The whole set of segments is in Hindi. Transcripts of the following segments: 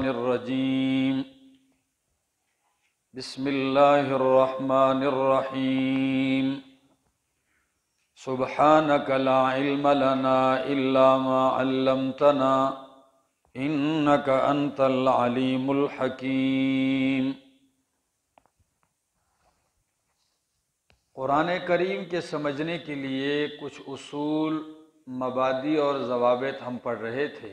शैतानिर्रजीम। बिस्मिल्लाहिर्रहमानिर्रहीम। सुब्हानक ला इल्म लना इल्ला मा अल्लमतना इन्नक अंतल अलीमुल हकीम। कुरान करीम के समझने के लिए कुछ उसूल, मबादी और ज़वाबित हम पढ़ रहे थे।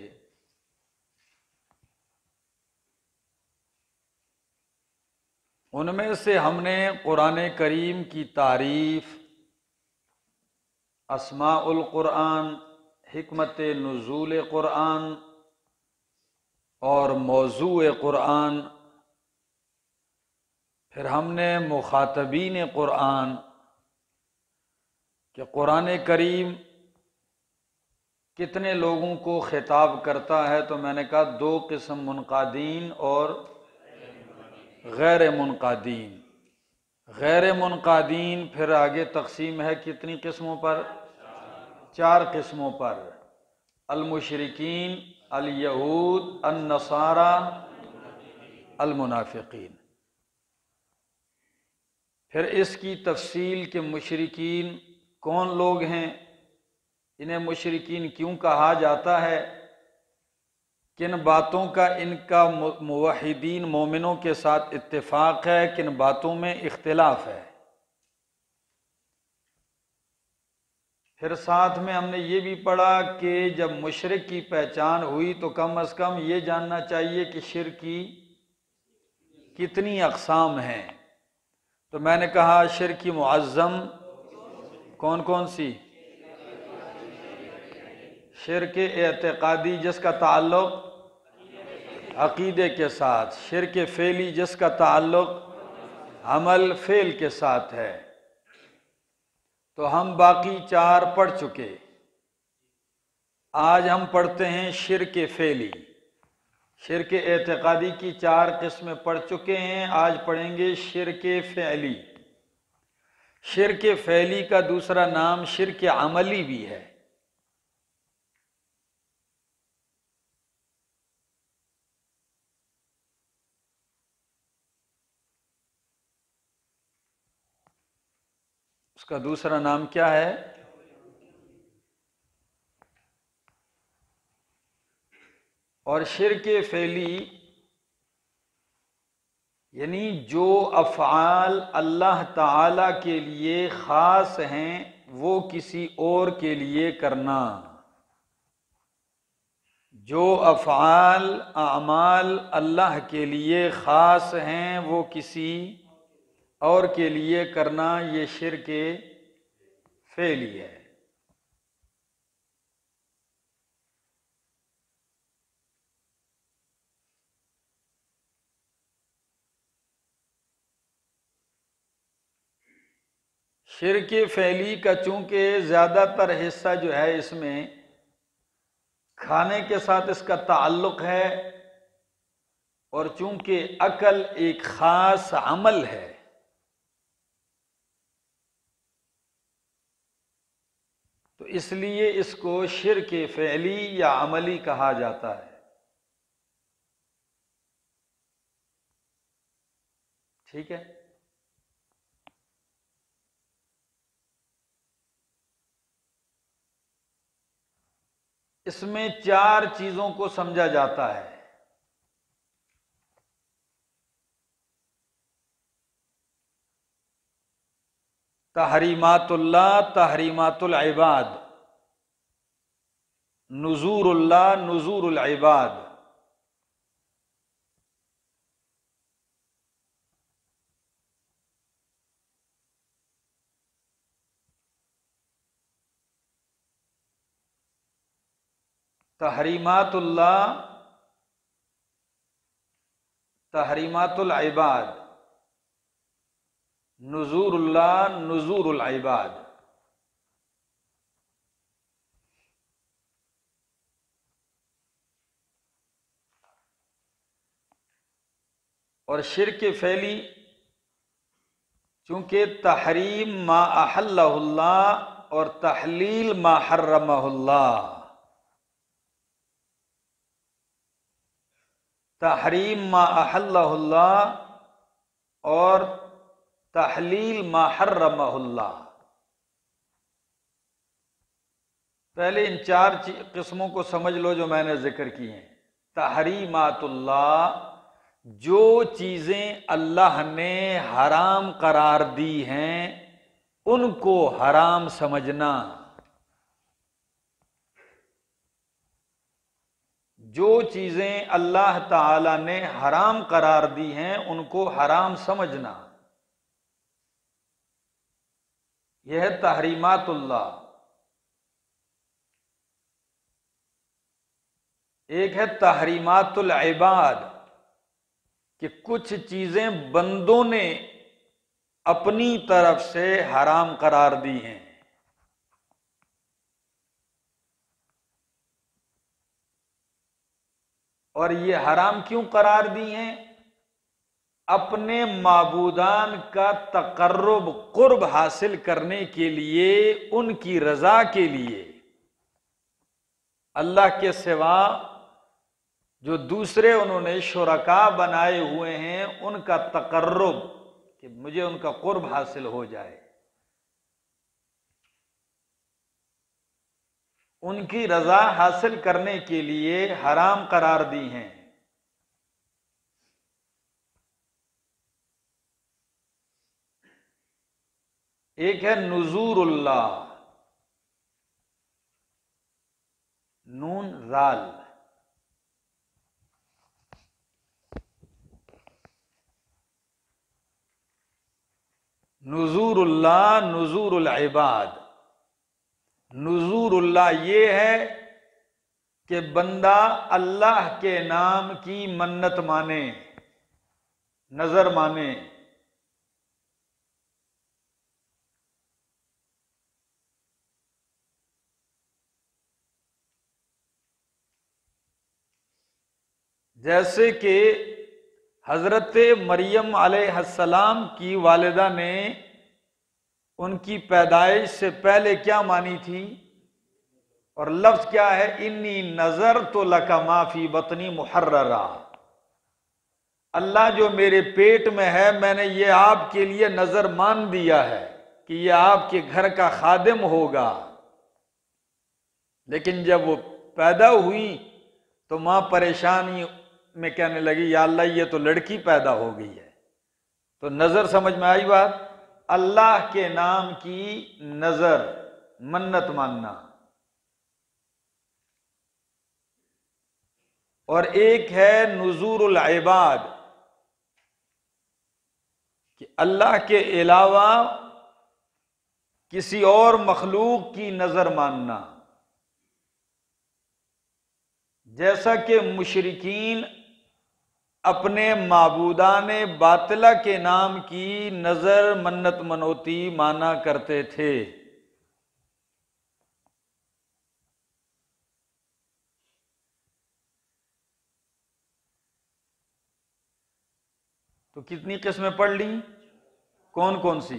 उनमें से हमने कुरान करीम की तारीफ़, अस्माउल कुरान, हिकमत नुज़ूल कुरान और मौज़ूए कुरान, फिर हमने मुखातबीन कुरान कि कुरान करीम कितने लोगों को खिताब करता है, तो मैंने कहा दो किस्म, मुनकादीन और गैर मुनकादीन। गैर मुनकादीन फिर आगे तकसीम है कितनी किस्मों पर? 4 किस्मों पर। अल-मुशरिकीन, अल-यहूद, अन-नसारा, अल-मुनाफिकीन। फिर इसकी तफसील के मुशरिकीन कौन लोग हैं, इन्हें मुशरिकीन क्यों कहा जाता है, किन बातों का इनका मुवहिदीन मोमिनों के साथ इत्तेफाक है, किन बातों में इख्तिलाफ है। फिर साथ में हमने ये भी पढ़ा कि जब मुशरिक की पहचान हुई तो कम अज़ कम ये जानना चाहिए कि शिर्क की कितनी अक़साम हैं। तो मैंने कहा शिर्क की मुअज़्ज़म कौन कौन सी? शिर्क एतक़ादी जिसका ताल्लुक़ अक़ीदे के साथ, शिर्क फ़ेली जिसका ताल्लुक़ अमल फ़ेल के साथ है। तो हम बाकी 4 पढ़ चुके। आज हम पढ़ते हैं शिर्क फ़ेली। शिर्क एतक़ादी की 4 किस्में पढ़ चुके हैं, आज पढ़ेंगे शिर्क फ़ेली। शिर्क फ़ेली का दूसरा नाम शिर्क अमली भी है। उसका दूसरा नाम क्या है? और शिर्क फ़ेली यानी जो अफ़आल अल्लाह ताला के लिए ख़ास हैं वो किसी और के लिए करना। जो अफ़आल अमाल अल्लाह के लिए ख़ास हैं वो किसी और के लिए करना, ये शिर्क फ़ेली है। शिर्क फ़ेली का चूंकि ज़्यादातर हिस्सा जो है इसमें खाने के साथ इसका ताल्लुक़ है, और चूंकि अकल एक ख़ास अमल है, तो इसलिए इसको शिर्क फ़ेली या अमली कहा जाता है। ठीक है। इसमें 4 चीजों को समझा जाता है। तहरीमातुल्लाह, तहरीमातुल इबाद, नुज़ूरुल्लाह, नुज़ूरुल इबाद। तहरीमातुल्लाह, तहरीमातुल इबाद, नुज़ूरुल्लाह, नुज़ूरुल इबाद। और शिर्क फ़ेली चूंकि तहरीम मा अहल्लहुल्लाह और तहलील मा हर्रमहुल्लाह, तहरीम मा अहल्लहुल्लाह और तहलील मा हर्रमहुल्लाह। पहले इन चार किस्मों को समझ लो जो मैंने जिक्र की हैं। तहरीमातुल्लाह, जो चीजें अल्लाह ने हराम करार दी हैं उनको हराम समझना। जो चीजें अल्लाह ताला ने हराम करार दी हैं उनको हराम समझना, यह है तहरीमातुल्लाह। एक है तहरीमातुल इबाद, कि कुछ चीजें बंदों ने अपनी तरफ से हराम करार दी हैं। और ये हराम क्यों करार दी हैं? अपने माबूदान का तकर्रुब, कुर्ब हासिल करने के लिए, उनकी रजा के लिए। अल्लाह के सिवा जो दूसरे उन्होंने शुरका बनाए हुए हैं उनका तकर्रुब, कि मुझे उनका कुर्ब हासिल हो जाए, उनकी रजा हासिल करने के लिए हराम करार दी हैं। एक है नुजूरुल्लाह, नून जाल, नुजूरुल्लाह, नुजूरुल इबाद। नुजूरुल्लाह ये है कि बंदा अल्लाह के नाम की मन्नत माने, नजर माने। जैसे कि हजरत मरियम अलैहिस्सलाम की वालिदा ने उनकी पैदाइश से पहले क्या मानी थी, और लफ्ज क्या है, इन्नी नजर तो लका माफी बतनी मुहर्ररा। अल्लाह जो मेरे पेट में है मैंने ये आपके लिए नजर मान दिया है कि ये आपके घर का खादिम होगा। लेकिन जब वो पैदा हुई तो मां परेशानी में कहने लगी, या अल्लाह ये तो लड़की पैदा हो गई है। तो नजर समझ में आई बात? अल्लाह के नाम की नजर, मन्नत मानना। और एक है नुजूरुल इबाद, कि अल्लाह के अलावा किसी और मखलूक की नजर मानना। जैसा कि मुशरिकीन अपने माबूदाने बातिला के नाम की नजर, मन्नत, मनोती माना करते थे। तो कितनी किस्में पढ़ ली? कौन कौन सी?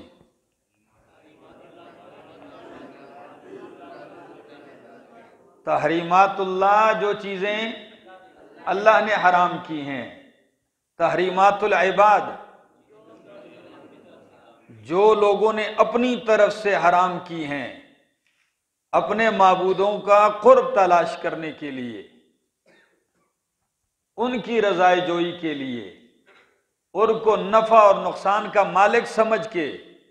तहरीमातुल्लाह, जो चीजें अल्लाह ने हराम की हैं। तहरीमातुल इबाद, जो लोगों ने अपनी तरफ से हराम की हैं, अपने माबूदों का कुर्ब तलाश करने के लिए, उनकी रज़ाई जोई के लिए, उनको नफा और नुकसान का मालिक समझ के।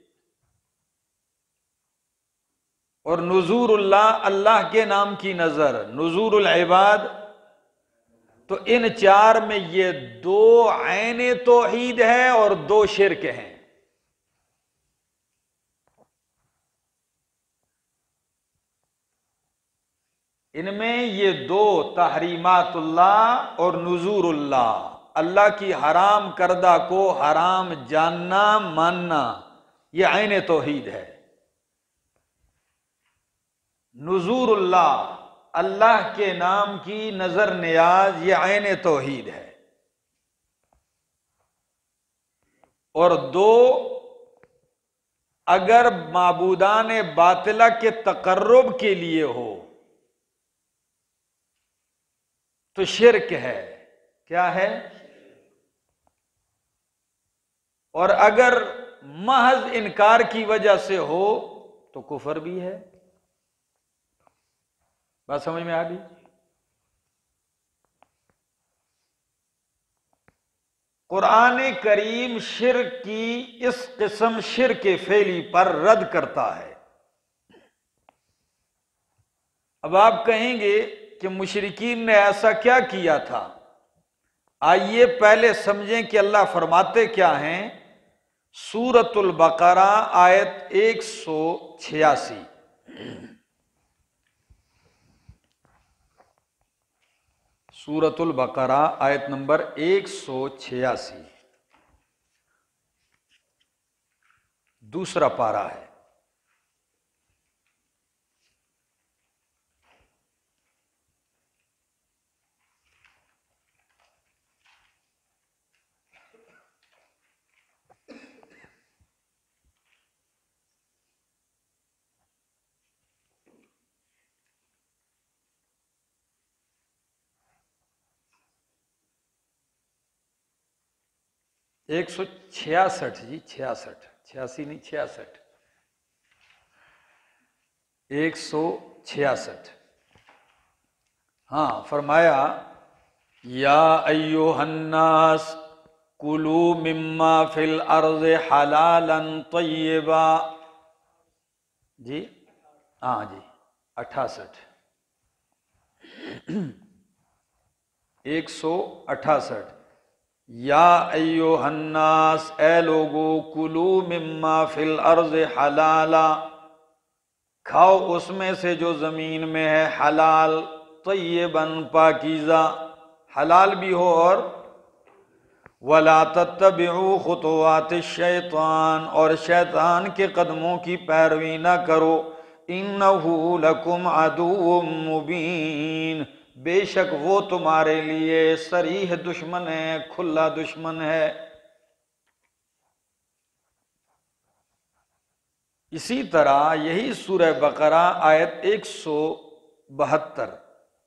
और नुजूरुल्लाह, अल्लाह के नाम की नजर, नुजूरुल इबाद। तो इन चार में ये दो ऐने तौहीद है और दो शिरक हैं। इनमें ये दो, तहरीमातुल्लाह और नुजूरुल्लाह, अल्लाह की हराम करदा को हराम जानना, मानना, ये ऐने तौहीद है। नुजूरुल्लाह, अल्लाह के नाम की नजर नियाज, ये ऐने तौहीद है। और दो, अगर माबूदान बातिला के तकर्रुब के लिए हो तो शिरक है। क्या है? और अगर महज इनकार की वजह से हो तो कुफर भी है। बात समझ में आ गई? कुरान करीम शिर्क की इस किस्म शिर्क के फेली पर रद्द करता है। अब आप कहेंगे कि मुशरिकीन ने ऐसा क्या किया था? आइए पहले समझें कि अल्लाह फरमाते क्या हैं। सूरतुल बकरा आयत 186। सूरतुल बकरा आयत नंबर 186, दूसरा पारा है। एक 166 जी, 66, 86 नहीं, 66, 166। हाँ, फरमाया या अय्युहन्नास कुलू मिम्मा फिल अर्ज़ हलालन तय्यबा। जी हाँ जी, 68, 168। या अय्युहन्नास, ए लोगो, कुलू मिम्मा फिल अर्ज़ हलाला, खाओ उसमें से जो जमीन में है हलाल, तय्यबन पाकीज़ा, हलाल भी हो, और वला तत्तबिउ खुतुवातिश शैतान, और शैतान के कदमों की पैरवी ना करो। इन्नहु लकुम अदुव्वुम मुबीन, बेशक वो तुम्हारे लिए सरीह दुश्मन है, खुला दुश्मन है। इसी तरह यही सूरह बकरा आयत 172,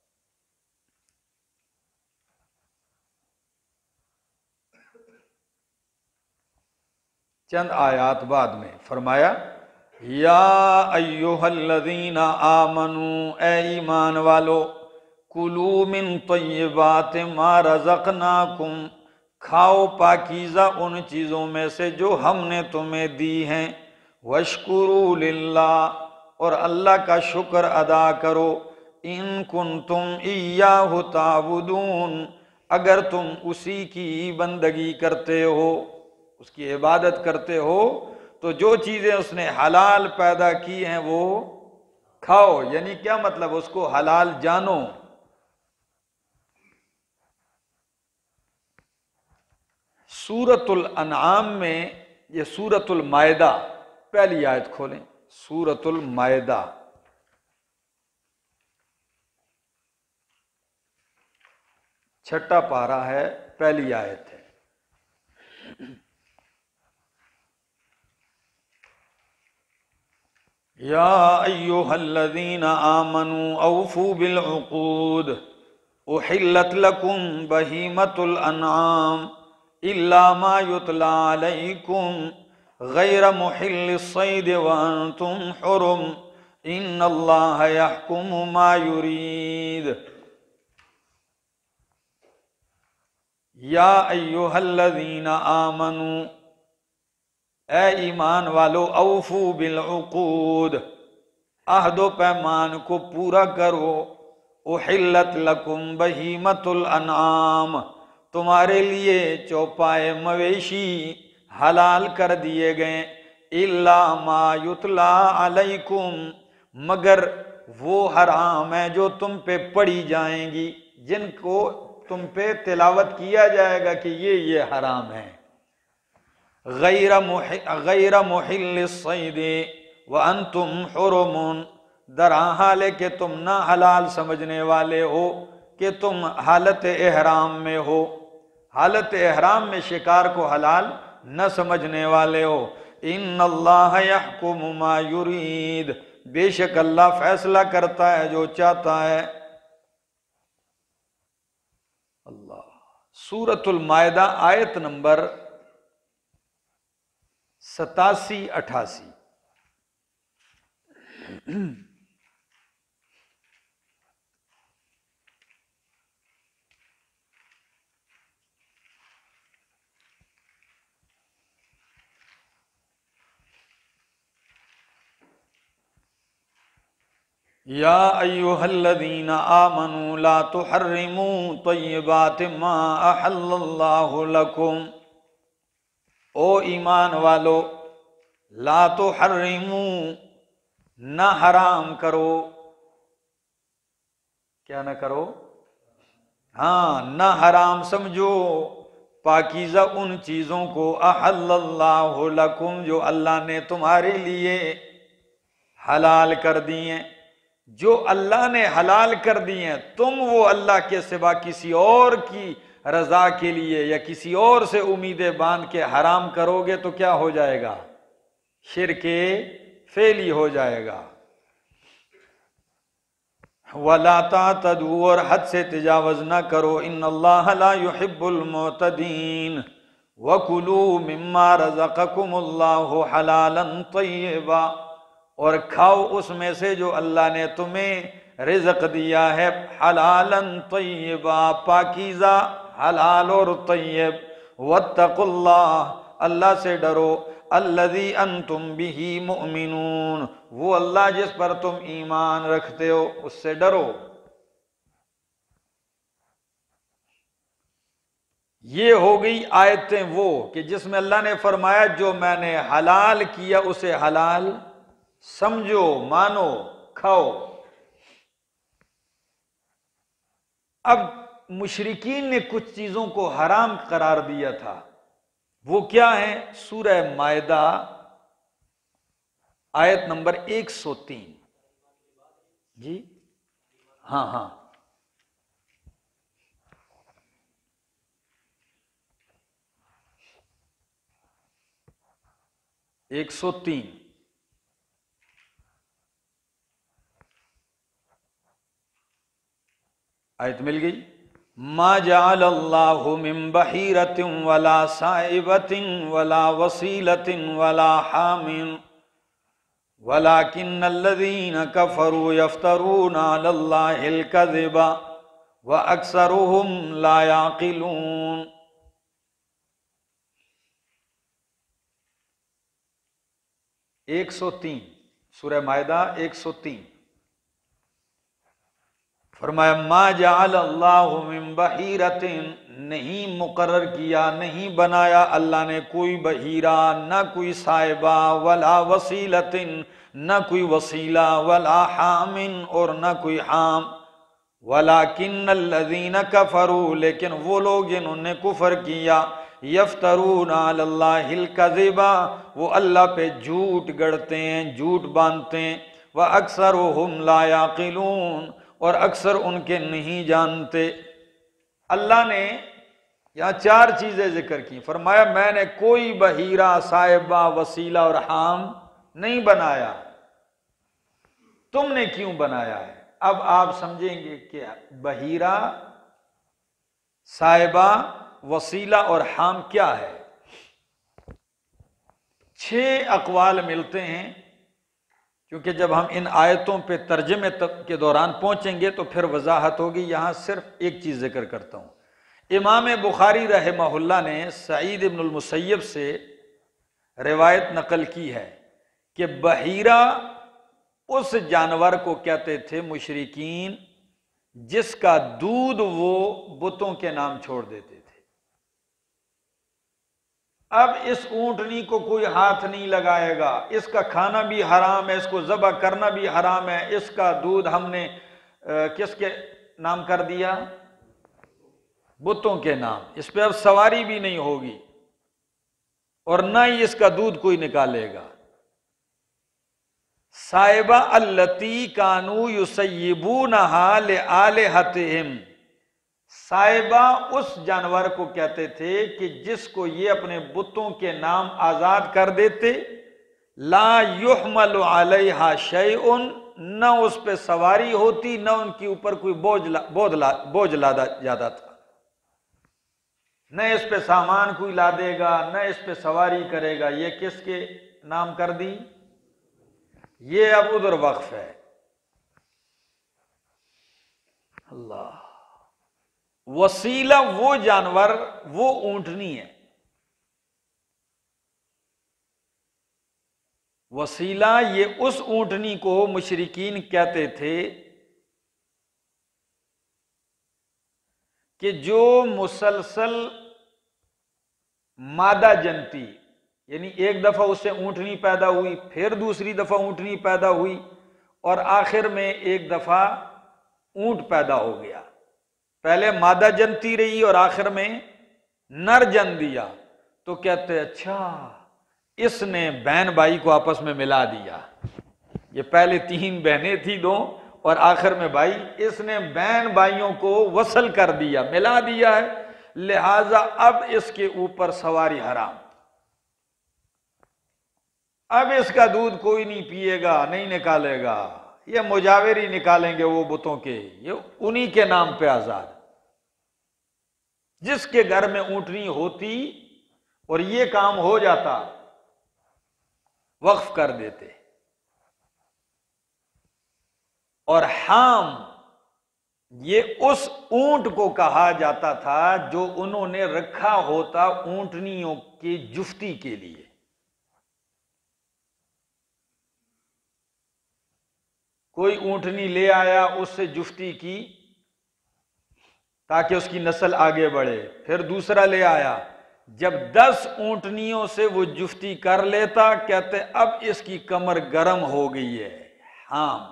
चंद आयात बाद में फरमाया या अय्युहल्लज़ीना आमनू, ए ईमान वालो, कुलू मिन तय्यिबाति मा रज़क़नाकुम, खाओ पाकीज़ा उन चीज़ों में से जो हमने तुम्हें दी हैं। वश्कुरू लिल्लाह, और अल्लाह का शुक्र अदा करो। इन कुंतुम इय्याहु ताबुदून, अगर तुम उसी की बंदगी करते हो, उसकी इबादत करते हो, तो जो चीजें उसने हलाल पैदा की हैं वो खाओ। यानी क्या मतलब? उसको हलाल जानो। सूरतुल अनआम में, ये सूरतुल मायदा, पहली आयत खोलें, सूरतुल मायदा, छठा पारा है, पहली आयत है। या अय्युहल्लज़ीना आमनू औफू बिल उक़ूद उहिल्लत लकुम बहीमतुल अनआम इल्ला मा युतला अलैकुम गैर मुहिल्लिस सैद व अंतुम हुरुम इन्नल्लाह यहकुमु मा युरीद। या अय्युहल्लज़ीना आमनू, ए ईमान वालो, औफू बिल उक़ूद, अहदो पैमान को पूरा करो। उहिल्लत लकुम बहीमतुल अनआम, तुम्हारे लिए चौपाए मवेशी हलाल कर दिए गए। इल्ला मा युतला अलैकुम, मगर वो हराम है जो तुम पे पढ़ी जाएंगी, जिनको तुम पे तिलावत किया जाएगा कि ये हराम है। गैर मुहिल्लिस सैद व अंतुम हुरुमुन, दर हाल के तुम ना हलाल समझने वाले हो, कि तुम हालत एहराम में हो, हालत एहराम में शिकार को हलाल न समझने वाले हो। इन्नल्लाह यहकुमु मा युरीद, बेशक अल्लाह फैसला करता है जो चाहता है। अल्लाह। सूरतुल मायदा आयत नंबर 87-88। या अय्युहल्लज़ीना आमनू ला तुहर्रिमू तय्यिबाति मा अहल्लल्लाहु लकुम। ओ ईमान वालो, ला तुहर्रिमू, न हराम करो। क्या न करो? हाँ, न हराम समझो पाकीज़ा उन चीज़ों को अहल्लल्लाहु लकुम, जो अल्लाह ने तुम्हारे लिए हलाल कर दिए। जो अल्लाह ने हलाल कर दिए, तुम वो अल्लाह के सिवा किसी और की रजा के लिए या किसी और से उम्मीदें बांध के हराम करोगे तो क्या हो जाएगा? शिरके फेली हो जाएगा। वला तातदू, और हद से तिजावज न करो। इन्नल्लाह ला युहिब्बुल मुअतदीन। वकुलू मिम्मा रज़क़कुमुल्लाहु हलालन तय्यबा, और खाओ उसमें से जो अल्लाह ने तुम्हें रिज़्क़ दिया है, हलालन तय्यबा, पाकीज़ा, हलाल और तय्यब। वत्तकुल्लाह, अल्लाह से डरो। अल्लज़ी अंतुम बिही मुमिनून, वो अल्लाह जिस पर तुम ईमान रखते हो उससे डरो। ये हो गई आयतें वो कि जिसमें अल्लाह ने फरमाया जो मैंने हलाल किया उसे हलाल समझो, मानो, खाओ। अब मुशरिकीन ने कुछ चीजों को हराम करार दिया था, वो क्या है? सूरह मायदा आयत नंबर 103। जी हाँ हाँ, 103 आयत मिल गई। मा जअलल्लाहु मिन बहीरतिन वला साइबतिन वला वसीलतिन वला हामिन वलाकिन्नल्लज़ीना कफ़रू यफ्तरूना अलल्लाहिल कज़िबा व अक्सरुहुम ला याक़िलून। एक 103 सूरह मायदा 103 फरमाया मा जअलल्लाहु मिन बहीरतिन, नहीं मुकर्रर किया, नहीं बनाया अल्लाह ने कोई बहीरा, न कोई साहिबा, वला वसीलतिन, न कोई वसीला, वला हामिन, और न कोई हाम। वलाकिन्नल्लज़ीना कफ़रू, लेकिन वो लोग जिन्होंने कुफर किया, यफ्तरूना अलल्लाहिल कज़िबा, वो अल्लाह पे झूठ गढ़ते हैं, झूठ बांधते हैं। व अक्सरुहुम ला याक़िलून, और अक्सर उनके नहीं जानते। अल्लाह ने यहां 4 चीजें जिक्र की। फरमाया मैंने कोई बहीरा, साहिबा, वसीला और हाम नहीं बनाया, तुमने क्यों बनाया है? अब आप समझेंगे कि बहीरा, साहिबा, वसीला और हाम क्या है। 6 अक़वाल मिलते हैं, क्योंकि जब हम इन आयतों पे तर्जमे तक के दौरान पहुंचेंगे तो फिर वजाहत होगी। यहां सिर्फ एक चीज जिक्र करता हूं। इमाम बुखारी रहमहुल्लाह ने सईद इब्नुल मुसय्यब से रिवायत नकल की है कि बहीरा उस जानवर को कहते थे मुशरिकीन जिसका दूध वो बुतों के नाम छोड़ देते थे। अब इस ऊंटनी को कोई हाथ नहीं लगाएगा, इसका खाना भी हराम है, इसको ज़बह करना भी हराम है, इसका दूध हमने किसके नाम कर दिया? बुतों के नाम। इस पे अब सवारी भी नहीं होगी और ना ही इसका दूध कोई निकालेगा। साहिबा अल्लती कानू युसय्यिबूनहा लिआलिहतिहिम, साहिबा उस जानवर को कहते थे कि जिसको ये अपने बुतों के नाम आजाद कर देते। ला युहमलु अलैहा शैउन, न उस पे सवारी होती, न उनके ऊपर कोई बोझ लादा जाता था। न इस पे सामान कोई ला देगा, न इस पे सवारी करेगा। ये किसके नाम कर दी? ये अब उधर वक्फ है। अल्लाह। वसीला वो जानवर, वो ऊंटनी है। वसीला ये उस ऊंटनी को मुशरिकीन कहते थे कि जो मुसलसल मादा जनती, यानी एक दफा उससे ऊंटनी पैदा हुई, फिर दूसरी दफा ऊंटनी पैदा हुई और आखिर में एक दफा ऊंट पैदा हो गया। पहले मादा जनती रही और आखिर में नर जन दिया। तो कहते अच्छा, इसने बहन भाई को आपस में मिला दिया। ये पहले 3 बहनें थी 2 और आखिर में भाई, इसने बहन भाइयों को वसल कर दिया, मिला दिया है, लिहाजा अब इसके ऊपर सवारी हराम। अब इसका दूध कोई नहीं पिएगा, नहीं निकालेगा, ये मुजाविर ही निकालेंगे वो बुतों के, ये उन्हीं के नाम पे आजाद। जिसके घर में ऊंटनी होती और ये काम हो जाता, वक्फ कर देते। और हाम, ये उस ऊंट को कहा जाता था जो उन्होंने रखा होता ऊंटनियों की जुफ्ती के लिए। कोई ऊंटनी ले आया, उससे जुफ्ती की ताकि उसकी नस्ल आगे बढ़े, फिर दूसरा ले आया। जब 10 ऊंटनियों से वो जुफ्ती कर लेता, कहते अब इसकी कमर गर्म हो गई है, हाम,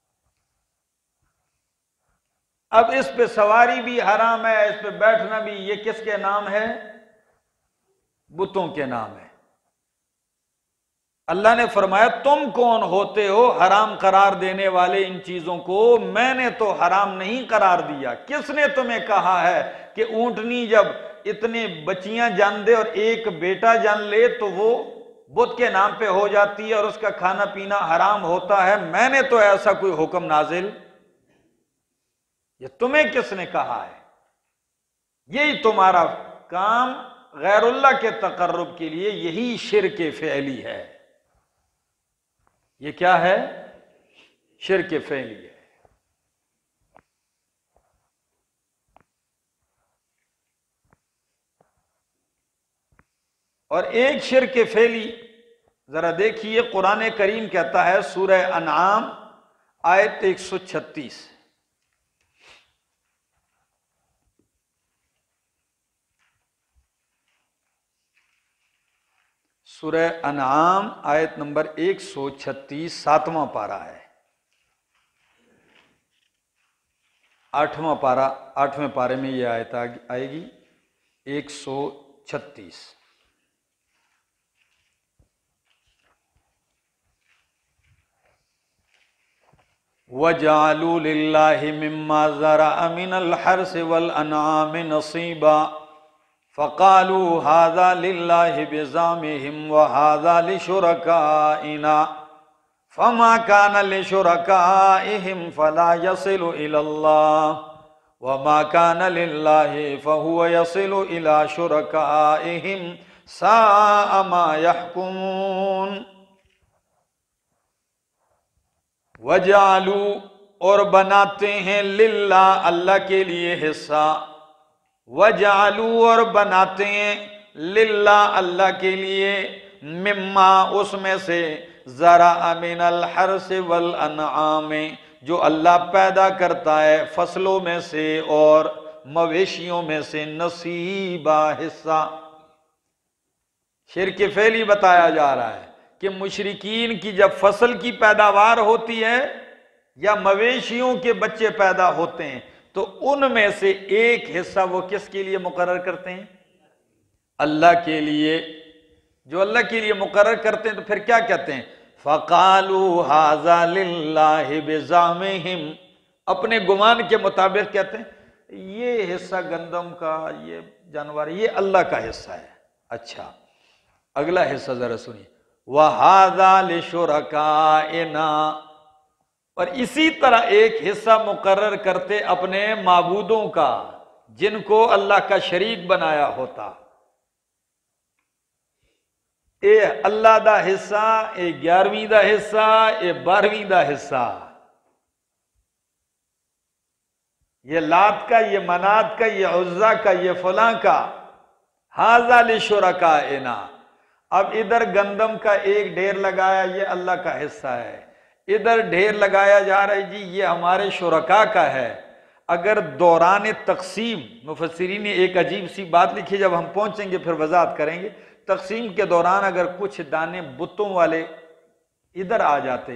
अब इस पे सवारी भी हराम है, इस पे बैठना भी। ये किसके नाम है? बुतों के नाम है। अल्लाह ने फरमाया तुम कौन होते हो हराम करार देने वाले इन चीजों को? मैंने तो हराम नहीं करार दिया। किसने तुम्हें कहा है कि ऊंटनी जब इतने बच्चियां जान दे और एक बेटा जान ले तो वो बुत के नाम पे हो जाती है और उसका खाना पीना हराम होता है? मैंने तो ऐसा कोई हुक्म नाजिल, ये तुम्हें किसने कहा है? यही तुम्हारा काम गैरुल्लाह के तकर्रुब के लिए, यही शिर्क फ़िअली है। ये क्या है? शिर्क फ़िअली है। और एक शिर्क फ़िअली जरा देखिए, कुरान करीम कहता है सूरह अनआम आयत 136, सूरह अनआम आयत नंबर 136, 7वां पारा है, 8वां पारा, 8वें पारे में यह आयत आएगी 136। वजालू लिल्लाहि मिम्मा ज़रअ मिनल हर्सि वल अनआमि नसीबा फ़क़ालू हाज़ा लिल्लाहि बिज़ामिहिम व हाज़ा लिशुरकाइना फ़मा कान लिशुरकाइहिम फ़ला यसिलु इलल्लाह व मा कान लिल्लाहि फ़हुव यसिलु इला शुरकाइहिम साअ मा यहकुमून। वजालू, और बनाते हैं, लिल्लाह, अल्लाह के लिए हिस्सा। वजालू, और बनाते हैं, लिल्लाह, अल्लाह के लिए, मिम्मा, उसमें से, ज़रा मिनल हर्स वल अनआम, जो अल्लाह पैदा करता है फसलों में से और मवेशियों में से, नसीबा, हिस्सा। शिर्क फ़िअली बताया जा रहा है कि मुशरिकीन की जब फसल की पैदावार होती है या मवेशियों के बच्चे पैदा होते हैं तो उनमें से एक हिस्सा वो किसके लिए मुकर्रर करते हैं? अल्लाह के लिए। जो अल्लाह के लिए मुकर्रर करते हैं तो फिर क्या कहते हैं? फ़क़ालू हाज़ा लिल्लाहि बिज़ामिहिम, अपने गुमान के मुताबिक कहते हैं ये हिस्सा गंदम का, ये जानवर, ये अल्लाह का हिस्सा है। अच्छा, अगला हिस्सा जरा सुनिए, वहाज़ा लिशुरकाइना, और इसी तरह एक हिस्सा मुकर्रर करते अपने माबूदों का जिनको अल्लाह का शरीक बनाया होता। ए अल्लाह दा हिस्सा, ए 11वीं दा हिस्सा, ए 12वीं दा हिस्सा, ये लात का, ये मनात का, ये उज्जा का, ये फलां का, हाजा लिशुरका एना। अब इधर गंदम का एक ढेर लगाया, ये अल्लाह का हिस्सा है। इधर ढेर लगाया जा रहा है जी, ये हमारे शुरका का है। अगर दौरान तकसीम, मुफस्सिरीन ने एक अजीब सी बात लिखी, जब हम पहुंचेंगे फिर वजाहत करेंगे। तकसीम के दौरान अगर कुछ दाने बुतों वाले इधर आ जाते,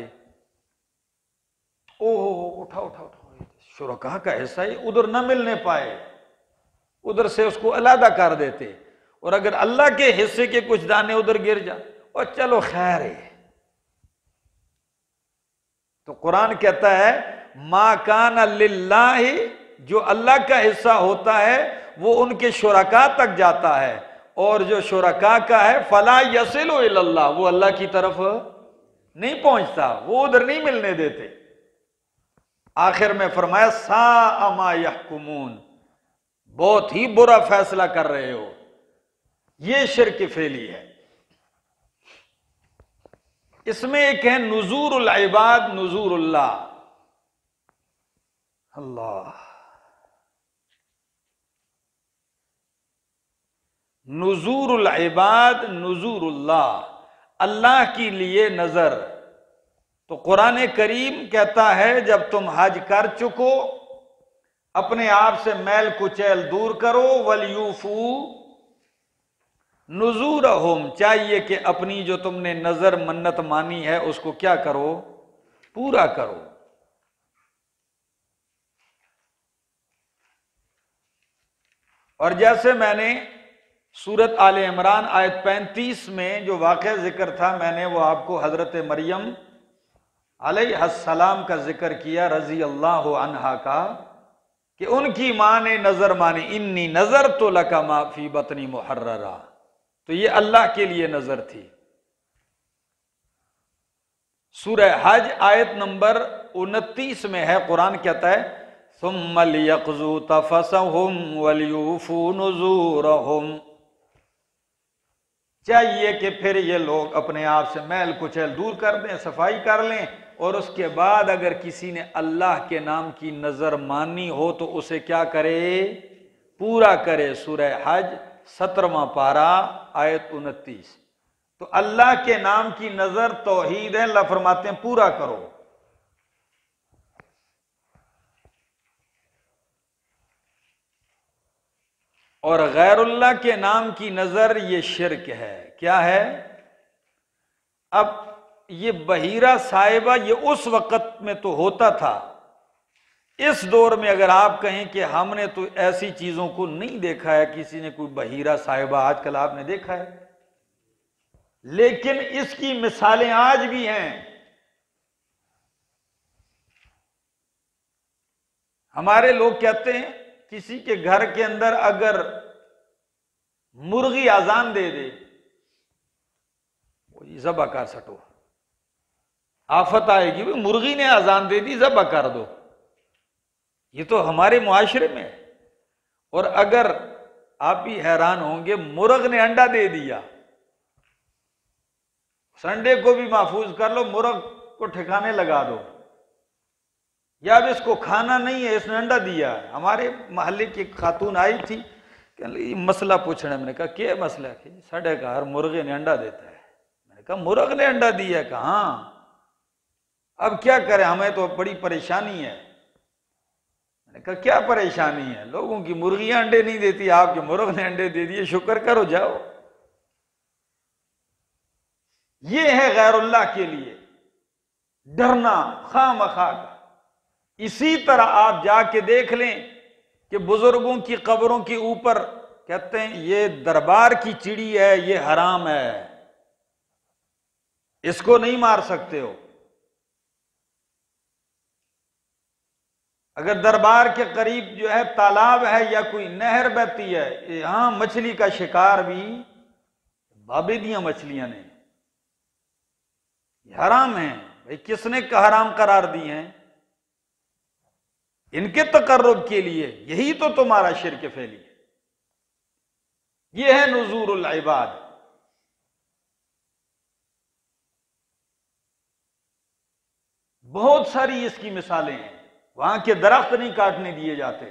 ओह उठा उठा उठा, शुरका का हिस्सा ही उधर न मिलने पाए, उधर से उसको अलहदा कर देते। और अगर अल्लाह के हिस्से के कुछ दाने उधर गिर जाए, और चलो खैर है। तो कुरान कहता है मा कान लिल्लाहि, जो अल्लाह का हिस्सा होता है वो उनके शुरका तक जाता है, और जो शुरका का है फला यसिलु इल्लल्लाह, वो अल्लाह की तरफ नहीं पहुंचता, वो उधर नहीं मिलने देते। आखिर में फरमाया सा मा यहकुमून, बहुत ही बुरा फैसला कर रहे हो, ये शिर्क फेली है। इसमें एक है नुजूरुल इबाद, नुजूरुल्लाह, अल्लाह, नुजूरुल इबाद, नुजूरुल्लाह, अल्लाह के लिए नजर। तो कुरान करीम कहता है जब तुम हज कर चुको, अपने आप से मैल कुचैल दूर करो, वलयूफू नुजूरहुम, चाहिए कि अपनी जो तुमने नजर मन्नत मानी है उसको क्या करो, पूरा करो। और जैसे मैंने सूरत आले इमरान आयत 35 में जो वाक़या जिक्र था, मैंने वो आपको हजरत मरियम अलैहिस्सलाम का जिक्र किया रजी अल्लाह अन्हा का, कि उनकी मां ने नजर मानी, इन्नी नजर तो लका मा फी बतनी मुहर्ररा, तो ये अल्लाह के लिए नजर थी। सूरह हज आयत नंबर 29 में है, कुरान कहता है सुम्मा लियक़ज़ू तफ़सहुम वलियूफ़ू नुज़ूरहुम, चाहिए कि फिर ये लोग अपने आप से मैल कुचैल दूर कर दें, सफाई कर लें, और उसके बाद अगर किसी ने अल्लाह के नाम की नजर मानी हो तो उसे क्या करे, पूरा करे। सूरह हज 17वां पारा आयत 29। तो अल्लाह के नाम की नजर तौहीद है, अल्लाह फरमाते हैं पूरा करो। और गैरुल्लाह के नाम की नजर ये शिर्क है। क्या है? अब ये बहीरा साहिबा ये उस वक्त में तो होता था, इस दौर में अगर आप कहें कि हमने तो ऐसी चीजों को नहीं देखा है, किसी ने कोई बहीरा साहिबा आजकल आपने देखा है, लेकिन इसकी मिसालें आज भी हैं। हमारे लोग कहते हैं किसी के घर के अंदर अगर मुर्गी अजान दे दे, वो ज़बह कर सटो, आफत आएगी, वो मुर्गी ने अजान दे दी, ज़बह कर दो। ये तो हमारे मुआशरे में है। और अगर आप भी हैरान होंगे, मुर्ग ने अंडा दे दिया, संडे को भी महफूज कर लो, मुर्ग को ठिकाने लगा दो, या अब इसको खाना नहीं है, इसने अंडा दिया है। हमारे मोहल्ले की खातून आई थी, मसला पूछने, मैंने कहा क्या मसला है? साढ़े घर मुर्गे ने अंडा देता है। मैंने कहा मुर्ग ने अंडा दिया? कहा हाँ। अब क्या करें, हमें तो बड़ी परेशानी है। मैंने कहा क्या परेशानी है? लोगों की मुर्गियां अंडे नहीं देती, आपके मुर्ग ने अंडे दे दिए, शुक्र करो जाओ। ये है गैरुल्लाह के लिए डरना खामखा का। इसी तरह आप जाके देख लें कि बुजुर्गों की कब्रों के ऊपर कहते हैं ये दरबार की चिड़ी है, ये हराम है, इसको नहीं मार सकते हो। अगर दरबार के करीब जो है तालाब है या कोई नहर बहती है, यहां मछली का शिकार भी बाबे दिया मछलियां ने, हराम है। भाई किसने हराम करार दी है? इनके तकर्रुब के लिए, यही तो तुम्हारा शिर्क फैली है। यह है नुज़ूरुल इबाद। बहुत सारी इसकी मिसालें हैं। वहां के दरख्त नहीं काटने दिए जाते।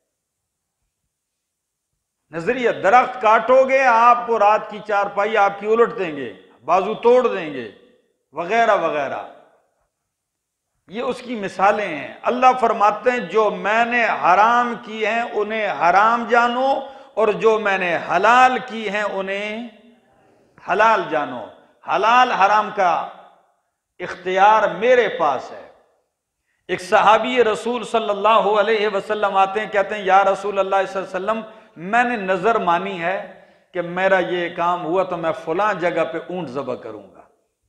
नजरिया, दरख्त काटोगे आपको रात की चारपाई आपकी उलट देंगे, बाजू तोड़ देंगे, वगैरह वगैरह। ये उसकी मिसालें हैं। अल्लाह फरमाते हैं जो मैंने हराम की हैं उन्हें हराम जानो, और जो मैंने हलाल की हैं उन्हें हलाल जानो। हलाल हराम का इख्तियार मेरे पास है। एक सहाबी रसूल सल्लल्लाहु अलैहि वसल्लम आते हैं, कहते हैं या रसूल अल्लाह सल्लल्लाहु अलैहि वसल्लम, मैंने नजर मानी है कि मेरा ये काम हुआ तो मैं फलां जगह पे ऊंट ज़बह करूंगा।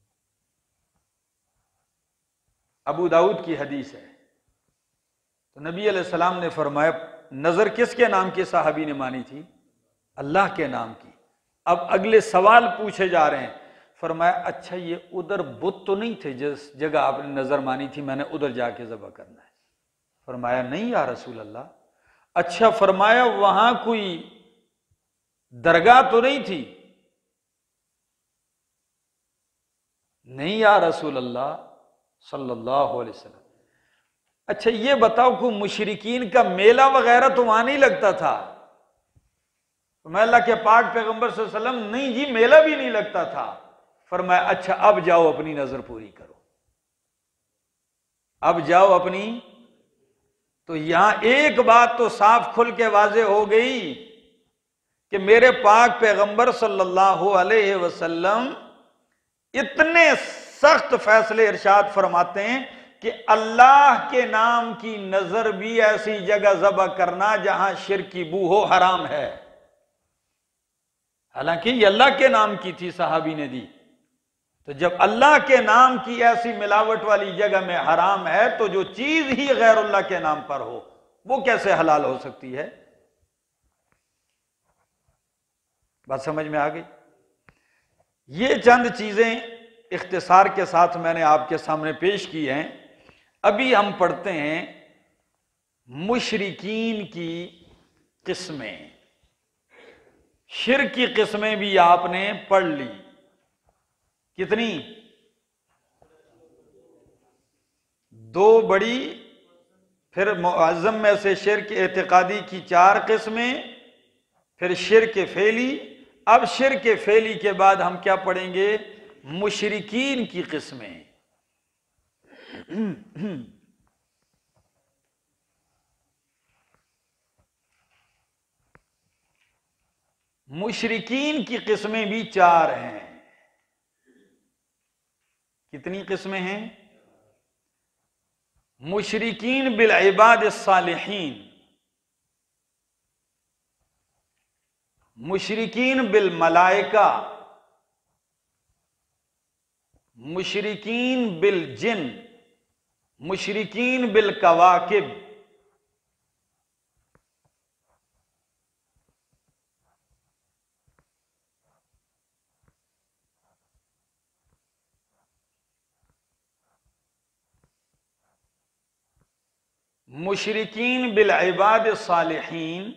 अबू दाऊद की हदीस है। तो नबी अलैहिस्सलाम ने फरमाया, नजर किसके नाम की सहाबी ने मानी थी? अल्लाह के नाम की। अब अगले सवाल पूछे जा रहे हैं। फरमाया, अच्छा ये उधर बुत तो नहीं थे जिस जगह आपने नजर मानी थी मैंने उधर जाके ज़बह करना है? फरमाया, नहीं या रसूल अल्लाह। अच्छा, फरमाया वहां कोई दरगाह तो नहीं थी? नहीं या रसूल अल्लाह सल्लल्लाहु अलैहि वसल्लम। अच्छा ये बताओ कि मुशरिकीन का मेला वगैरह तो वहां नहीं लगता था? फरमाया, अल्लाह के पाक पैगंबर सल्लल्लाहु अलैहि वसल्लम, नहीं जी मेला भी नहीं लगता था। फरमाया, अच्छा अब जाओ अपनी नजर पूरी करो, अब जाओ अपनी। तो यहां एक बात तो साफ खुल के वाजे हो गई कि मेरे पाक पैगंबर सल्लल्लाहु अलैहि वसल्लम इतने सख्त फैसले इरशाद फरमाते हैं कि अल्लाह के नाम की नजर भी ऐसी जगह ज़बह करना जहां शिर्क की बू हो हराम है। हालांकि ये अल्लाह के नाम की थी, सहाबी ने दी। तो जब अल्लाह के नाम की ऐसी मिलावट वाली जगह में हराम है, तो जो चीज ही गैरुल्लाह के नाम पर हो वो कैसे हलाल हो सकती है? बात समझ में आ गई? ये चंद चीजें इख्तिसार के साथ मैंने आपके सामने पेश की हैं। अभी हम पढ़ते हैं मुशरिकीन की किस्में। शिर्क की किस्में भी आपने पढ़ ली। कितनी? दो बड़ी, फिर मुअज़्ज़म में से शिर्क एतिकादी की 4 किस्में, फिर शिर्क फेली। अब शिर्क फेली के बाद हम क्या पढ़ेंगे? मुशरिकीन की किस्में। मुशरिकीन की किस्में भी 4 हैं। कितनी किस्में हैं? मुशरिकीन बिल इबाद सालिहीन, मुशरिकीन बिल मलाइका, मुशरिकीन बिल जिन, मुशरिकीन बिल कवाकिब, मुशरिकीन बिल इबाद सालिहीन,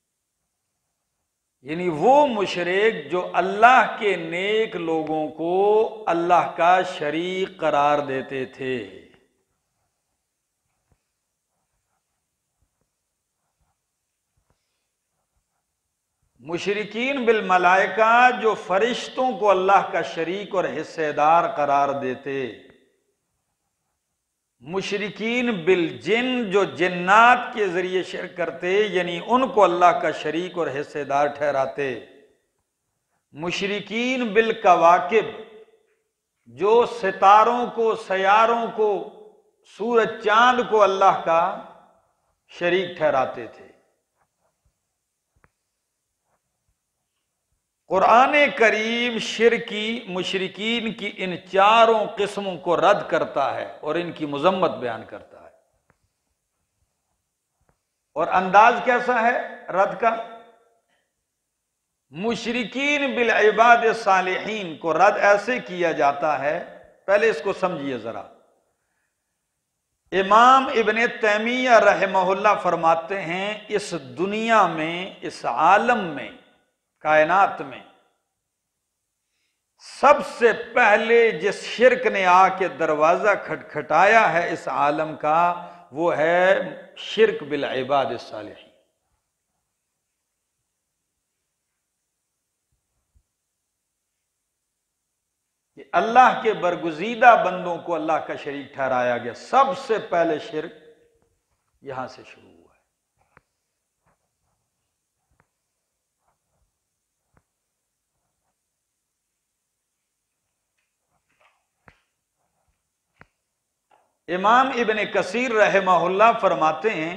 यानी वो मुशरिक जो अल्लाह के नेक लोगों को अल्लाह का शरीक करार देते थे। मुशरिकीन बिल मलाइका, जो फरिश्तों को अल्लाह का शरीक और हिस्सेदार करार देते। मुशरिकीन बिल जिन, जो जिन्नात के जरिए शिर्क करते, यानी उनको अल्लाह का शरीक और हिस्सेदार ठहराते। मुशरिकीन बिल कवाकिब, जो सितारों को, सयारों को, सूरज चांद को अल्लाह का शरीक ठहराते थे। कुरान करीम शिर्की मुशरिकीन की इन 4 किस्मों को रद्द करता है और इनकी मुजम्मत बयान करता है। और अंदाज कैसा है रद्द का? मुशरिकीन बिल इबाद सालिहीन को रद्द ऐसे किया जाता है, पहले इसको समझिए जरा। इमाम इब्ने तैमिया रहमहुल्लाह फरमाते हैं, इस दुनिया में, इस आलम में, कायनात में सबसे पहले जिस शिरक ने आके दरवाजा खटखटाया है इस आलम का, वो है शिरक बिल इबाद सालिहीन। कि अल्लाह के बरगुजीदा बंदों को अल्लाह का शरीक ठहराया गया। सबसे पहले शिरक यहां से शुरू हुआ है। इमाम इब्ने कसीर रहमहुल्लाह फरमाते हैं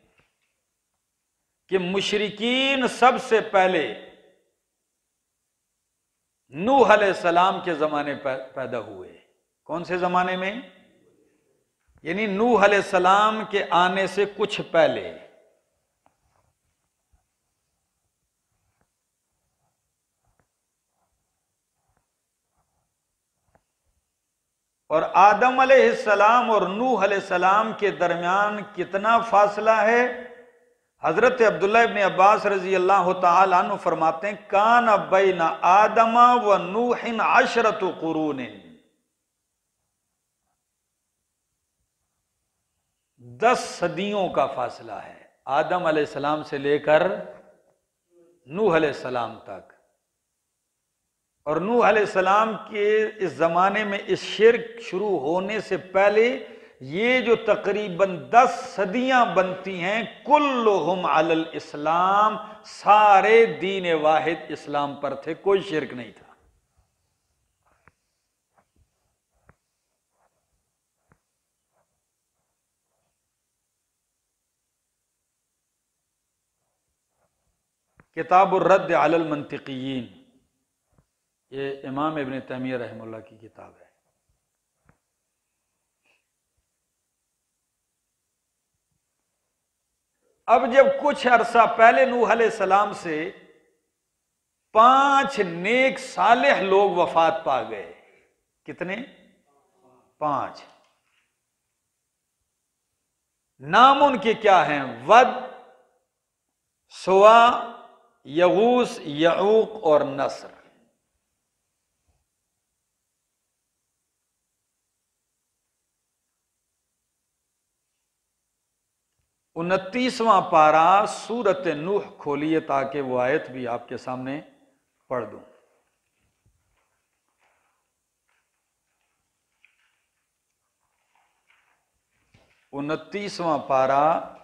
कि मुशरिकीन सबसे पहले नूह अलैहिस्सलाम के जमाने पैदा हुए। कौन से जमाने में? यानी नूह अलैहिस्सलाम के आने से कुछ पहले। और आदम अलैहिस्सलाम और नूह अलैहिस्सलाम के दरमियान कितना फासला है? हजरत अब्दुल्लाह इब्ने अब्बास रजी अल्लाह तआला अन्हु फरमाते हैं, कान बैना आदमा व नूहिन अशरतु कुरूनिन, 10 सदियों का फासला है आदम अलैहिस्सलाम से लेकर नूह अलैहिस्सलाम तक। और नूह अलैहिस्सलाम के इस जमाने में इस शिर्क शुरू होने से पहले ये जो तकरीबन 10 सदियां बनती हैं, कुल्लुहुम अलल इस्लाम, सारे दीन वाहिद इस्लाम पर थे, कोई शिर्क नहीं था। किताबुर रद्द अलल मंतिक़ीयीन, ये इमाम इब्ने तैमिया रहमहुल्लाह की किताब है। अब जब कुछ अरसा पहले नूह अलैहिस्सलाम से 5 नेक सालेह लोग वफात पा गए। कितने? 5। नाम उनके क्या हैं? वद, सुवा, यगूस, यऊक और नस्र। उनतीसवां पारा सूरत नूह खोलिए ताकि वो आयत भी आपके सामने पढ़ दूं। उनतीसवां पारा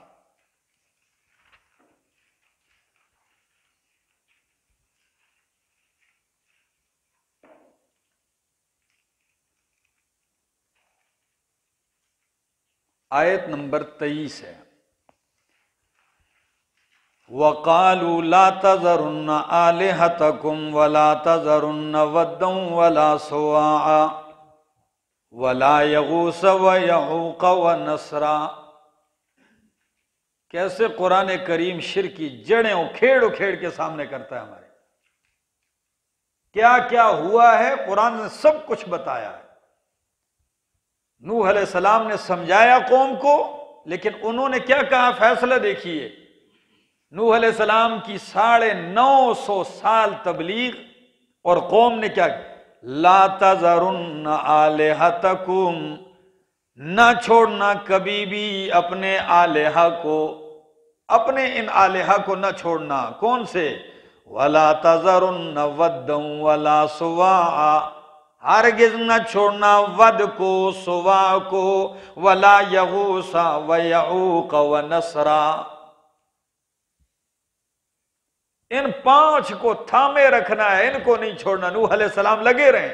आयत नंबर 23 है। वक़ालू ला तज़रुन्ना आलिहतकुम वला तज़रुन्ना वद्दन वला सुवाआ वला यगूस व यऊक व नसरा। कैसे कुरान करीम शिर्क की जड़ें उखेड़ उखेड़ के सामने करता है हमारे। क्या क्या हुआ है कुरान ने सब कुछ बताया है। नूह अलैहिस्सलाम ने समझाया कौम को, लेकिन उन्होंने क्या कहा? फैसला देखिए, नूह अलैहिस्सलाम की 950 साल तबलीग और कौम ने क्या? ला तज़रुन्ना आलिहतकुम, ना छोड़ना कभी भी अपने आलिहा को, अपने इन आलिहा को न छोड़ना। कौन से? वला तज़रुन्ना वद्दन वला सुवाआ, हरगिज न छोड़ना वद को, सुवा को, वला यगूसा व यऊक व नसरा। इन 5 को थामे रखना है, इनको नहीं छोड़ना। नूह अलैहिस्सलाम लगे रहे।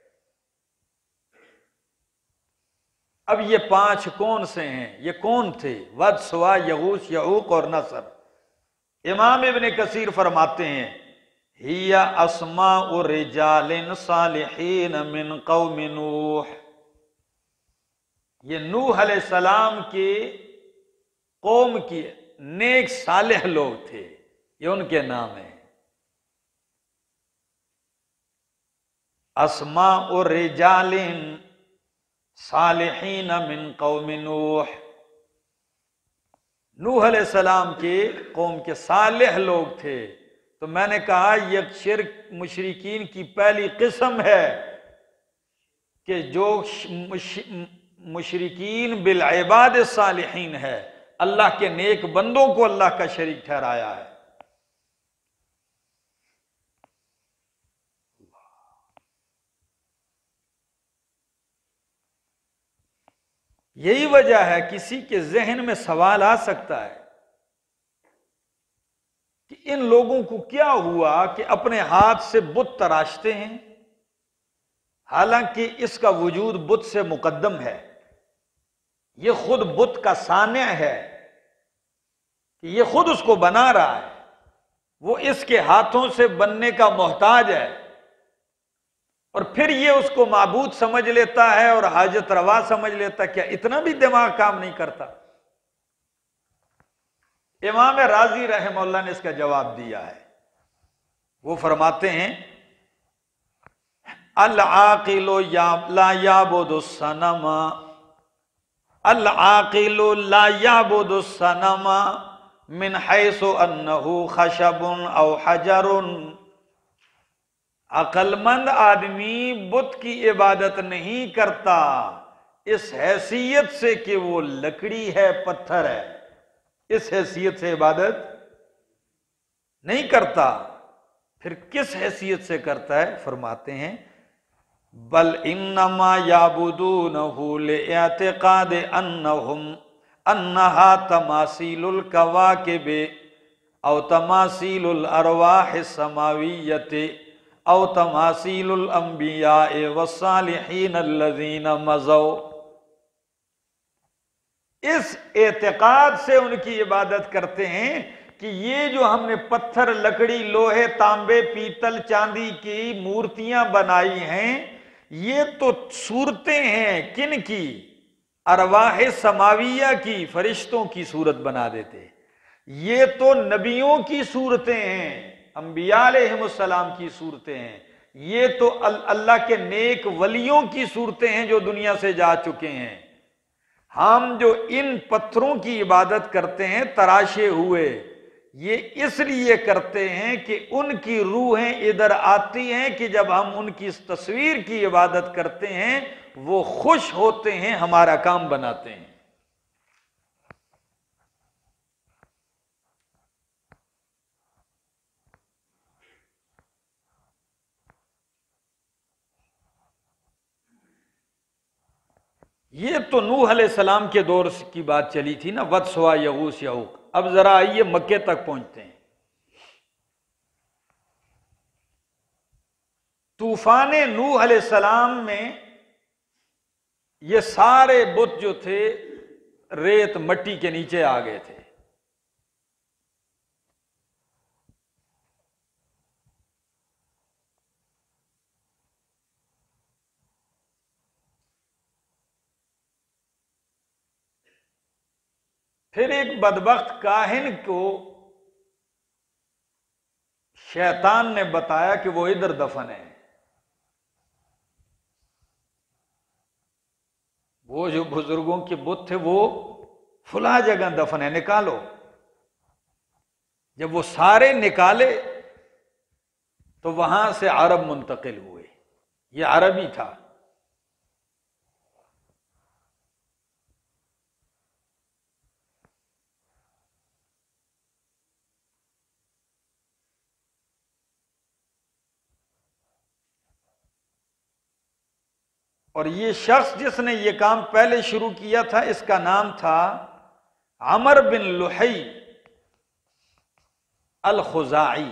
अब ये 5 कौन से हैं? ये कौन थे? वद, सुवा, यगूस, यऊक और नसर। इमाम इब्ने कसीर फरमाते हैं, हिया अस्माउ रिजालिन सालिहीन मिन कौमि नूह। ये नूह अलैहिस्सलाम के कौम के नेक सालेह लोग थे, ये उनके नाम है। अस्माउ रिजालिन सालिहीन मिन कौम नूह, नूह अलैहिस्सलाम के कौम के सालेह लोग थे। तो मैंने कहा यह शिर्क मुशरिकीन की पहली किस्म है कि जो मुशरिकीन बिल इबाद सालिहीन है, अल्लाह के नेक बंदों को अल्लाह का शरीक ठहराया है। यही वजह है किसी के जहन में सवाल आ सकता है कि इन लोगों को क्या हुआ कि अपने हाथ से बुत तराशते हैं, हालांकि इसका वजूद बुत से मुकद्दम है। यह खुद बुत का सान्य है कि यह खुद उसको बना रहा है, वो इसके हाथों से बनने का मोहताज है, और फिर ये उसको माबूद समझ लेता है और हाजत रवा समझ लेता है। क्या इतना भी दिमाग काम नहीं करता? इमाम राजी रहमहुल्लाह ने इसका जवाब दिया है। वो फरमाते हैं अल आकिलो ला याबुदु सनमा, अल आकिलो ला याबुदु सनमा मिन हैसु अन्नहु खशबुन औ हजरुन। अक्लमंद आदमी बुत की इबादत नहीं करता इस हैसियत से कि वो लकड़ी है, पत्थर है, इस हैसियत से इबादत नहीं करता। फिर किस हैसियत से करता है? फरमाते हैं बल इन्नमा याबुदूनहु लिइअतिकाद अन्नहुम अन्नहा तमासीलुल कवाकिबे औ तमासीलुल अरवाह समावियते औ तमासीलुल अंबिया वस्सालिहीन अल्लज़ीना मज़ौ। इस एतकाद से उनकी इबादत करते हैं कि ये जो हमने पत्थर, लकड़ी, लोहे, तांबे, पीतल, चांदी की मूर्तियां बनाई हैं, ये तो सूरतें हैं किन की? अरवाह समाविया की, फरिश्तों की सूरत बना देते। ये तो नबियों की सूरतें हैं, अंबिया अलैहिमुस्सलाम की सूरतें हैं। ये तो अल्लाह के नेक वलियों की सूरतें हैं जो दुनिया से जा चुके हैं। हम जो इन पत्थरों की इबादत करते हैं तराशे हुए, ये इसलिए करते हैं कि उनकी रूहें इधर आती हैं कि जब हम उनकी इस तस्वीर की इबादत करते हैं वो खुश होते हैं, हमारा काम बनाते हैं। ये तो नूह अलैहिस्सलाम के दौर की बात चली थी ना, वत्सवा यगूस यऊक। अब जरा आइए मक्के तक पहुंचते हैं। तूफान नूह अलैहिस्सलाम में ये सारे बुत जो थे रेत मट्टी के नीचे आ गए थे। फिर एक बदबख्त काहिन को शैतान ने बताया कि वो इधर दफन है, वो जो बुजुर्गों के बुत थे वो फुला जगह दफन है, निकालो। जब वो सारे निकाले तो वहां से अरब मुंतकिल हुए। ये अरबी था। और ये शख्स जिसने ये काम पहले शुरू किया था इसका नाम था अमर बिन लुहई अल खुजाई।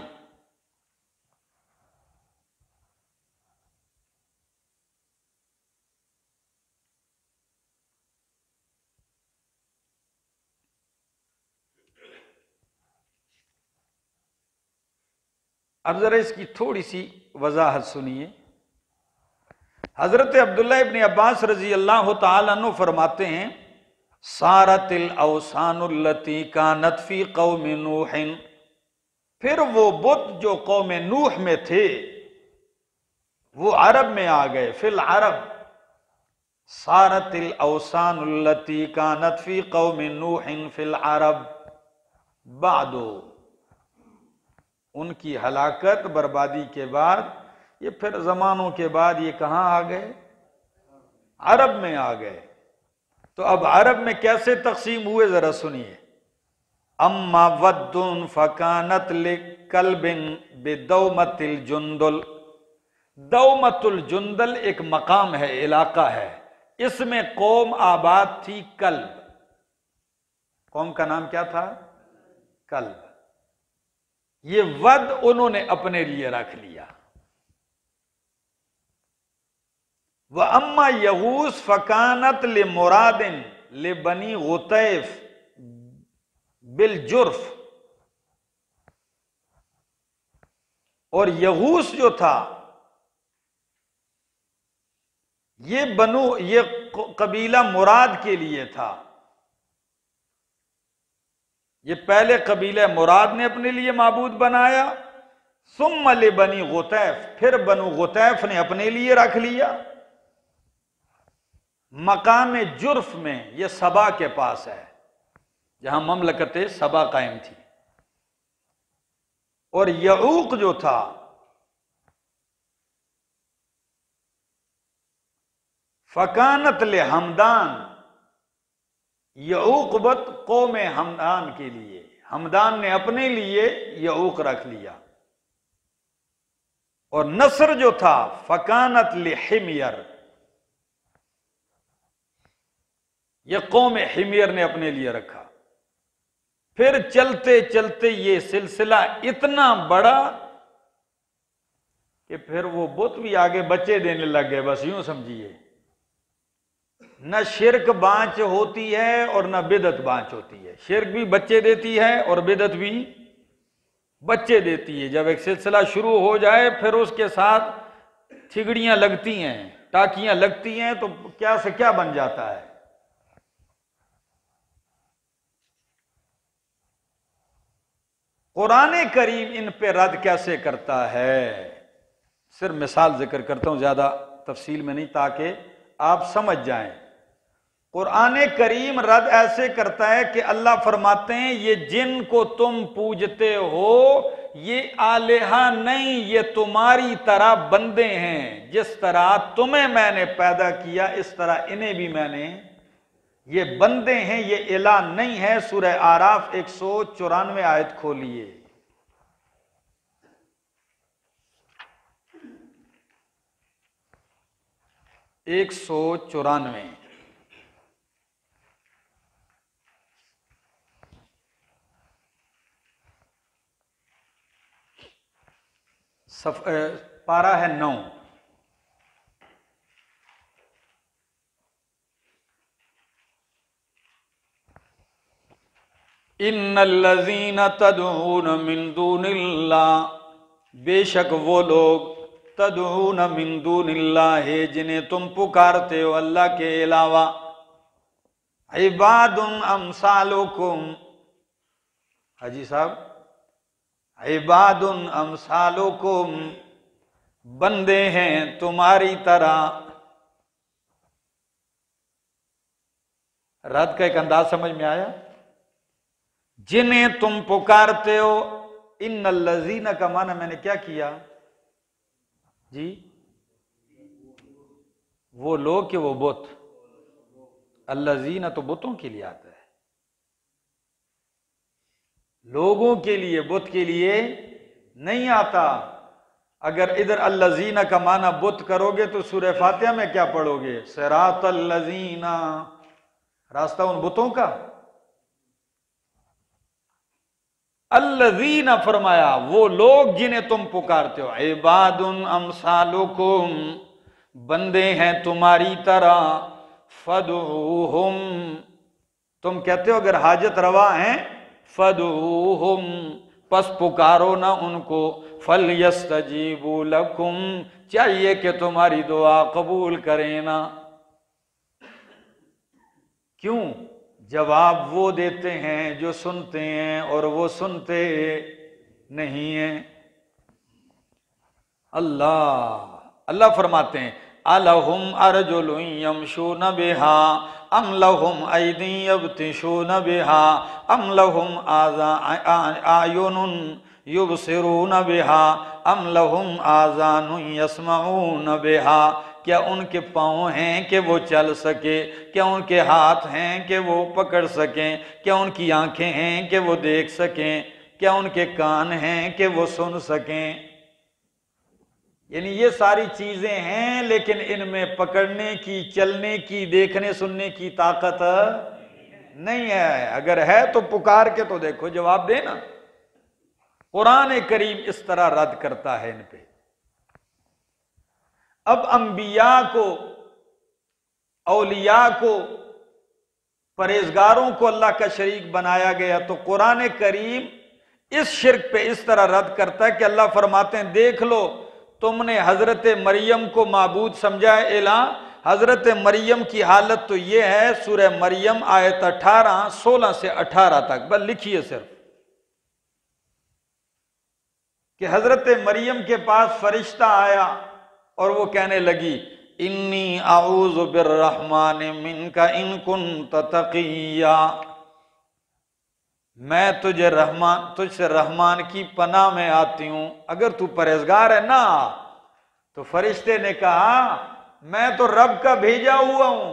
अब जरा इसकी थोड़ी सी वजाहत सुनिए। हजरत अब्दुल्लाह इब्न अब्बास रजी अल्लाह तआला अन्हु फरमाते हैं सारतिल अवसानुल्लती कानत फी कौम नूहिन। फिर वो बुत जो कौम नूह में थे वो अरब में आ गए। फिल अरब, सारतिल अवसानुल्लती कानत फी कौमिन नूहिन फिल अरब बादो, उनकी हलाकत बर्बादी के बाद ये फिर जमानों के बाद ये कहां आ गए? अरब में आ गए। तो अब अरब में कैसे तकसीम हुए जरा सुनिए। अम्मा वद्दुन फकानत लिकल्बिन बिदौमतिल जुंदुल, दौमतुल जुंदल एक मकाम है, इलाका है, इसमें कौम आबाद थी कल्ब। कौम का नाम क्या था? कल्ब। ये वद उन्होंने अपने लिए रख लिया। व अम्मा यगूस फकानत ले मुरादिन ले बनी गुतैफ बिल जुर्फ, और यगूस जो था ये कबीला मुराद के लिए था। ये पहले कबीला मुराद ने अपने लिए माबूद बनाया, सुम्मा ले बनी गुतैफ, फिर बनु गुतैफ ने अपने लिए रख लिया। मकाम जुर्फ में, यह सबा के पास है जहां ममलकत सबा कायम थी। और यऊक जो था फकानत ले हमदान, यऊकबत कौम हमदान के लिए, हमदान ने अपने लिए यऊक रख लिया। और नसर जो था फकानत ले हिमयर, यह कौम हिमयर ने अपने लिए रखा। फिर चलते चलते ये सिलसिला इतना बड़ा कि फिर वो बुत भी आगे बच्चे देने लग गए। बस यूं समझिए, न शिरक बांच होती है और न बिदत बांच होती है। शिरक भी बच्चे देती है और बिदत भी बच्चे देती है। जब एक सिलसिला शुरू हो जाए फिर उसके साथ ठिगड़ियां लगती हैं, टाकियां लगती हैं, तो क्या से क्या बन जाता है। कुरान करीम इन पे रद्द कैसे करता है, सिर्फ मिसाल जिक्र करता हूं, ज्यादा तफसील में नहीं, ताकि आप समझ जाएं। कुरान करीम रद्द ऐसे करता है कि अल्लाह फरमाते हैं ये जिन को तुम पूजते हो ये आलेहा नहीं, ये तुम्हारी तरह बंदे हैं। जिस तरह तुम्हें मैंने पैदा किया इस तरह इन्हें भी मैंने, ये बंदे हैं, ये इला नहीं है। सूरह आराफ 194 आयत खोलिए। एक 194 पारा है 9। इन्नल्लज़ीना तदऊन मिन दूनिल्लाह, बेशक वो लोग तदऊन मिन दूनिल्लाह है जिन्हें तुम पुकारते हो अल्लाह के अलावा, इबादुन अमसालुकुम, हाजी साहब, इबादुन अमसालुकुम, बंदे हैं तुम्हारी तरह। रद का एक अंदाज समझ में आया? जिन्हें तुम पुकारते हो, इन्नल्लज़ीना का माना मैंने क्या किया जी? वो लोग कि वो बुत, अल्लज़ीना तो बुतों के लिए आता है, लोगों के लिए, बुत के लिए नहीं आता। अगर इधर अल्लज़ीना का माना बुत करोगे तो सूरह फातिहा में क्या पढ़ोगे? सिरातल लज़ीना, रास्ता उन बुतों का। अल्लज़ीना फरमाया वो लोग जिन्हें तुम पुकारते हो, इबादुन अमसालुकुम, बंदे हैं तुम्हारी तरह, फदऊहुम, तुम कहते हो अगर हाजत रवा हैं, फदऊहुम, पस पुकारो ना उनको, फलयस्तजीबू लकुम, चाहिए कि तुम्हारी दुआ कबूल करें ना। क्यों? जवाब वो देते हैं जो सुनते हैं और वो सुनते नहीं हैं। अल्लाह फरमाते हैं अलहुम अर्जुलुन यमशून बिहा अम लहुम ऐदी यब्तिशून बिहा अम लहुम आयुनुन युबसिरून बिहा अम लहुम आज़ानुन यस्मऊन बिहा। क्या उनके पाँव हैं कि वो चल सके? क्या उनके हाथ हैं कि वो पकड़ सकें? क्या उनकी आंखें हैं कि वो देख सकें? क्या उनके कान हैं कि वो सुन सकें? यानी ये सारी चीजें हैं, लेकिन इनमें पकड़ने की, चलने की, देखने सुनने की ताकत नहीं है। अगर है तो पुकार के तो देखो, जवाब देना। कुरान करीम इस तरह रद्द करता है इन पे। अब अंबिया को, औलिया को, परहेजगारों को अल्लाह का शरीक बनाया गया, तो कुरान करीम इस शिर्क पे इस तरह रद्द करता है कि अल्लाह फरमाते हैं देख लो, तुमने हजरत मरियम को माबूद समझा है इला। हजरत मरियम की हालत तो यह है, सूरह मरियम आयत 18, 16 से 18 तक बस लिखिए सिर्फ, कि हजरत मरियम के पास फरिश्ता आया और वो कहने लगी इन्नी आऊज़ु बिर्रहमान मिनका इन कुन्त तक़िया, मैं तुझसे रहमान की पनाह में आती हूं अगर तू परहेजगार है ना। तो फरिश्ते ने कहा मैं तो रब का भेजा हुआ हूं,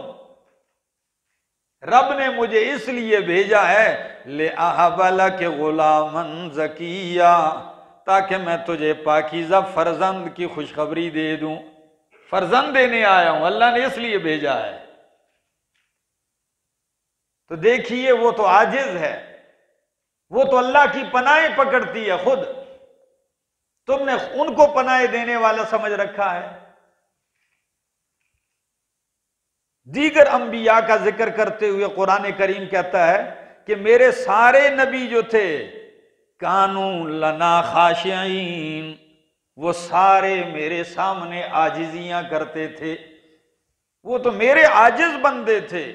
रब ने मुझे इसलिए भेजा है ले अहबला के गुलामन ज़किया, ताकि मैं तुझे पाकीज़ा फर्जंद की खुशखबरी दे दूं। फर्जंद देने आया हूं, अल्लाह ने इसलिए भेजा है। तो देखिए वो तो आजिज है, वो तो अल्लाह की पनाहें पकड़ती है खुद, तुमने उनको पनाहें देने वाला समझ रखा है। दीगर अंबिया का जिक्र करते हुए कुरान करीम कहता है कि मेरे सारे नबी जो थे कानू लना खाशिईन, वो सारे मेरे सामने आजिजियां करते थे, वो तो मेरे आजिज बंदे थे।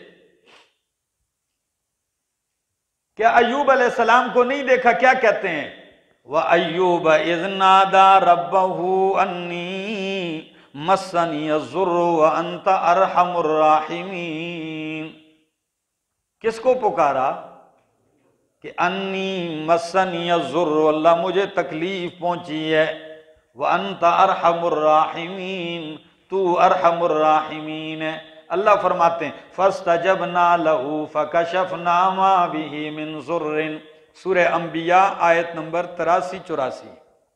क्या अय्यूब अलैहिस्सलाम को नहीं देखा? क्या कहते हैं, व अय्यूब इज़ नादा रब्बहू अन्नी मस्सनी अज़्ज़ुर्रु व अंत अरहमुर राहिमीन। किसको पुकारा कि अन्नी मस्सनी अज़्ज़ुर्रु, अल्लाह मुझे तकलीफ पहुंची है, व अंत अरहमुर राहिमीन, तू अरहमुर राहिमीन है। अल्लाह फरमाते हैं फस्तजबना लहू फकशफना मा बिही मिन ज़ुर्रिन, सूरह अंबिया आयत नंबर 83-84।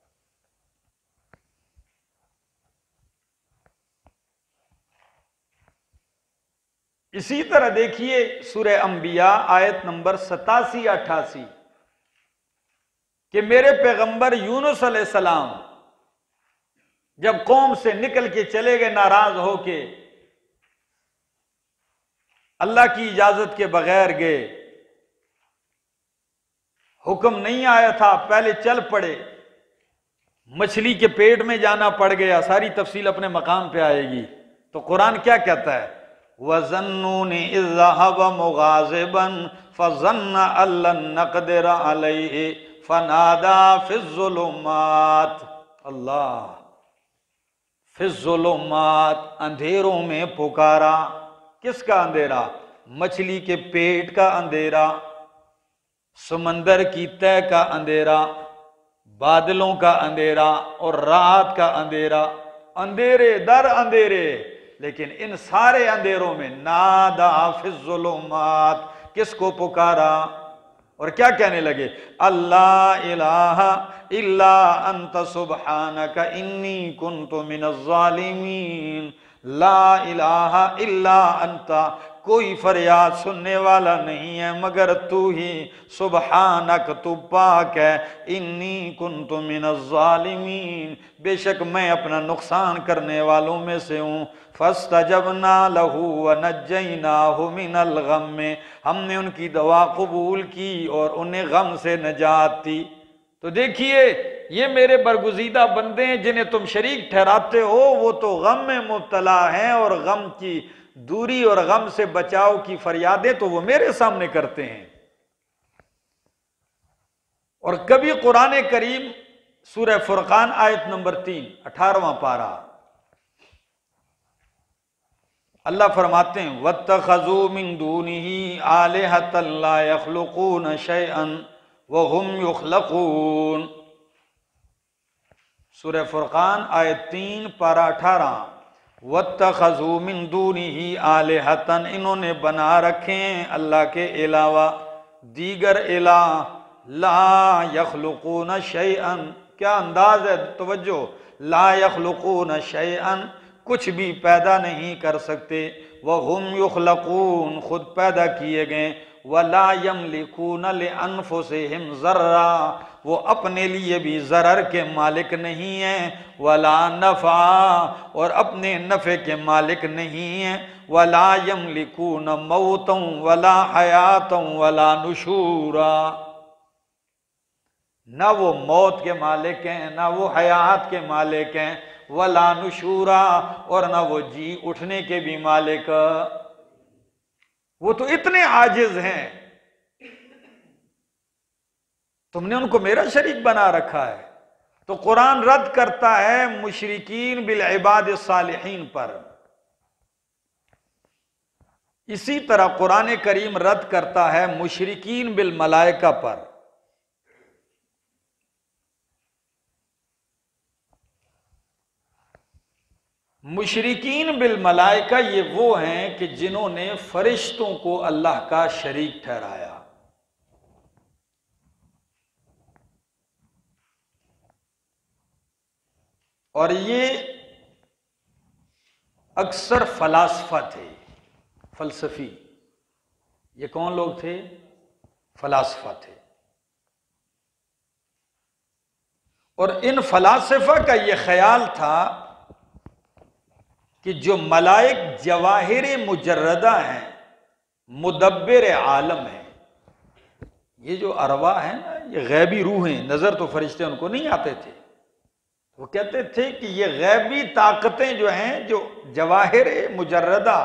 इसी तरह देखिए सूरह अंबिया आयत नंबर 87-88 कि मेरे पैगंबर यूनुस अलैहिस्सलाम जब कौम से निकल के चले गए नाराज होके, अल्लाह की इजाजत के बगैर गए, हुक्म नहीं आया था, पहले चल पड़े, मछली के पेट में जाना पड़ गया, सारी तफसील अपने मकाम पे आएगी। तो कुरान क्या कहता है, वज़न्नून इज़ ज़हब मुग़ाज़िबन फ़ज़न्न अल्लन नक़दिर अलैहि फ़नादा फ़िज़्ज़ुलुमात, अल्लाह, फ़िज़्ज़ुलुमात, अंधेरों में पुकारा। किसका अंधेरा? मछली के पेट का अंधेरा, समंदर की तह का अंधेरा, बादलों का अंधेरा और रात का अंधेरा, अंधेरे दर अंधेरे। लेकिन इन सारे अंधेरों में नादा फिज़्ज़ुलुमात, किसको पुकारा और क्या कहने लगे, अल्लाह इलाहा इल्ला अंत सुब्हानक इन्नी कुन्तु मिनज़ ज़ालिमीन, ला इलाहा इल्ला अंता, कोई फरियाद सुनने वाला नहीं है मगर तू ही, सुब्हानक, तू पाक है, इन्नी कुन्तु मिनज़ ज़ालिमीन, बेशक मैं अपना नुकसान करने वालों में से हूँ। फस्तजबना लहू व नज्जयनाहु मिनल गम्म, हमने उनकी दवा कबूल की और उन्हें गम से नजात दी। तो देखिए ये मेरे बरगुज़ीदा बंदे हैं जिन्हें तुम शरीक ठहराते हो, वो तो गम में मुब्तला हैं और गम की दूरी और गम से बचाव की फरियादें तो वो मेरे सामने करते हैं। और कभी कुरान करीम सूरह फुरकान आयत नंबर 3, 18वां पारा, अल्लाह फरमाते हैं वत्तखज़ू मिन दूनिही आलिहतन ला यख्लुकून शैअन व हुम युख्लकून। सूरह फुरकान आयत 3 पारा 18। वत्तखज़ू मिन दूनिही आलिहतन, इन्होंने बना रखे हैं अल्लाह के अलावा दीगर इलाह, ला यख्लुकून शैअन, क्या अंदाज है, तवज्जो, ला यख्लुकून शैअन, कुछ भी पैदा नहीं कर सकते, वह हुम युख्लकून, खुद पैदा किए गए, वला यमलिकून लिअन्फुसिहिम ज़र्रा, वो अपने लिए भी ज़रर के मालिक नहीं हैं, वला नफ़ा, और अपने नफ़े के मालिक नहीं हैं, वला यमलिकून मौतन वला हयातन वला नुशूरा, ना वो मौत के मालिक हैं, ना वो हयात के मालिक हैं, वला नुशूरा, और ना वो जी उठने के भी मालिक। वो तो इतने आजिज हैं, तुमने उनको मेरा शरीक बना रखा है। तो कुरान रद्द करता है मुशरिकीन बिल इबाद सालिहीन पर। इसी तरह कुरान करीम रद्द करता है मुशरिकीन बिल मलाइका पर। मुशरिकीन बिल मलाइका ये वो हैं कि जिन्होंने फरिश्तों को अल्लाह का शरीक ठहराया। और ये अक्सर फलासफा थे, फलसफी। ये कौन लोग थे? फलासफा थे। और इन फलासफा का ये ख्याल था कि जो मलाइक जवाहिर मुजर्रदा हैं, मुदब्बिर आलम हैं, ये जो अरवा है ना, ये गैबी रूहें, नजर तो फरिश्ते उनको नहीं आते थे, वो कहते थे कि ये गैबी ताकतें जो हैं, जो जवाहिर मुजर्रदा,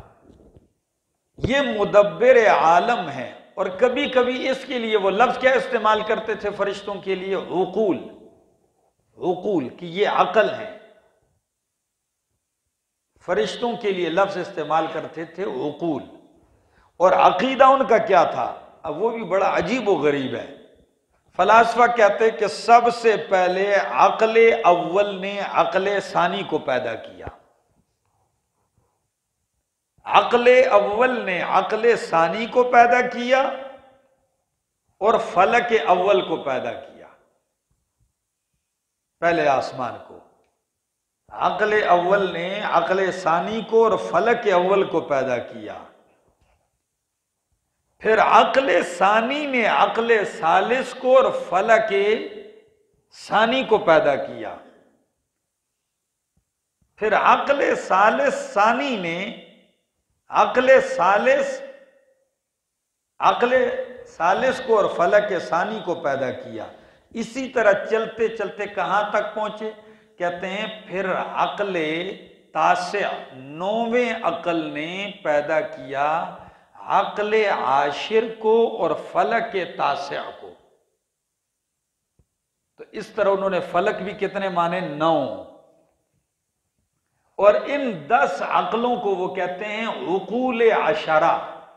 ये मुदब्बिर आलम हैं। और कभी कभी इसके लिए वो लफ्ज क्या इस्तेमाल करते थे फरिश्तों के लिए? उकूल, उकूल, कि ये अकल है। फरिश्तों के लिए लफ्ज इस्तेमाल करते थे उकूल। और अकीदा उनका क्या था? अब वो भी बड़ा अजीब व गरीब है। फलासफा कहते कि सबसे पहले अक्ल अव्वल ने अक्ल सानी को पैदा किया। अक्ल अव्वल ने अक्ल सानी को पैदा किया और फलक अव्वल को पैदा किया, पहले आसमान को। अक्ल अव्वल ने अक्ल सानी को और फलक अव्वल को पैदा किया। फिर अक्ल सानी ने अक्ल सालिस को और फलक सानी को पैदा किया। फिर अक्ल सालिस सानी ने अक्ल सालिस को और फलक सानी को पैदा किया। इसी तरह चलते चलते कहां तक पहुंचे? कहते हैं फिर अक्ल तासे, 9वें अक्ल ने पैदा किया अक्ल आशिर को और फलक तासे को। तो इस तरह उन्होंने फलक भी कितने माने? 9। और इन 10 अक्लों को वो कहते हैं उकूल अशरा,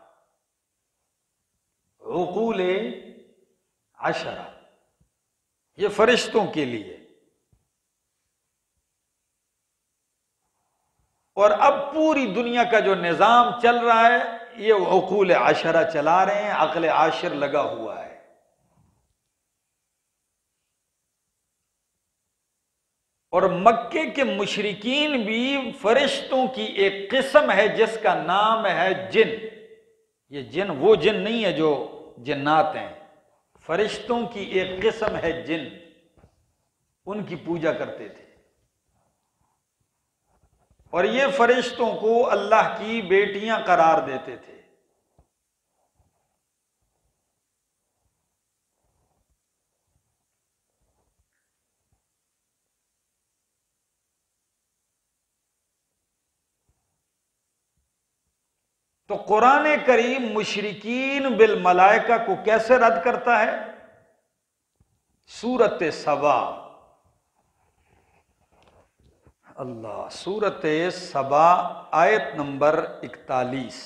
उकूल अशरा, ये फरिश्तों के लिए। और अब पूरी दुनिया का जो निजाम चल रहा है, ये उकूल अशरा चला रहे हैं, अक्ल आशिर लगा हुआ है। और मक्के के मुशरिकीन भी फरिश्तों की एक किस्म है जिसका नाम है जिन। ये जिन वो जिन नहीं है जो जिन्नात हैं, फरिश्तों की एक किस्म है जिन, उनकी पूजा करते थे। और ये फरिश्तों को अल्लाह की बेटियां करार देते थे। तो कुरान करीम मुशरिकीन बिल मलाइका को कैसे रद्द करता है? सूरत सबा अल्लाह। सूरत सबा आयत नंबर 41।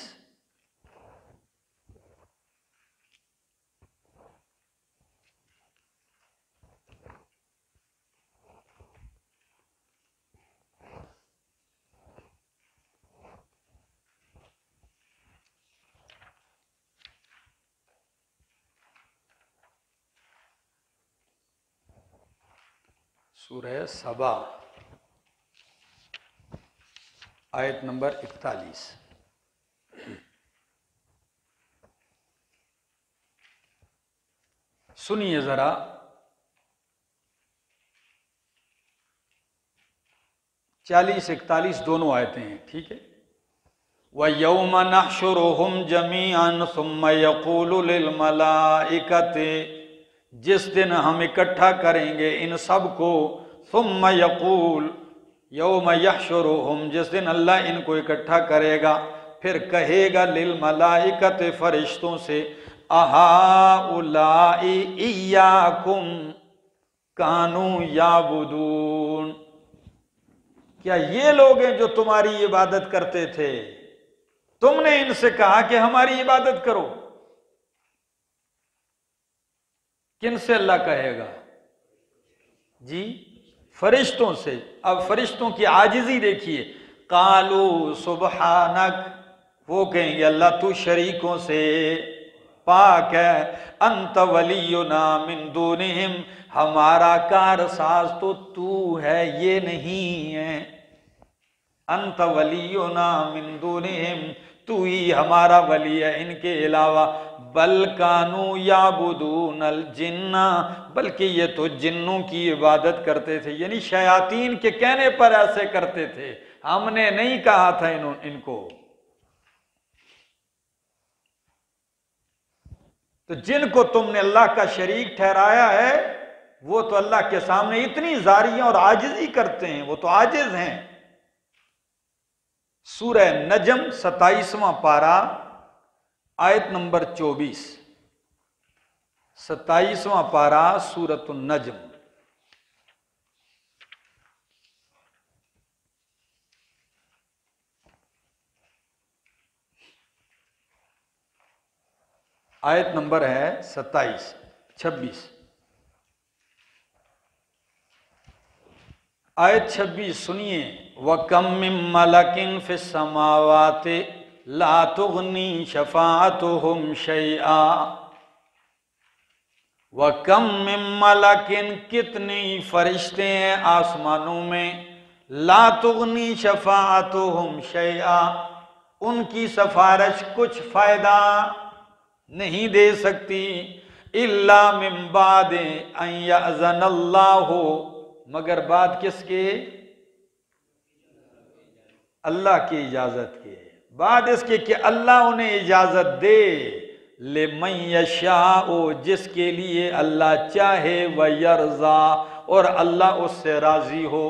सूरह सबा आयत नंबर 41। सुनिए जरा, चालीस 41 दोनों आयतें हैं, ठीक है। व यौम नहशुरुहुम जमीअन सुम्मा यक़ूलु लिल मलाइकति, जिस दिन हम इकट्ठा करेंगे इन सब को, सुम्मा यक़ूल यौम यहशुरुहुम, जिस दिन अल्लाह इनको इकट्ठा करेगा, फिर कहेगा लिल मलाइकति, फरिश्तों से, अहाउलाई इय्याकुम कानू याबुदून, क्या ये लोग हैं जो तुम्हारी इबादत करते थे? तुमने इनसे कहा कि हमारी इबादत करो। किनसे अल्लाह कहेगा जी? फरिश्तों से। अब फरिश्तों की आजिज़ी देखिए, कालू सुबहानक, वो कहेंगे अल्लाह तू शरीकों से पाक है, अंत वलियुना मिन दूनिहिम, हमारा कारसाज तो तू है, ये नहीं है। अंत वलियुना मिन दूनिहिम, तू ही हमारा वली है इनके अलावा। बल कानू याबुदूनल जिन्ना, बल्कि ये तो जिन्नों की इबादत करते थे, यानी शयातीन के कहने पर ऐसे करते थे, हमने नहीं कहा था इनको। तो जिनको तुमने अल्लाह का शरीक ठहराया है, वो तो अल्लाह के सामने इतनी जारियां और आजिज़ी करते हैं, वो तो आजिज़ हैं। सूरह नजम 27वां पारा आयत नंबर 24। 27वां पारा सूरतुन नजम। आयत नंबर है 26। आयत 26 सुनिए। वकम मिन मलकिन फिस समावाति ला तुगनी शफाअतुहुम शैआ। वकम मिन मलकिन, कितने फरिश्ते हैं आसमानों में, ला तुगनी शफाअतुहुम शैआ, उनकी सिफारिश कुछ फायदा नहीं दे सकती, इल्ला मिन बाद अन यअज़नल्लाहु, मगर बाद किसके? अल्लाह की इजाजत के, बाद इसके कि अल्लाह उन्हें इजाजत दे, ले मन यशाओ, जिसके लिए अल्लाह चाहे, व यरजा, और अल्लाह उससे राजी हो।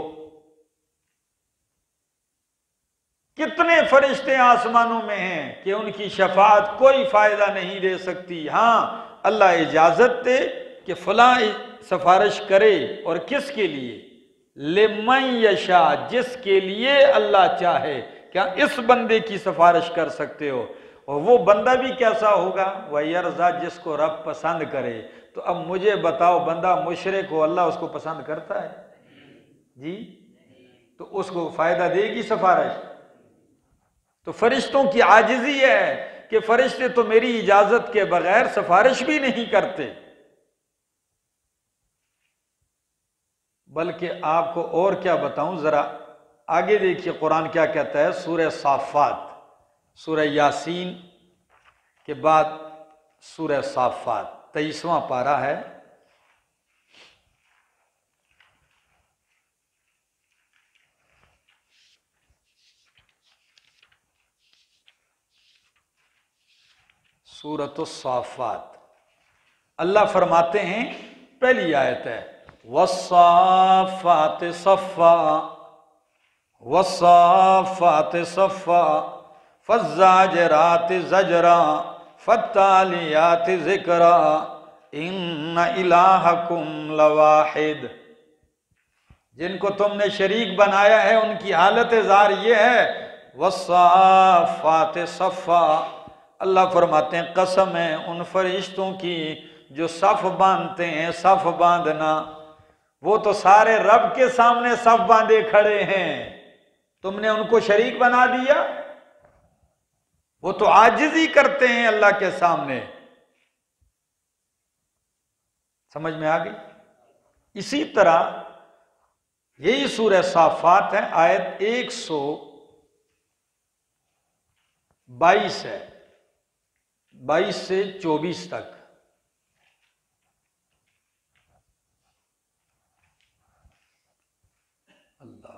कितने फरिश्ते आसमानों में हैं कि उनकी शफाअत कोई फायदा नहीं दे सकती। हाँ, अल्लाह इजाजत दे कि फलां सिफारिश करे, और किसके लिए? लिमन यशा, जिसके लिए अल्लाह चाहे। क्या इस बंदे की सिफारिश कर सकते हो? और वो बंदा भी कैसा होगा? वह यरजा, जिसको रब पसंद करे। तो अब मुझे बताओ, बंदा मुशरिक हो, अल्लाह उसको पसंद करता है जी? तो उसको फायदा देगी सिफारिश? तो फरिश्तों की आजिज़ी है कि फरिश्ते तो मेरी इजाजत के बगैर सिफारिश भी नहीं करते। बल्कि आपको और क्या बताऊं, जरा आगे देखिए कुरान क्या कहता है। सूरह साफात, सूरह यासीन के बाद सूरह साफात 23वां पारा है। सूरत साफात, अल्लाह फरमाते हैं, पहली आयत है, वस्साफात सफ़ा, वस्साफात सफ़ा, फज़्ज़ाजरात ज़जरा, फत्तालियात ज़िक्रा, इन्ना इलाहकुम लवाहिद। जिनको तुमने शरीक बनाया है उनकी हालत ज़ार ये है, वस्साफ़ात सफ़ा, अल्लाह फरमाते हैं कसम है उन फरिश्तों की जो सफ़ बांधते हैं। सफ़ बांधना, वो तो सारे रब के सामने सफ़ बांधे खड़े हैं, तुमने उनको शरीक बना दिया। वो तो आजिज़ी करते हैं अल्लाह के सामने। समझ में आ गई? इसी तरह यही सूरह साफ़ात है, आयत 122 है, 22 से 24 तक। अल्लाह,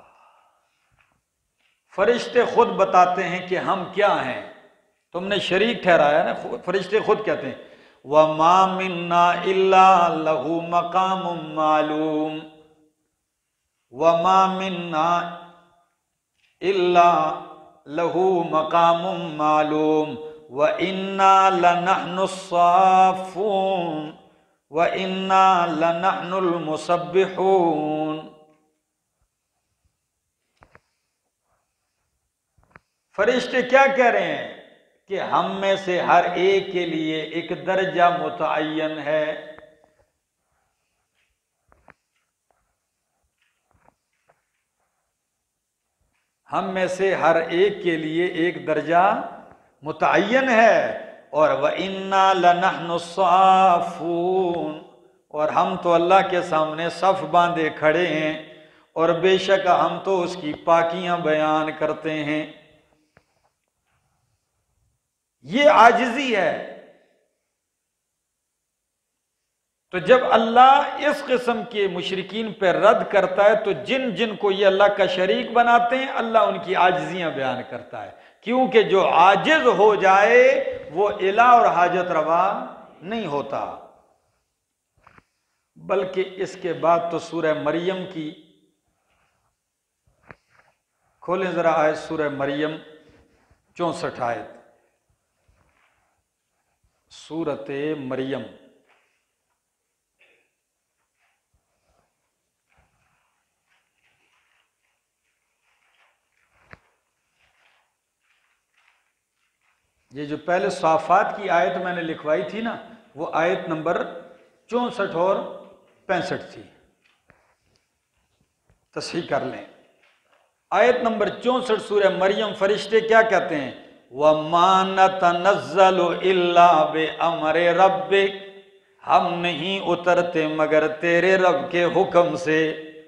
फरिश्ते खुद बताते हैं कि हम क्या हैं, तुमने शरीक ठहराया ना। फरिश्ते खुद कहते हैं, वमा मिन्ना इल्ला लहू मकामुम मालूम, वमा मिन्ना इल्ला लहू मकामुम मालूम, व इन्ना लनहनु साफ़ून, व इन्ना लनहनुल मुसब्बिहून। फरिश्ते क्या कह रहे हैं कि हम में से हर एक के लिए एक दर्जा मुतअय्यन है। हम में से हर एक के लिए एक दर्जा मुतअय्यन है। और व इन्ना लनहनु साफ़ून, और हम तो अल्लाह के सामने सफ़ बांधे खड़े हैं, और बेशक हम तो उसकी पाकियां बयान करते हैं। ये आजिज़ी है। तो जब अल्लाह इस किस्म के मुशरिकीन पर रद्द करता है, तो जिन जिन को ये अल्लाह का शरीक बनाते हैं, अल्लाह उनकी आजिज़ियां बयान करता है। क्योंकि जो आजिज़ हो जाए वो इला और हाजत रवा नहीं होता। बल्कि इसके बाद तो सूरह मरियम की, खोलें जरा आयत सूरह मरियम 64 आयत, सूरत मरियम। ये जो पहले साफ़ात की आयत मैंने लिखवाई थी ना, वो आयत नंबर 64 और 65 थी। तस्हीह कर लें। आयत नंबर 64 सूरह मरियम, फरिश्ते क्या कहते हैं? वमा नतनज़्ज़लु इल्ला बिअम्रि रब्बिक, हम नहीं उतरते मगर तेरे रब के हुक्म से।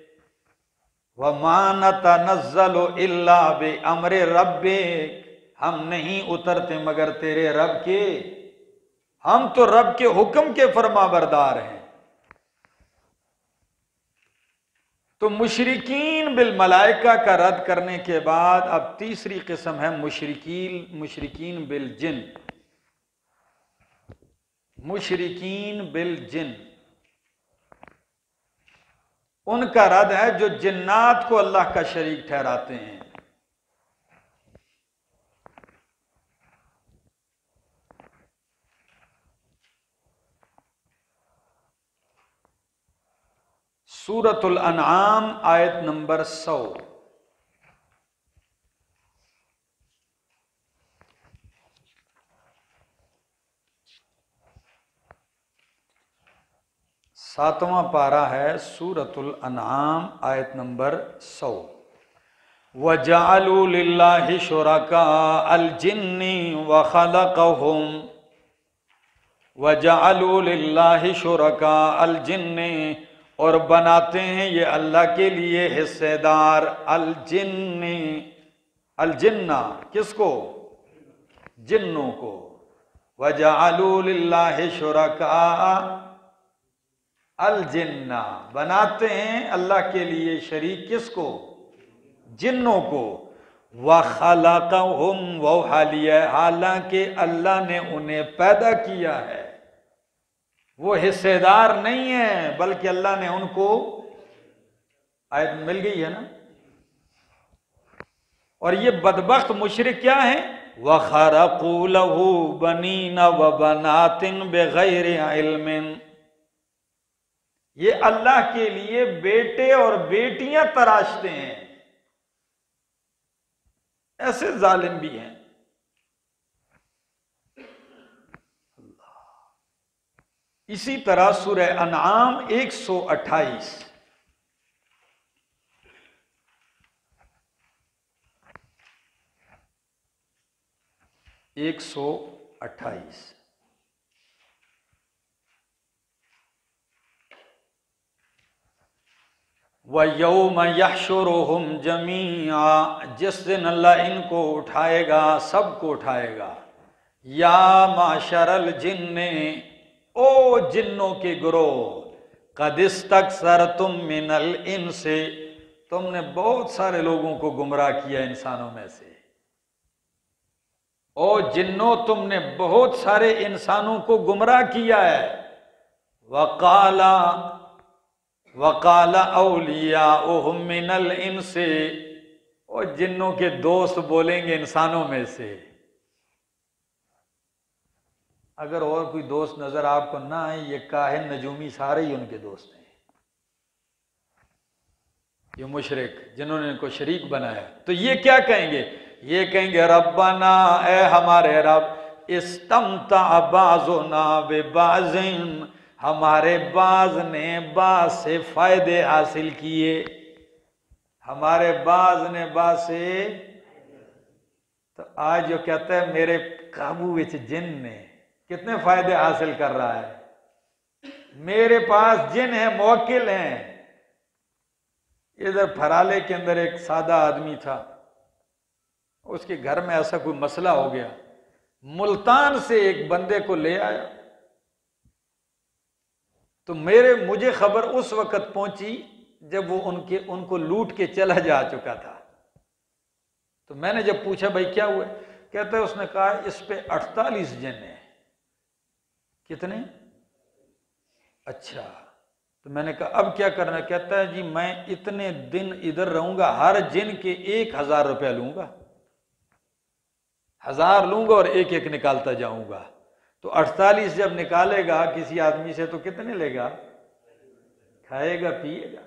वमा नतनज़्ज़लु इल्ला बिअम्रि रब्बिक, हम नहीं उतरते मगर तेरे रब के, हम तो रब के हुक्म के फरमाबरदार हैं। तो मुशरिकीन बिल मलाइका का रद्द करने के बाद अब तीसरी किस्म है मुशरिकीन बिल जिन। मुशरिकीन बिल जिन, उनका रद्द है जो जिन्नात को अल्लाह का शरीक ठहराते हैं। सूरतुल अनआम आयत नंबर 100। सातवां पारा है सूरतुल अनआम आयत नंबर 100। वजअलू लिल्लाहि शुरका अल जिन्नी व खलक़हुम, वजअलू लिल्लाहि शुरका अल जिन्नी, और बनाते हैं ये अल्लाह के लिए हिस्सेदार। अल जिन्नी, अल जिन्ना किसको? जिन्नों को। वजअलू लिल्लाहि शुरका अल जिन्ना, बनाते हैं अल्लाह के लिए शरीक किसको? जिन्नों को। व खलक़हुम, वो हालिया, हालांकि अल्लाह ने उन्हें पैदा किया है, वो हिस्सेदार नहीं है, बल्कि अल्लाह ने उनको, आयत मिल गई है ना। और ये बदबख्त मुशरिक क्या है? व खरक़ू लहू बनीना व बनातिन बिग़ैरि इल्मिन, ये अल्लाह के लिए बेटे और बेटियां तराशते हैं, ऐसे जालिम भी हैं। इसी तरह सूरह अनआम 128, व यौम यहशुरुहुम जमीआ, जिस दिन अल्लाह इनको उठाएगा, सबको उठाएगा। या माशरल जिन्ने, ओ जिन्नों के ग्रोह, कद इस्तक्सरतुम मिनल इनसे, तुमने बहुत सारे लोगों को गुमराह किया इंसानों में से। ओ जिन्नों, तुमने बहुत सारे इंसानों को गुमराह किया है। वकाला वकाला औलियाउहुम मिनल इनसे, और जिन्नों के दोस्त बोलेंगे इंसानों में से। अगर और कोई दोस्त नजर आपको ना आए, ये काहिन नजूमी सारे ही उनके दोस्त हैं, ये मुशरिक जिन्होंने इनको शरीक बनाया। तो ये क्या कहेंगे? ये कहेंगे रब्बना, ए हमारे रब, इस्तमता बाज़ुना बिबाज़िन, हमारे बाज ने बाज से फायदे हासिल किए, हमारे बाज ने बाज से। तो आज जो कहता है मेरे काबू विच जिन ने, कितने फायदे हासिल कर रहा है। मेरे पास जिन है, मौकिल हैं। इधर फराले के अंदर एक सादा आदमी था, उसके घर में ऐसा कोई मसला हो गया, मुल्तान से एक बंदे को ले आया। तो मुझे खबर उस वक्त पहुंची जब वो उनको लूट के चला जा चुका था। तो मैंने जब पूछा भाई क्या हुआ, कहता है उसने कहा इस पे 48 जिन है। कितने? अच्छा। तो मैंने कहा अब क्या करना? कहता है जी मैं इतने दिन इधर रहूंगा, हर जिन के 1000 रुपया लूंगा, 1000 लूंगा और एक एक निकालता जाऊंगा। तो 48 जब निकालेगा किसी आदमी से तो कितने लेगा? खाएगा पिएगा।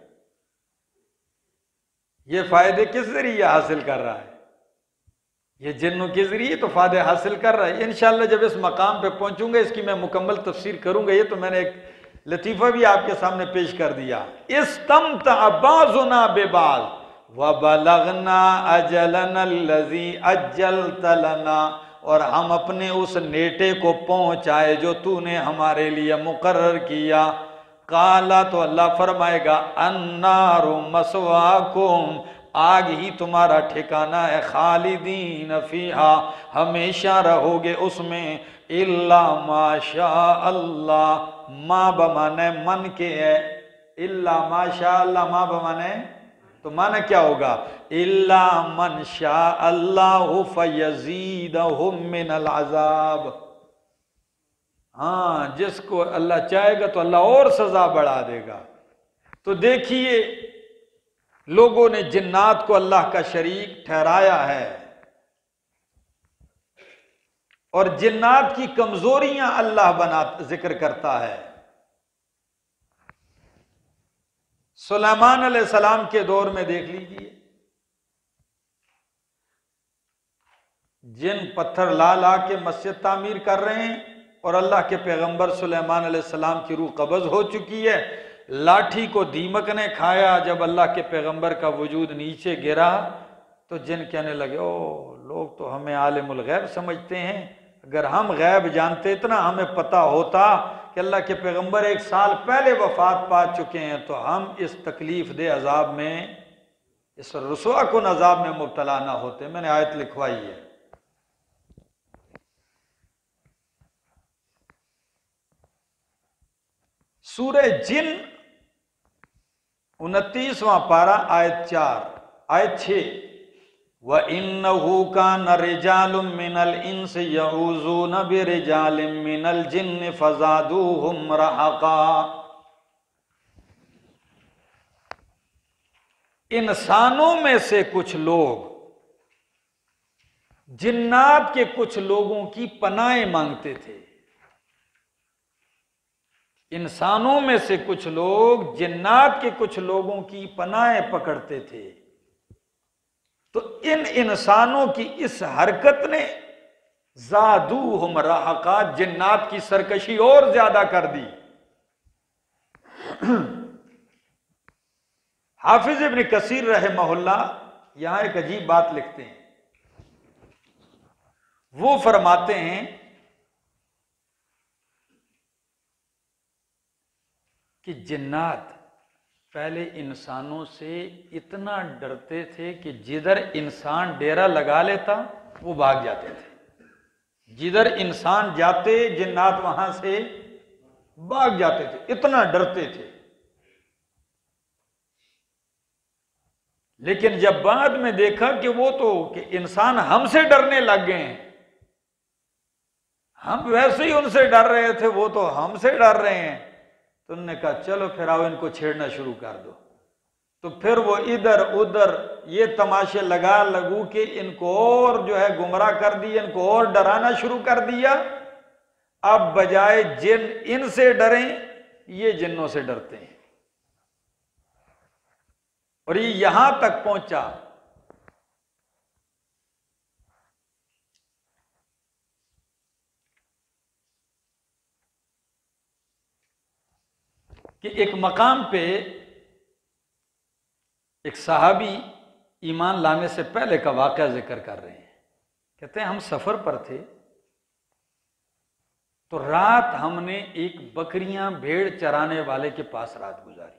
ये फायदे किस जरिए हासिल कर रहा है? ये जिन्नों के जरिए तो फायदे हासिल कर रहा है। इंशाअल्लाह जब इस मकाम पे पहुंचूंगा इसकी मैं मुकम्मल तफसीर करूंगा। ये तो मैंने एक लतीफ़ा भी आपके सामने पेश कर दिया। इस्तमता बाज़ुना बेबाज़ व बलगना अजलना अल्लज़ी अज्जलत लना, और हम अपने उस नेटे को पहुंचाए जो तूने हमारे लिए मुकर्रर किया। काला, तो अल्लाह फरमाएगा अन्नारु मसवाकुम, आग ही तुम्हारा ठिकाना है। खालिदीन फीहा, हमेशा रहोगे उसमें। इल्ला माशा अल्लाह, माँ बमाने मन के है। इल्ला माशा अल्लाह, माँ बमाने तो माना क्या होगा? इल्ला मन शा अल्लाहु फयज़ीदहुम मिनल अज़ाब। हाँ, जिसको अल्लाह चाहेगा तो अल्लाह और सजा बढ़ा देगा। तो देखिए लोगों ने जिन्नात को अल्लाह का शरीक ठहराया है, और जिन्नात की कमजोरियां अल्लाह जिक्र करता है। सुलेमान अलैहिस्सलाम के दौर में देख लीजिए, जिन पत्थर ला ला के मस्जिद तामीर कर रहे हैं, और अल्लाह के पैगंबर सुलेमान अलैहिस्सलाम की रूह कब्ज हो चुकी है। लाठी को दीमक ने खाया, जब अल्लाह के पैगंबर का वजूद नीचे गिरा तो जिन कहने लगे ओ लोग तो हमें आलिमुल गैब समझते हैं, अगर हम गैब जानते, इतना हमें पता होता कि अल्लाह के पैगंबर 1 साल पहले वफात पा चुके हैं, तो हम इस तकलीफ दे अजाब में, इस रुसवा कुन अजाब में मुब्तला ना होते। मैंने आयत लिखवाई है। सूरह जिन 29वां पारा आयत 4 आयत 6, व इन्नहु कान रिजालुम मिनल इंस यऊज़ून बिरिजालिम मिनल जिन्न फज़ादूहुम रहक़ा। इंसानों में से कुछ लोग जिन्नात के कुछ लोगों की पनाहें मांगते थे। इंसानों में से कुछ लोग जिन्नात के कुछ लोगों की पनाहें पकड़ते थे, तो इन इंसानों की इस हरकत ने ज़ादूहुम रहक़ा, जिन्नात की सरकशी और ज्यादा कर दी। हाफिज इब्न कसीर रहमहुल्लाह यहां एक अजीब बात लिखते हैं। वो फरमाते हैं कि जिन्नात पहले इंसानों से इतना डरते थे कि जिधर इंसान डेरा लगा लेता वो भाग जाते थे। जिधर इंसान जाते जिन्नात वहां से भाग जाते थे, इतना डरते थे। लेकिन जब बाद में देखा कि वो तो कि इंसान हमसे डरने लग गए हैं, हम वैसे ही उनसे डर रहे थे, वो तो हमसे डर रहे हैं, तो उन्होंने कहा चलो फिर आओ इनको छेड़ना शुरू कर दो। तो फिर वो इधर उधर ये तमाशे लगा लगू के इनको और जो है गुमराह कर दिया, इनको और डराना शुरू कर दिया। अब बजाय जिन इनसे डरें, ये जिन्नों से डरते हैं। और ये यहां तक पहुंचा कि एक मकाम पे एक सहाबी ईमान लाने से पहले का वाकया जिक्र कर रहे हैं। कहते हैं हम सफर पर थे, तो रात हमने एक बकरियां भेड़ चराने वाले के पास रात गुजारी।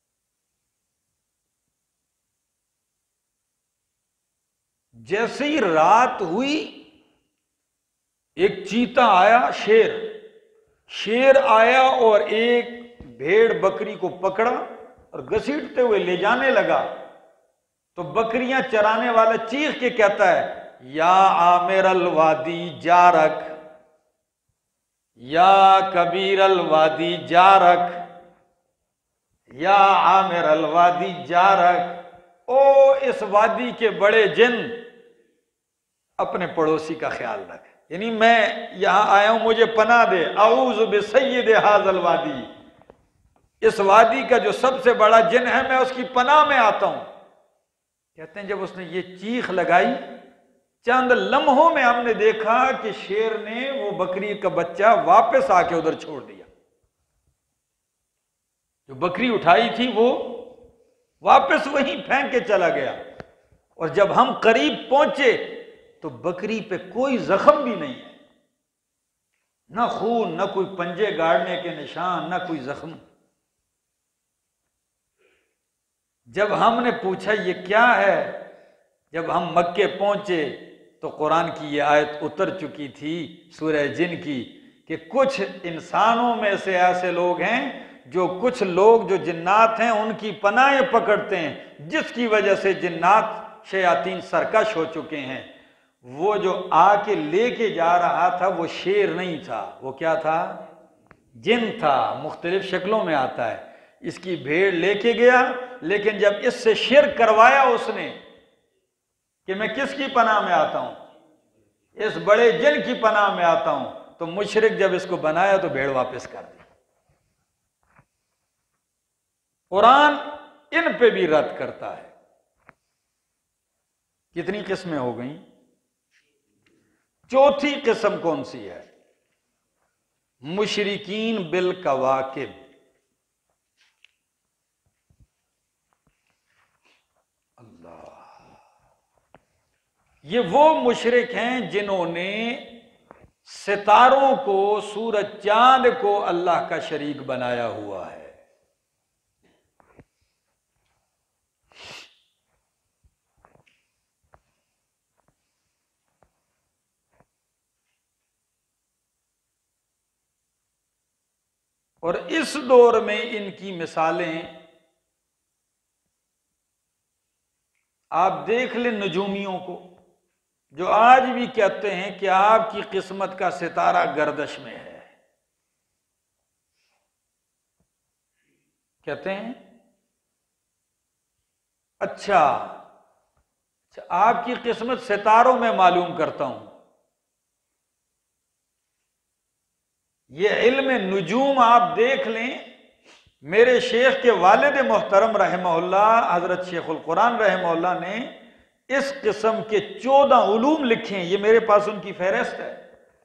जैसे ही रात हुई, एक चीता आया, शेर आया और एक भेड़ बकरी को पकड़ा और घसीटते हुए ले जाने लगा। तो बकरियां चराने वाला चीख के कहता है, या आमिर अल वादी जारक, या कबीर अल वादी जारक, या आमिर अल वादी जारक। ओ इस वादी के बड़े जिन, अपने पड़ोसी का ख्याल रख। यानी मैं यहां आया हूं, मुझे पनाह दे। आऊज़ु बिसय्यिद हाज़ल वादी, इस वादी का जो सबसे बड़ा जिन है, मैं उसकी पनाह में आता हूं। कहते हैं जब उसने ये चीख लगाई, चंद लम्हों में हमने देखा कि शेर ने वो बकरी का बच्चा वापस आके उधर छोड़ दिया। जो बकरी उठाई थी वो वापस वहीं फेंक के चला गया। और जब हम करीब पहुंचे तो बकरी पे कोई जख्म भी नहीं है, ना खून, ना कोई पंजे गाड़ने के निशान, ना कोई जख्म। जब हमने पूछा ये क्या है, जब हम मक्के पहुंचे तो कुरान की ये आयत उतर चुकी थी सूरह जिन की, कि कुछ इंसानों में से ऐसे लोग हैं जो कुछ लोग जो जिन्नात हैं उनकी पनाहें पकड़ते हैं, जिसकी वजह से जिन्नात शयातीन सरकश हो चुके हैं। वो जो आके लेके जा रहा था वो शेर नहीं था, वो क्या था? जिन था। मुख्तलिफ शक्लों में आता है। इसकी भेड़ लेके गया, लेकिन जब इससे शिर्क करवाया उसने कि मैं किसकी पनाह में आता हूं, इस बड़े जिन की पनाह में आता हूं, तो मुशरिक जब इसको बनाया तो भेड़ वापस कर दी। कुरान इन पे भी रद्द करता है। कितनी किस्में हो गई? चौथी किस्म कौन सी है? मुशरिकीन बिल कवाकिब। ये वो मुशरिक हैं जिन्होंने सितारों को, सूरज चांद को अल्लाह का शरीक बनाया हुआ है। और इस दौर में इनकी मिसालें आप देख लें। नजूमियों को जो आज भी कहते हैं कि आपकी किस्मत का सितारा गर्दश में है, कहते हैं अच्छा आपकी किस्मत सितारों में मालूम करता हूं। ये इल्म नुजूम आप देख लें, मेरे शेख के वालिद मोहतरम रहमहुल्लाह हजरत शेखुल कुरान रहमहुल्लाह ने इस किस्म के 14 उलूम लिखे हैं। ये मेरे पास उनकी फहरिस्त है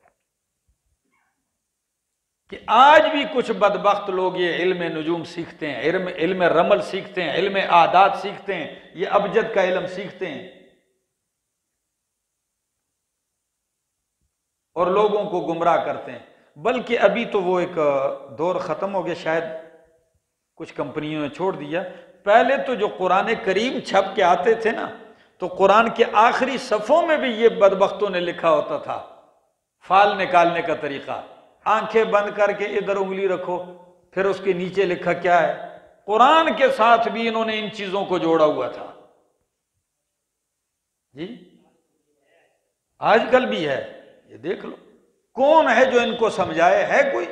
कि आज भी कुछ बदबख्त लोग ये इल्म नुजूम सीखते हैं, इल्म रमल सीखते हैं, इल्म आदात सीखते हैं, ये अबजद का इल्म सीखते हैं और लोगों को गुमराह करते हैं। बल्कि अभी तो वो एक दौर ख़त्म हो गया, शायद कुछ कंपनियों ने छोड़ दिया। पहले तो जो कुरान करीम छप के आते थे ना, तो कुरान के आखिरी सफ़ों में भी ये बदबख्तों ने लिखा होता था फाल निकालने का तरीका। आंखें बंद करके इधर उंगली रखो, फिर उसके नीचे लिखा क्या है। कुरान के साथ भी इन्होंने इन चीजों को जोड़ा हुआ था जी, आजकल भी है। ये देख लो, कौन है जो इनको समझाए? है कोई?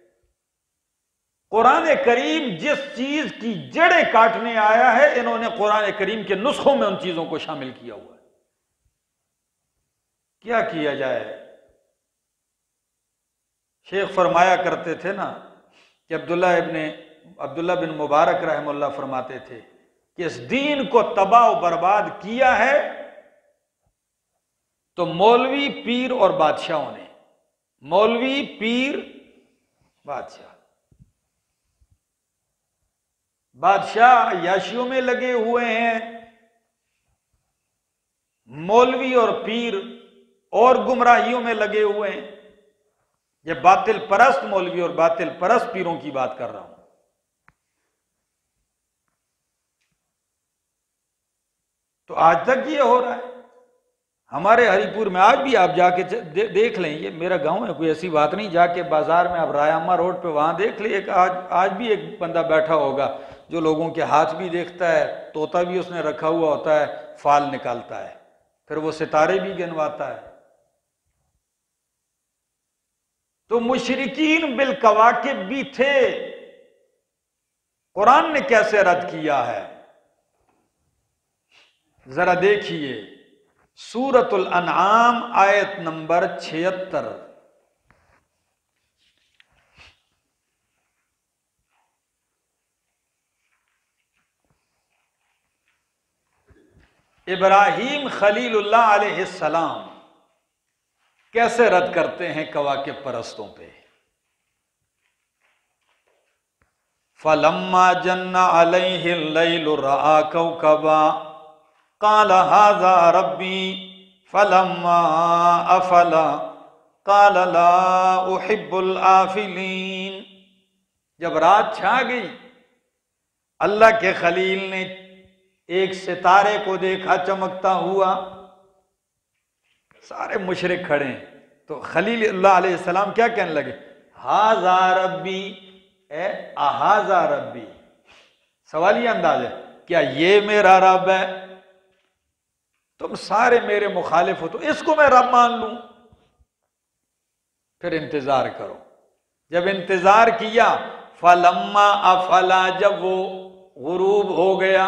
कुरान करीम जिस चीज की जड़ें काटने आया है, इन्होंने कुरान करीम के नुस्खों में उन चीजों को शामिल किया हुआ है। क्या किया जाए? शेख फरमाया करते थे ना कि अब्दुल्ला बिन मुबारक रहमतुल्लाह फरमाते थे कि इस दीन को तबाह और बर्बाद किया है तो मौलवी, पीर और बादशाहों ने। मौलवी, पीर, बादशाह याशियों में लगे हुए हैं, मौलवी और पीर और गुमराहियों में लगे हुए हैं। ये बातिल परस्त मौलवी और बातिल परस्त पीरों की बात कर रहा हूं। तो आज तक ये हो रहा है हमारे हरिपुर में। आज भी आप जाके देख लें, ये मेरा गांव है, कोई ऐसी बात नहीं। जाके बाजार में आप रायामा रोड पे वहां देख ले, एक आज भी एक बंदा बैठा होगा जो लोगों के हाथ भी देखता है, तोता भी उसने रखा हुआ होता है, फाल निकालता है, फिर वो सितारे भी गिनवाता है। तो मुशरिकीन बिल कवाकिब भी थे। कुरान ने कैसे रद्द किया है जरा देखिए, सूरतुल अनआम आयत नंबर 76। इब्राहीम खलीलुल्लाह अलैहिस्सलाम कैसे रद्द करते हैं कवाकिब परस्तों पे। फलम्मा जन्ना अलैहिल लैलु रआ कौकबा काल हाज़ा रब्बी फलम्मा अफला काल ला उहिब्बुल आफिलीन। जब रात छा गई, अल्लाह के खलील ने एक सितारे को देखा चमकता हुआ। सारे मुशरिक खड़े हैं, तो खलीलुल्लाह अलैहिस्सलाम क्या कहने लगे? हाज़ा रब्बी, अहाज़ा रब्बी। सवालिया अंदाज है, क्या ये मेरा रब है? तुम सारे मेरे मुखालिफ हो, तो इसको मैं रब मान लूं? फिर इंतजार करो। जब इंतजार किया, फलम्मा अफला, जब वो गुरूब हो गया,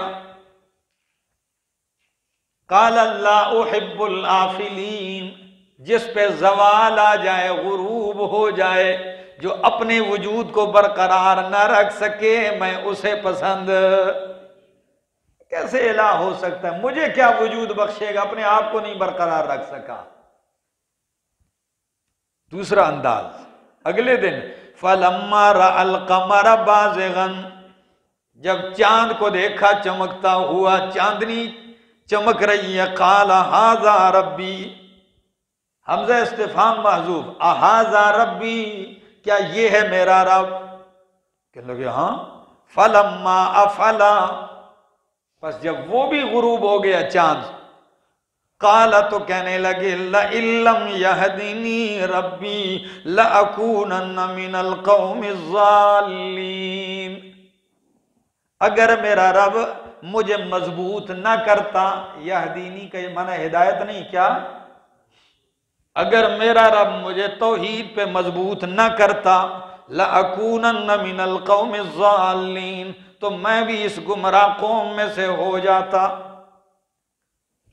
काल अल्लाह उहिब्बुल आफिलीन, जिस पे जवाल आ जाए, गुरूब हो जाए, जो अपने वजूद को बरकरार न रख सके, मैं उसे पसंद। कैसे इलाह हो सकता है? मुझे क्या वजूद बख्शेगा, अपने आप को नहीं बरकरार रख सका। दूसरा अंदाज, अगले दिन फलम्मा रअल कमर बाज़िगन, जब चांद को देखा चमकता हुआ, चांदनी चमक रही है, काला हाज़ा रब्बी, हमज़ा इस्तिफ़ाम महज़ूफ़, अहाज़ा रब्बी, क्या ये है मेरा रब? कहने लगे हाँ। फलम्मा अफला, बस जब वो भी गुरूब हो गया चांद, काला, तो कहने लगे लइल्लम यहदिनी रब्बी लअकूनन्न मिनल कौमिज़ ज़ालिमीन। अगर मेरा रब मुझे मजबूत न करता, यहदीनी का ये माना हिदायत नहीं क्या? अगर मेरा रब मुझे तौहीद पे मजबूत न करता, लअकूनन्न मिनल कौमिज़ ज़ालिमीन, तो मैं भी इस गुमराह कौम में से हो जाता।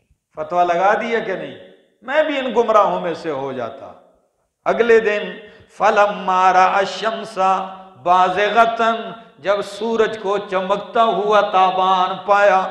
फतवा लगा दिया कि नहीं? मैं भी इन गुमराहों में से हो जाता। अगले दिन फलम्मा रअ शम्सा बाज़िगतन, जब सूरज को चमकता हुआ ताबान पाया,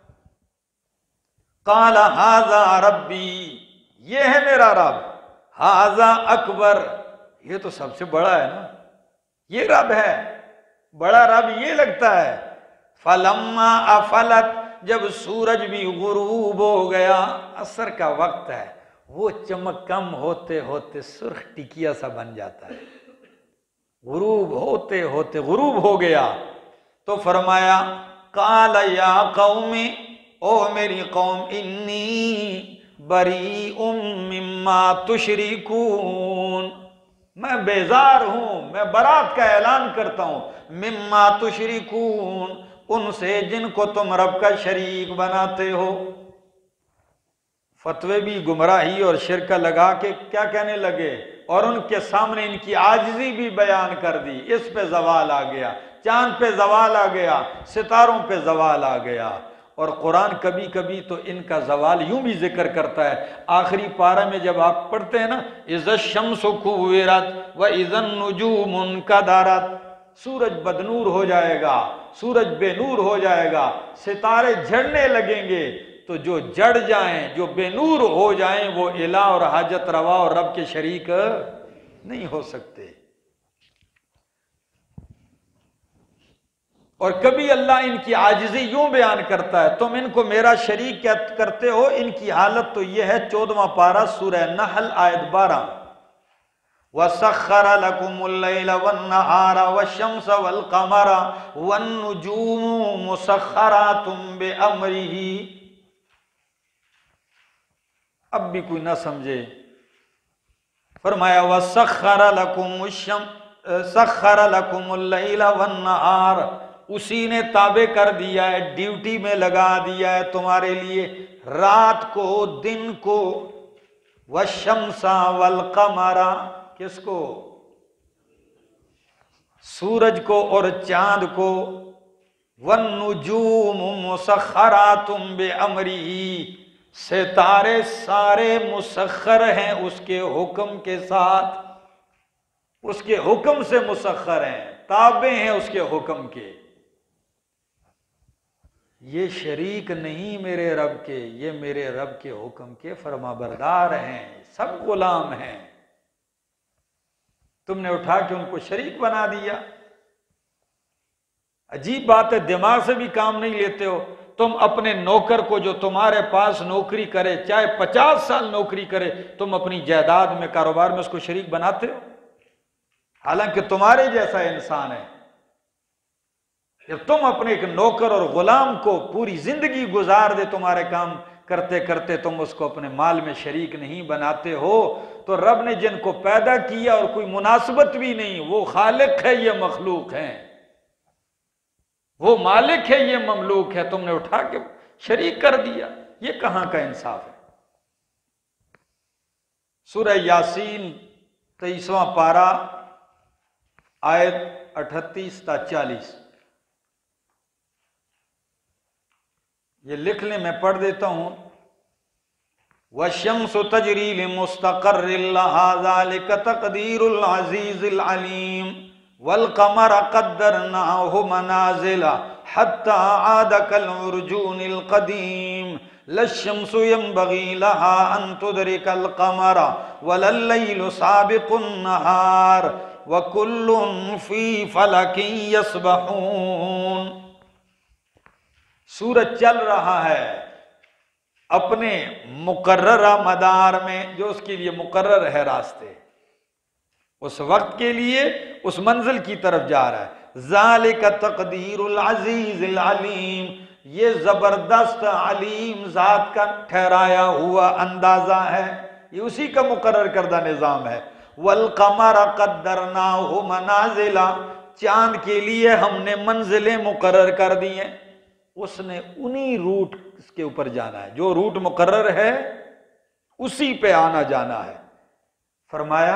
काला हाजा रब्बी, ये है मेरा रब, हाजा अकबर, ये तो सबसे बड़ा है ना, ये रब है, बड़ा रब ये लगता है। फलम्मा अफलत, जब सूरज भी गुरूब हो गया, असर का वक्त है, वो चमक कम होते होते सुर्ख टिकिया सा बन जाता है, गुरूब होते होते गुरूब हो गया। तो फरमाया काल या कौमी, ओ मेरी कौम, इन्नी बरी मिम्मा तुशरिकून, मैं बेजार हूं, मैं बरात का ऐलान करता हूं, मिम्मा तुशरिकून, उनसे जिनको तुम रब का शरीक बनाते हो। फतवे भी गुमराही और शिरक लगा के क्या कहने लगे, और उनके सामने इनकी आजिज़ी भी बयान कर दी। इस पे जवाल आ गया, चांद पे जवाल आ गया, सितारों पे जवाल आ गया। और कुरान कभी कभी तो इनका जवाल यूं भी जिक्र करता है, आखिरी पारा में जब आप पढ़ते हैं ना, इज़्ज़ शम्सु कुव्विरत व इज़्ज़न नुजूमुन कदरत, सूरज बदनूर हो जाएगा, सूरज बेनूर हो जाएगा, सितारे झड़ने लगेंगे, तो जो जड़ जाएं, जो बेनूर हो जाएं, वो इला और हाजत रवा और रब के शरीक नहीं हो सकते। और कभी अल्लाह इनकी आजिज़ी यूं बयान करता है, तुम इनको मेरा शरीक क्या करते हो, इनकी हालत तो यह है। 14वां पारा सूरह नहल आयत 12, वसख्खर लकुमुल लैला वन्नहारा वश्शम्स वल कमरा वन्नुजूमु मुसख्खरातुम बिअम्रिही। अब भी कोई ना समझे, फरमाया वसख्खर लकुमुल लैला वन्नहार, उसी ने ताबे कर दिया है, ड्यूटी में लगा दिया है तुम्हारे लिए रात को दिन को, वशम्सा वल कमरा, किसको, सूरज को और चांद को, वन्नुजूम मुसख्खरातुम बिअम्रिही, सितारे सारे मुसख्खर हैं उसके हुक्म के साथ, उसके हुक्म से मुसख्खर हैं, ताबे हैं उसके हुक्म के। ये शरीक नहीं मेरे रब के, ये मेरे रब के हुक्म के फरमाबरदार हैं, सब गुलाम हैं। तुमने उठा के उनको शरीक बना दिया। अजीब बात है, दिमाग से भी काम नहीं लेते हो। तुम अपने नौकर को जो तुम्हारे पास नौकरी करे, चाहे 50 साल नौकरी करे, तुम अपनी जायदाद में, कारोबार में उसको शरीक बनाते हो, हालांकि तुम्हारे जैसा इंसान है। जब तुम अपने एक नौकर और गुलाम को पूरी जिंदगी गुजार दे तुम्हारे काम करते करते, तुम उसको अपने माल में शरीक नहीं बनाते हो, तो रब ने जिनको पैदा किया और कोई मुनासिबत भी नहीं, वो खालिक है, ये मखलूक है, वो मालिक है, ये ममलूक है, तुमने उठा के शरीक कर दिया। ये कहां का इंसाफ है। सूरह यासीन 23वां पारा आयत 38 ता 40, ये लिख ले, मैं पढ़ देता हूं। वशम्सु तजरी लिमुस्तक़र्रिन लहा ज़ालिका तक़दीरुल अज़ीज़िल अलीम वल क़मर क़द्दरनाहु मनाज़िला हत्ता आदा कल उर्जूनिल क़दीम लश्शम्सु यंबग़ी लहा अन तुदरिकल क़मर वलल लैलु साबिक़ुन नहार व कुल्लुन फ़ी फ़लकिन यस्बहून। सूरज चल रहा है अपने मुकर्ररा मदार में, जो उसके लिए मुकर्रर है रास्ते, उस वक्त के लिए उस मंजिल की तरफ जा रहा है। ज़ालिका तक़दीरुल अज़ीज़िल अलीम, ये जबरदस्त अलीम जात का ठहराया हुआ अंदाजा है, ये उसी का मुकर्रर करदा निजाम है। वल क़मर क़द्दरनाहु मनाज़िला, चांद के लिए हमने मंजिलें मुकर्रर कर दी हैं, उसने उन्हीं रूट के ऊपर जाना है, जो रूट मुकर्रर है उसी पे आना जाना है। फरमाया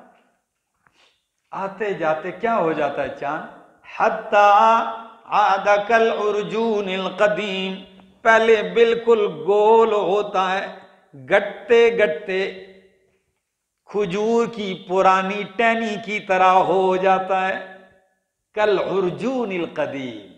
आते जाते क्या हो जाता है चांद, हत्ता आदा कल उर्जूनिल कदीम, पहले बिल्कुल गोल होता है, गट्टे गट्टे खजूर की पुरानी टहनी की तरह हो जाता है, कल उर्जूनिल कदीम।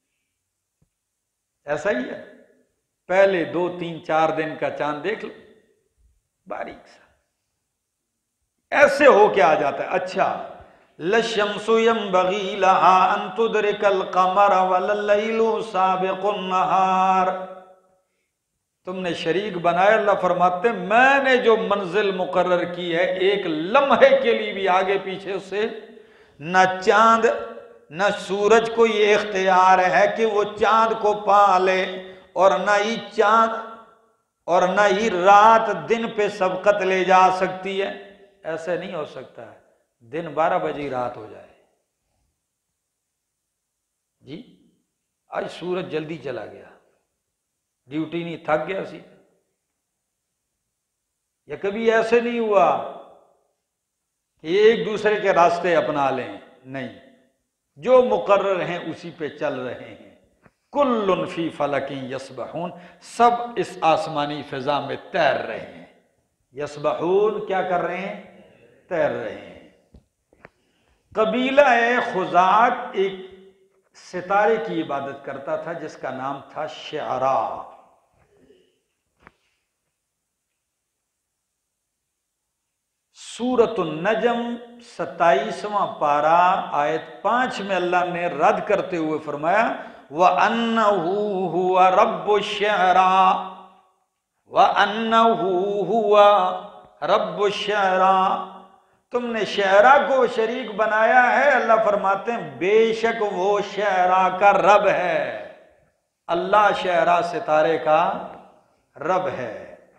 ऐसा ही है, पहले 2 3 4 दिन का चांद देख लो, बारीक सा ऐसे हो के आ जाता है। अच्छा, लशम्सु यंबगी लहा अन तुदरिकल कमर वल्लैलु साबिकुन नहार। तुमने शरीक बनाया, अल्लाह फरमाते मैंने जो मंजिल मुकर्रर की है, एक लम्हे के लिए भी आगे पीछे से न चांद न सूरज को ये इख्तियार है कि वो चांद को पा ले, और न ही चांद और न ही रात दिन पे सबकत ले जा सकती है। ऐसे नहीं हो सकता है, दिन 12 बजे रात हो जाए जी। आज सूरज जल्दी चला गया, ड्यूटी नहीं, थक गया सी। या कभी ऐसे नहीं हुआ कि एक दूसरे के रास्ते अपना लें, नहीं, जो मुकर्रर हैं उसी पे चल रहे हैं। कुल्लुन फी फलकिन यसबहून, सब इस आसमानी फिजा में तैर रहे हैं। यसबहून क्या कर रहे हैं? तैर रहे हैं। कबीला खुजात एक सितारे की इबादत करता था जिसका नाम था शअरा। सूरतुन नजम 27वां पारा आयत 5 में अल्लाह ने रद्द करते हुए फरमाया, व अन्नहु हुवा रब्बुश शअरा, व अन्नहु हुवा रब्बुश शअरा। तुमने शअरा को शरीक बनाया है, अल्लाह फरमाते हैं बेशक वो शअरा का रब है। अल्लाह शअरा सितारे का रब है।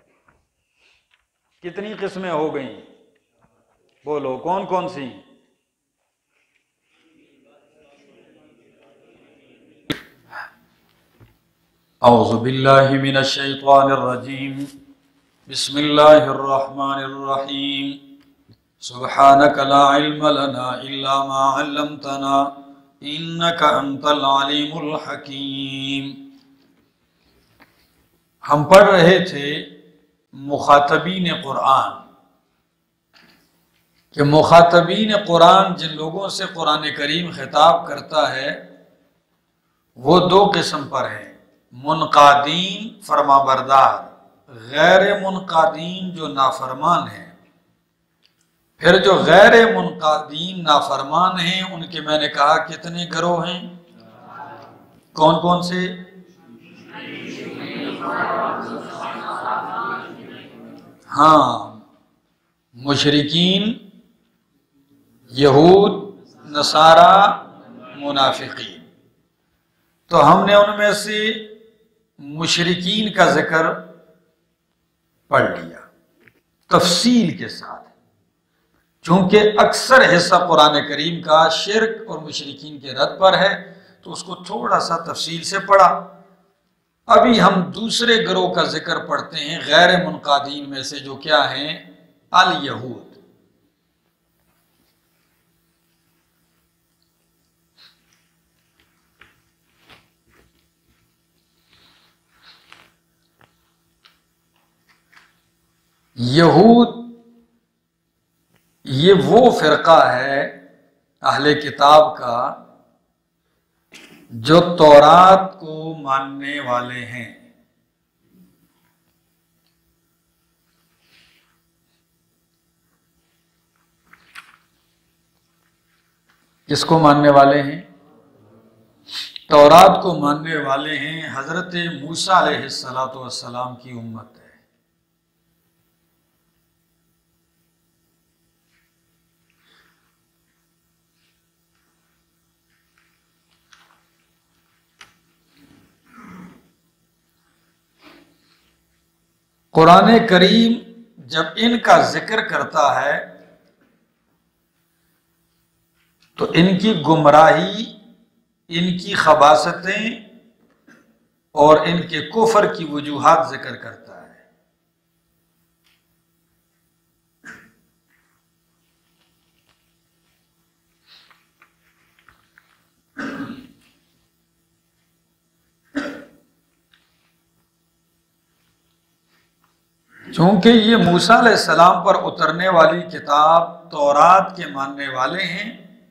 कितनी किस्में हो गई? बोलो कौन कौन सी? औज़ु बिल्लाहि मिनश शैतानिर रजीम, बिस्मिल्लाहिर रहमानिर रहीम, सुब्हानक ला इल्म लना इल्ला मा अल्लमतना इन्नका अंतल अलीमुल हकीम। हम पढ़ रहे थे मुखातबीन कुरान, कि मुखातबीन कुरान जिन लोगों से कुरान करीम खिताब करता है वो 2 किस्म पर हैं, मुनकादीन फरमाबरदार, गैर मुनकादीन जो नाफरमान हैं। फिर जो गैर मुनकादीन नाफरमान हैं उनके मैंने कहा कितने गिरोह हैं? कौन कौन से? हाँ, मुशरिकीन, यहूद, नसारा, मुनाफिकीन। तो हमने उनमें से मुशरिकीन का जिक्र पढ़ लिया तफसील के साथ, चूंकि अक्सर हिस्सा कुरान करीम का शिर्क और मुशरिकीन के रद्द पर है तो उसको थोड़ा सा तफसील से पढ़ा। अभी हम दूसरे गिरोह का जिक्र पढ़ते हैं गैर मुनकादीन में से, जो क्या हैं? अल यहूद। यहूद ये वो फिरका है अहले किताब का जो तौरात को मानने वाले हैं। किसको मानने वाले हैं? तौरात को मानने वाले हैं। हजरत मूसा अलैहिस्सलातु वस्सलाम की उम्मत है। कुरान करीम जब इनका जिक्र करता है तो इनकी गुमराही, इनकी खबासतें और इनके कुफर की वजूहात जिक्र करता है। चूंकि ये मूसा अलैहिस्सलाम पर उतरने वाली किताब तौरात के मानने वाले हैं।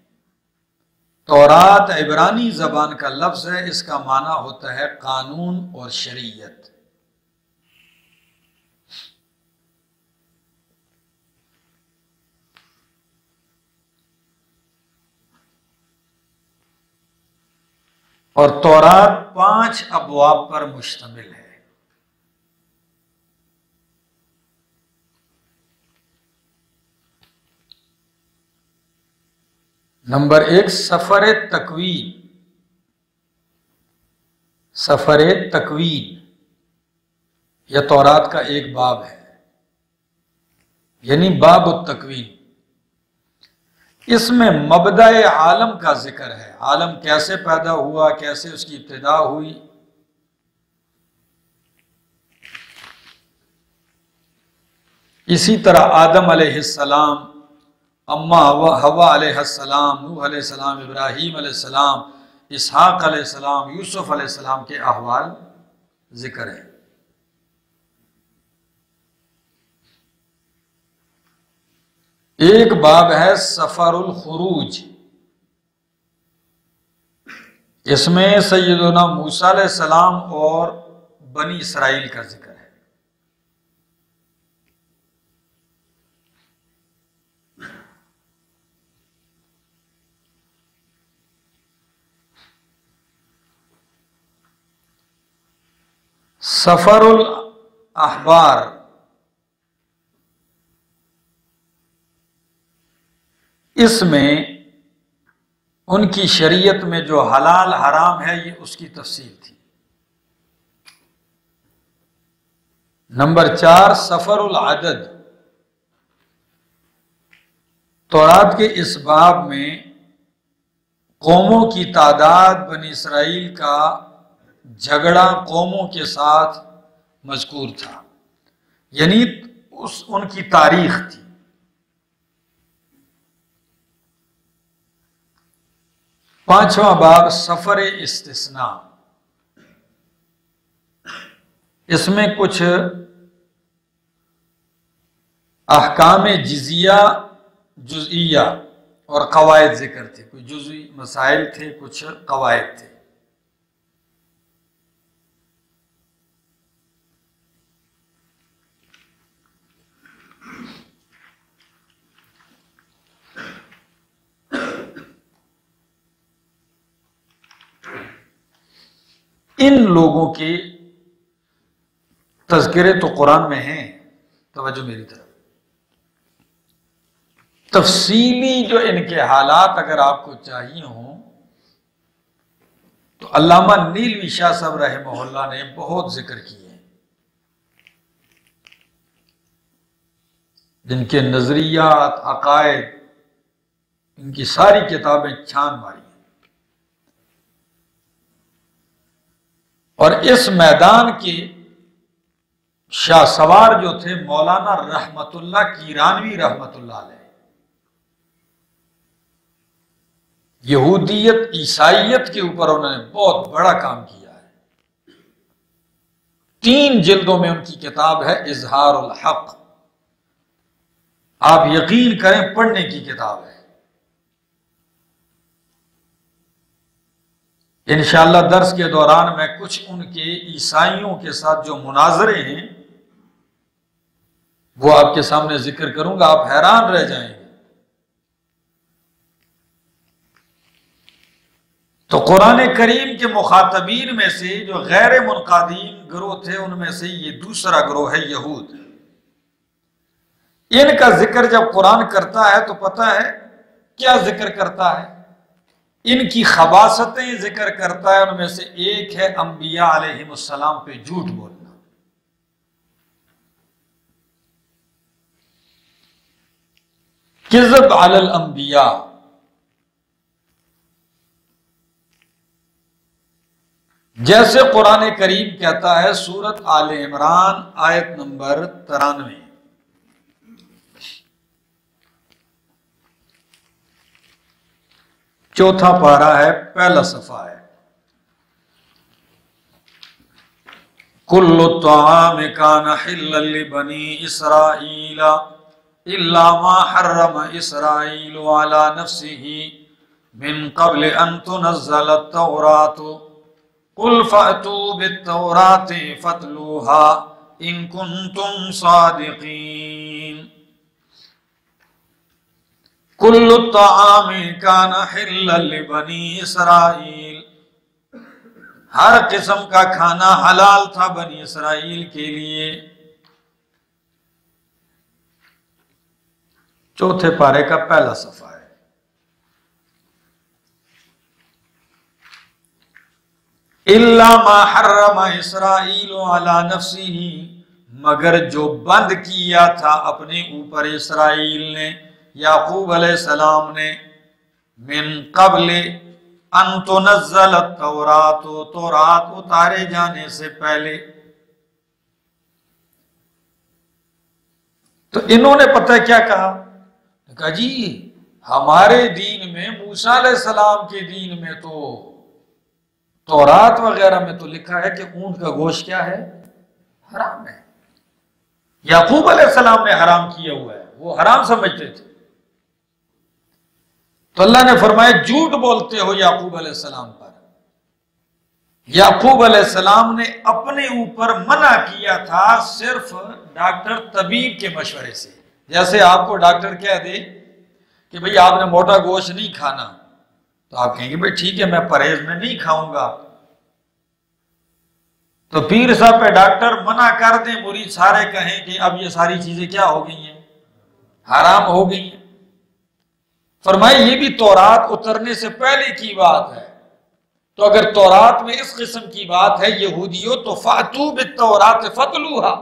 तौरात इब्रानी जबान का लफ्ज है, इसका माना होता है कानून और शरीयत। और तौरात 5 अबवाब पर मुश्तमिल है। नंबर 1 सफर तकवीन। सफर तकवीन यह तौरात का एक बाब है, यानी बाब तकवीन। इसमें मबदाए आलम का जिक्र है, आलम कैसे पैदा हुआ, कैसे उसकी इब्तिदा हुई। इसी तरह आदम अलैहिस्सलाम, अम्मा हवा अलैहिस्सलाम, नूह अलैहिस्सलाम, इब्राहीम अलैहिस्सलाम, इसहाक अलैहिस्सलाम, यूसुफ अलैहिस्सलाम के अहवाल जिक्र है। एक बाब है सफरुल खुरूज। इसमें सैयदना मूसा अलैहिस्सलाम और बनी इसराइल का जिक्र है। सफरुल अहबार, इसमें उनकी शरीयत में जो हलाल हराम है ये उसकी तफसील थी। नंबर 4 सफरुल अदद। तौरात के इस बाब में कौमों की तादाद, बनी इसराइल का झगड़ा कौमों के साथ मज़कूर था, यानी उनकी तारीख थी। पांचवा बाब सफर इस्तिस्ना। इसमें कुछ अहकाम जिजिया, जुज़इया और कवायद जिक्र थे। कुछ जुज़ई मसाइल थे, कुछ कवायद थे। इन लोगों के तज़किरे तो कुरान में हैं। तवज्जो मेरी तरफ। तफसीली जो इनके हालात अगर आपको चाहिए हों तो अल्लामा नीलवी शाह साहब रहमहुल्लाह ने बहुत जिक्र किए हैं, जिनके नजरियात, अकायद, इनकी सारी किताबें छान मारी। और इस मैदान के शाह सवार जो थे मौलाना रहमतुल्लाह कीरानवी रहमतुल्लाह अलैह, यहूदियत ईसाइयत के ऊपर उन्होंने बहुत बड़ा काम किया है। 3 जिल्दों में उनकी किताब है इजहारुल हक। आप यकीन करें पढ़ने की किताब है। इंशाअल्लाह दर्स के दौरान मैं कुछ उनके ईसाइयों के साथ जो मुनाजरे हैं वो आपके सामने जिक्र करूंगा, आप हैरान रह जाएंगे। तो कुरान करीम के मुखातबीन में से जो गैर मुनकादीन गिरोह थे उनमें से ये दूसरा गिरोह है यहूद। इनका जिक्र जब कुरान करता है तो पता है क्या जिक्र करता है, इनकी खबासतें जिक्र करता है। उनमें से एक है अंबिया अलैहिमुस्सलाम पे झूठ बोलना। किज़ब अलल अंबिया, जैसे कुरान करीम कहता है सूरत आले इमरान आयत नंबर 93, चौथा पारा है, पहला सफा है। कुल्लु त्वाम कान हिल्लन लिबनी इसराईल इल्ला मा हर्रम इसराईल अला नफ्सिही मिन क़ब्ल अन तुनज़्ज़ल तौरातु कुल फ़अतू बित्तौराति फ़त्लूहा इन कुन्तुम सादिक़ीन। कुल्लु त्ताआमि कान हिल्लन लिबनी इसराईल, हर किस्म का खाना हलाल था बनी इसराइल के लिए। चौथे पारे का पहला सफ़ा है। इल्ला मा हर्रमा इसराइल अला नफ्सिही, मगर जो बंद किया था अपने ऊपर इसराइल ने, याकूब अलैहिस्सलाम ने, मिन क़ब्ल अन तुनज़्ज़ल तौरात, तौरात उतारे जाने से पहले। तो इन्होंने पता है क्या कहा? कहा जी हमारे दीन में, मूसा अलैहिस्सलाम के दीन में तो तौरात वगैरह में तो लिखा है कि ऊंट का गोश्त क्या है? हराम है। याकूब अलैहिस्सलाम ने हराम किया हुआ है, वो हराम समझते थे। तो अल्लाह ने फरमाया झूठ बोलते हो याकूब अलैहिस्सलाम पर। याकूब अलैहिस्सलाम ने अपने ऊपर मना किया था सिर्फ डॉक्टर तबीब के मशवरे से। जैसे आपको डॉक्टर कह दे कि भाई आपने मोटा गोश्त नहीं खाना, तो आप कहेंगे भाई ठीक है मैं परहेज में नहीं खाऊंगा। तो पीर साहब पे डॉक्टर मना कर दे, मुरीद सारे कहें कि अब ये सारी चीजें क्या हो गई हैं? हराम हो गई हैं। फरमाए ये भी तौरात उतरने से पहले की बात है। तो अगर तौरात में इस किस्म की बात है यहूदियों, तो फातू बित्तौरात फतलूहा,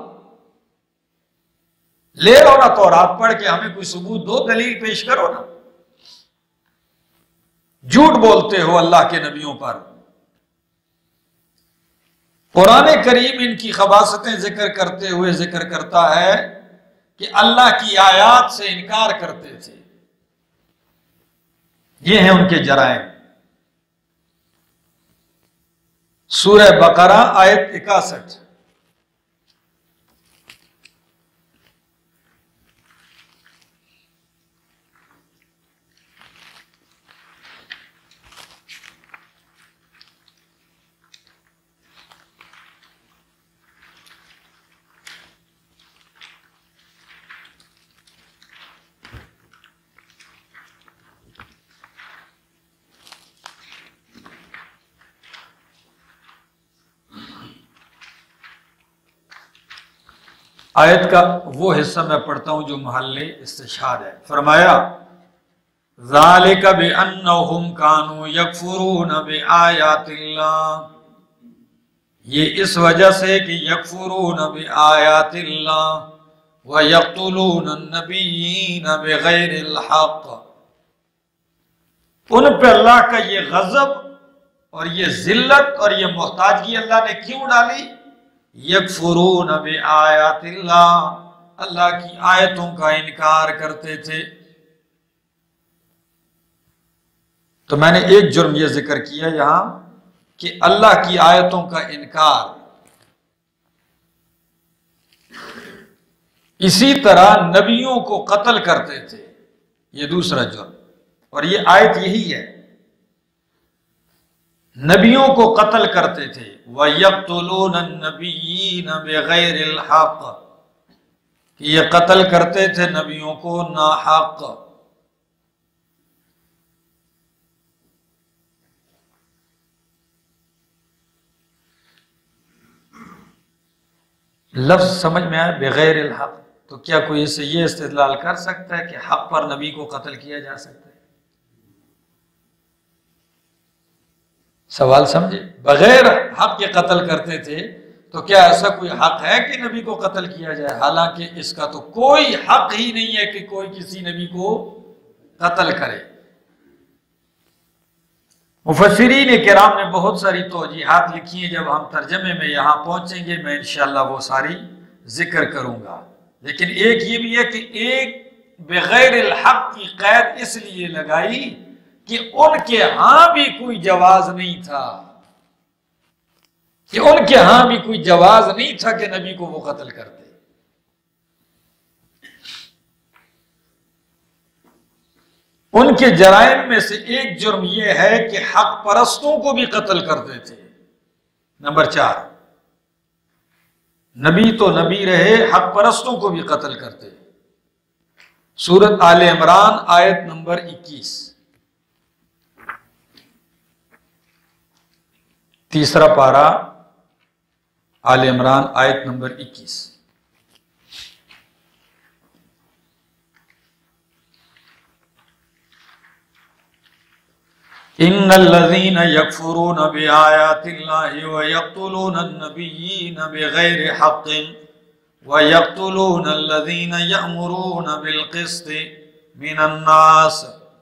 ले आओ ना तौरात पढ़ के, हमें कोई सबूत दो, दलील पेश करो ना। झूठ बोलते हो अल्लाह के नबियों पर। कुरान करीम इनकी खबासतें जिक्र करते हुए जिक्र करता है कि अल्लाह की आयात से इनकार करते थे। ये हैं उनके जराइम। सूरह बकरा आयत 61। आयत का वो हिस्सा मैं पढ़ता हूं जो महल्ले इस्तिशाद है। फरमाया ज़ालिका बिअन्नहुम कानू यकफुरून बिआयातिल्लाह, ये इस वजह से कि यकफुरून बिआयातिल्लाह व यक़्तुलून अन्नबिय्यीन बिग़ैरिल हक़, उन पे अल्लाह का ये गज़ब और ये जिल्लत और ये मोहताजगी अल्लाह ने क्यों डाली? यकफुरून बिआयातिल्लाह, अल्लाह की आयतों का इनकार करते थे। तो मैंने एक जुर्म यह जिक्र किया यहां कि अल्लाह की आयतों का इनकार। इसी तरह नबियों को कत्ल करते थे, यह दूसरा जुर्म, और ये आयत यही है। नबियों को कत्ल करते थे। वयक़्तुलून अन्नबिय्यीन बिग़ैरिल हक़, ये कत्ल करते थे नबियों को नाहक। लफ्ज समझ में आया बिग़ैरिल हक़, तो क्या कोई इससे ये इस्तेदलाल कर सकता है कि हक पर नबी को कत्ल किया जा सकता है? सवाल समझे? बगैर हक के कत्ल करते थे, तो क्या ऐसा कोई हक है कि नबी को कत्ल किया जाए? हालांकि इसका तो कोई हक ही नहीं है कि कोई किसी नबी को कत्ल करे। मुफस्सिरीन किराम ने बहुत सारी तौजीहात लिखी हैं, जब हम तर्जमे में यहां पहुंचेंगे मैं इंशाअल्लाह वो सारी जिक्र करूंगा। लेकिन एक ये भी है कि एक बगैर हक की कैद इसलिए लगाई कि उनके यहां भी कोई जवाज नहीं था। कि उनके यहां भी कोई जवाज नहीं था कि नबी को वो कत्ल करते। उनके जराइम में से एक जुर्म यह है कि हक परस्तों को भी कत्ल करते थे। नंबर 4, नबी तो नबी रहे, हक परस्तों को भी कत्ल करते। सूरत आले इमरान आयत नंबर 21, तीसरा पारा, आले इमरान आयत नंबर 21। इन्नल्लज़ीन यकफुरून बिआयातिल्लाहि व यक़्तुलूनन नबिय्यीन बिग़ैरि हक़्क़िन व यक़्तुलूनल्लज़ीन यअमुरून बिलक़िस्ति मिनन्नास।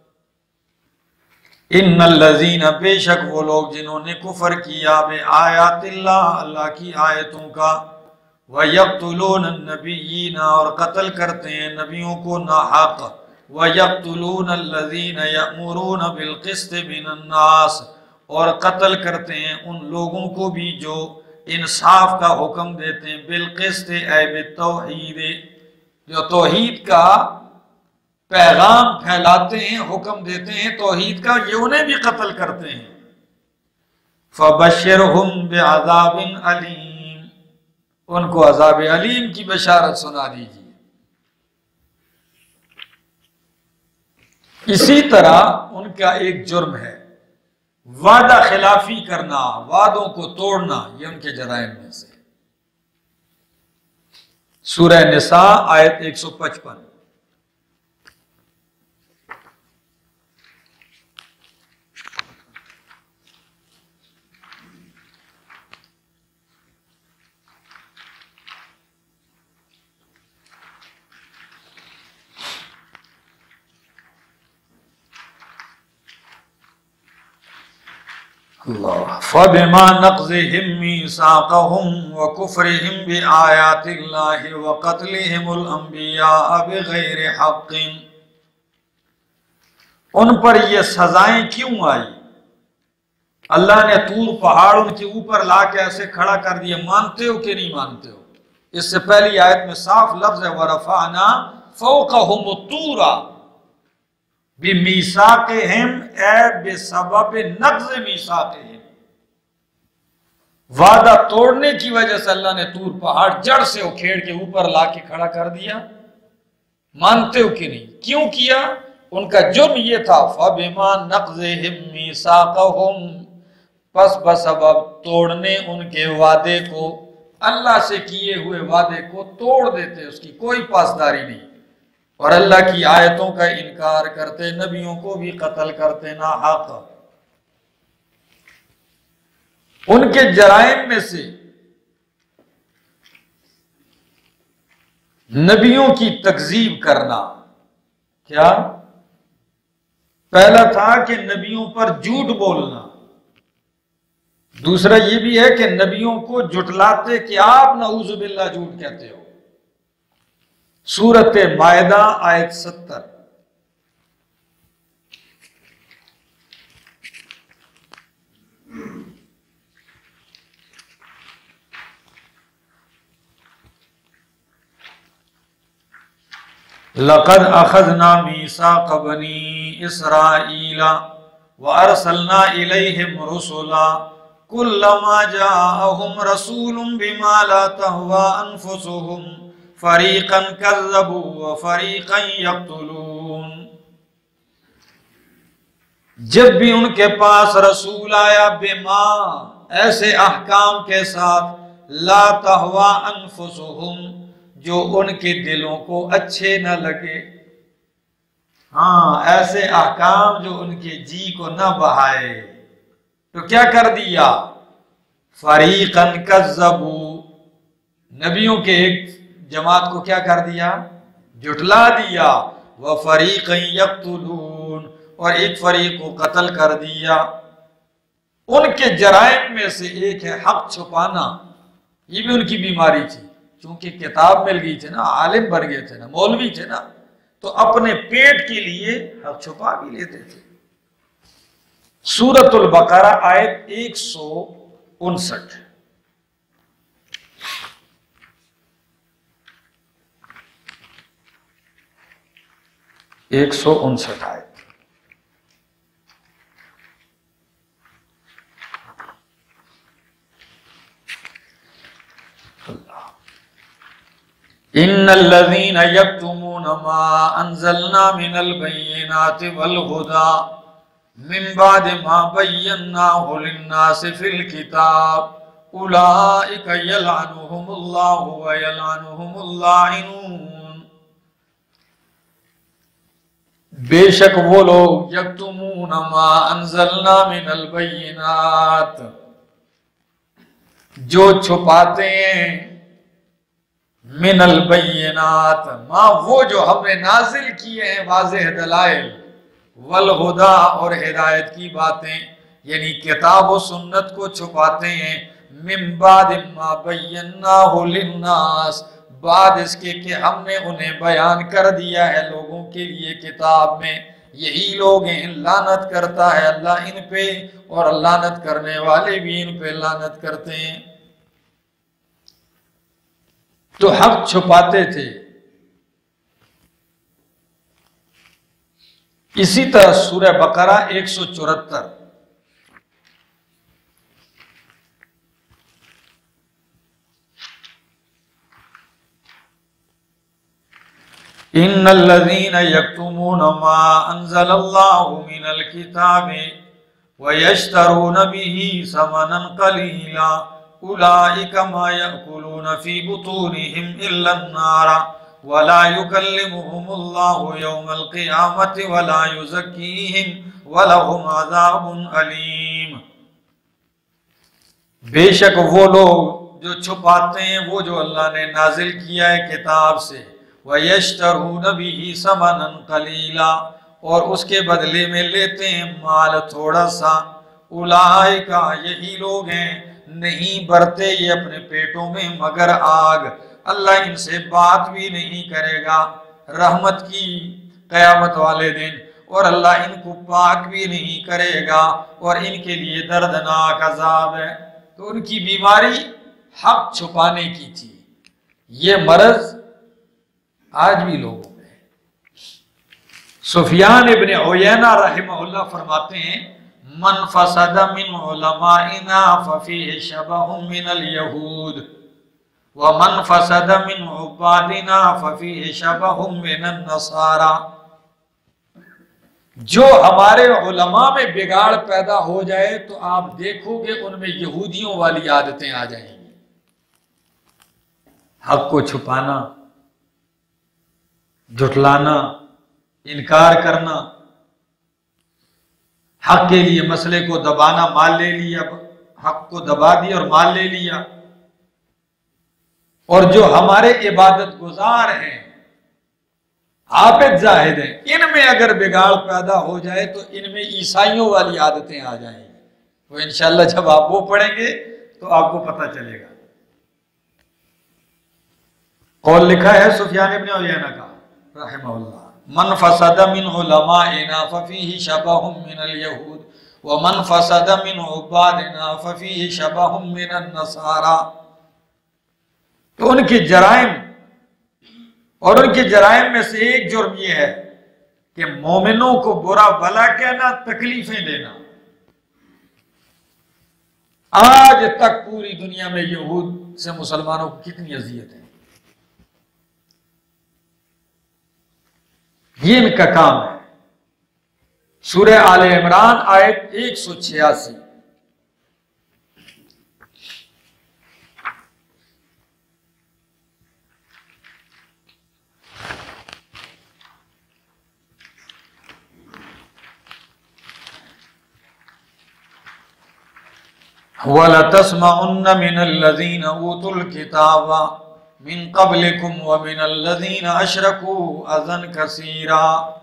इन्नल्लज़ीन, बेशक वो लोग जिन्होंने कुफर किया बिआयातिल्लाह, अल्लाह की आयतों का, व यक़्तुलूनन नबिय्यीन, और कत्ल करते हैं नबियों को नाहक, व यक़्तुलूनल्लज़ीन यअमुरून बिलक़िस्ति मिनन्नास, और कत्ल करते हैं उन लोगों को भी जो इंसाफ का हुक्म देते हैं, बिलक़िस्ति ऐ बित्तौहीद, जो तौहीद का पैगाम फैलाते हैं, हुक्म देते हैं तौहीद का, ये उन्हें भी कत्ल करते हैं। फ़बश्शिरहुम बिअज़ाबिन अलीम, उनको अज़ाब अलीम की बशारत सुना दीजिए। इसी तरह उनका एक जुर्म है वादा खिलाफी करना, वादों को तोड़ना, ये उनके जराइम में से। सूरह निसा आयत 155। फ़बिमा नक़ज़िहिम मीसाक़हुम व कुफ़्रिहिम बिआयातिल्लाहि व क़त्लिहिमुल अंबिया बिग़ैरि हक़्क़िन, उन पर ये सजाएं क्यों आई? अल्लाह ने तूर पहाड़ उनके ऊपर ला के ऐसे खड़ा कर दिया। मानते हो कि नहीं मानते हो? इससे पहली आयत में साफ लफ्ज है, व रफ़अना फ़ौक़हुम तूरा बिमीसाक़िहिम ए बिसबब नक़ज़ मीसाक़िहिम, वादा तोड़ने की वजह से अल्लाह ने तूर पहाड़ जड़ से उखेड़ के ऊपर ला के खड़ा कर दिया। मानते हो कि नहीं? क्यों किया? उनका जुर्म ये था, फ़बिमा नक़ज़िहिम मीसाक़हुम, पस बसबब तोड़ने उनके वादे को, अल्लाह से किए हुए वादे को तोड़ देते, उसकी कोई पासदारी नहीं, और अल्लाह की आयतों का इनकार करते, नबियों को भी कत्ल करते ना हक। उनके जराइम में से नबियों की तकजीब करना। क्या? पहला था कि नबियों पर झूठ बोलना, दूसरा ये भी है कि नबियों को जुटलाते कि आप नऊज़ु बिल्लाह झूठ कहते हो। सूरत मायदा आयत 70। लक़द अख़ज़ना मीसाक़ बनी इसराईला व अरसलना इलैहिम रुसुला कुल्लमा जाअहुम रसूलुम बिमा ला तहवा अनफुसुहुम फ़रीक़न कज़्ज़बू व फ़रीक़न यक़्तुलून। जब भी उनके पास रसूल आया, बिमा, ऐसे अहकाम के साथ, ला तहवा अनफुसुहुम, जो उनके दिलों को अच्छे न लगे। हाँ, ऐसे अहकाम जो उनके जी को न बहाए, तो क्या कर दिया? फ़रीक़न कज़्ज़बू, नबियों के एक जमात को क्या कर दिया? जुटला दिया। व फ़रीक़न यक़्तुलून, और एक फरीक को कत्ल कर दिया। उनके जराइम में से एक है हक छुपाना। ये भी उनकी बीमारी थी, क्योंकि किताब मिल गई थी ना, आलिम बन गए थे ना, मौलवी थे ना, तो अपने पेट के लिए हक छुपा भी लेते थे। सूरतुल बकरा आयत 159। 159 आयत। इन्नल्लज़ीना यक्तुमूना मा अंज़लना मिनल बय्यिनाति वल हुदा मिन बादि मा बय्यन्नाहु लिन्नासि फिल किताब उलाइका यलअनुहुमुल्लाहु व यलअनुहुमुल लाइनून। बेशक वो लोग यक्तुमूना मा अंज़लना मिनल बय्यिनात, जो छुपाते हैं मिनल बय्यिनात, माँ वो जो हमने नाजिल किए हैं वाज़ेह दलाइल, वल हुदा और हिदायत की बातें, यानी किताब और सुन्नत को छुपाते हैं। मिन बाद मा बय्यन्नाहु लिन्नास, बाद इसके कि हमने उन्हें बयान कर दिया है लोगों के लिए किताब में। यही लोग हैं, लानत करता है अल्लाह इन पे, और लानत करने वाले भी इन पे लानत करते हैं। तो हक छुपाते थे। इसी तरह सूरह बकरा 174, इन्नल्लज़ीना यक्तुमूना मा अंज़लल्लाहु मिनल किताबि व यश्तरूना बिही समनन कलीला उलाइका मा यअकुलूना फी बुतूनिहिम इल्ला अन्नारा वला युकल्लिमुहुमुल्लाहु यौमल क़ियामति वला युज़क्कीहिम वलहुम अज़ाबुन अलीम। बेशक वो लोग जो छुपाते हैं वो जो अल्लाह ने नाजिल किया है किताब से, वयश्तरून बिही समनन कलीला, और उसके बदले में लेते हैं माल थोड़ा सा। उलाइका यही लोग हैं, नहीं भरते ये अपने पेटों में मगर आग, अल्लाह इनसे बात भी नहीं करेगा रहमत की कयामत वाले दिन, और अल्लाह इनको पाक भी नहीं करेगा, और इनके लिए दर्दनाक अजाब है। तो उनकी बीमारी हक छुपाने की थी। ये मर्ज आज भी लोगों में। सुफियान इब्ने उयैना रहमहुल्लाह फरमाते हैं, मन फसद मिन उलमाइना फफीहि शबहुम मिनल यहूद व मन फसद मिन उबादिना फफीहि शबहुम मिनन नसारा। जो हमारे उलमा में बिगाड़ पैदा हो जाए तो आप देखोगे उनमें यहूदियों वाली आदतें आ जाएंगी। हक को छुपाना, झुठलाना, इनकार करना, हक के लिए मसले को दबाना, माल ले लिया, हक को दबा दिया और माल ले लिया। और जो हमारे इबादत गुजार हैं, आबिद जाहिद हैं, इनमें अगर बिगाड़ पैदा हो जाए तो इनमें ईसाइयों वाली आदतें आ जाएंगी। वो इंशाल्लाह जब आप वो पढ़ेंगे तो आपको पता चलेगा। कौल लिखा है सुफियान इब्ने उयैना का रहमहुल्लाह, मन फसद मिन उलमाइना फफीहि शबहुम मिनल यहूद व मन फसद मिन उबादिना फफीहि शबहुम मिनन नसारा। तो उनके जराइम, और उनके जराइम में से एक जुर्म यह है कि मोमिनों को बुरा भला कहना, तकलीफें देना। आज तक पूरी दुनिया में यहूद से मुसलमानों को कितनी अजियत है, ये इनका काम है। सूरह आले इमरान आयत 186, वला तस्मउन्न मिनल्लज़ीना ऊतुल किताब मिन क़ब्लिकुम व मिनल्लज़ीना अशरकू अज़न कसीरा।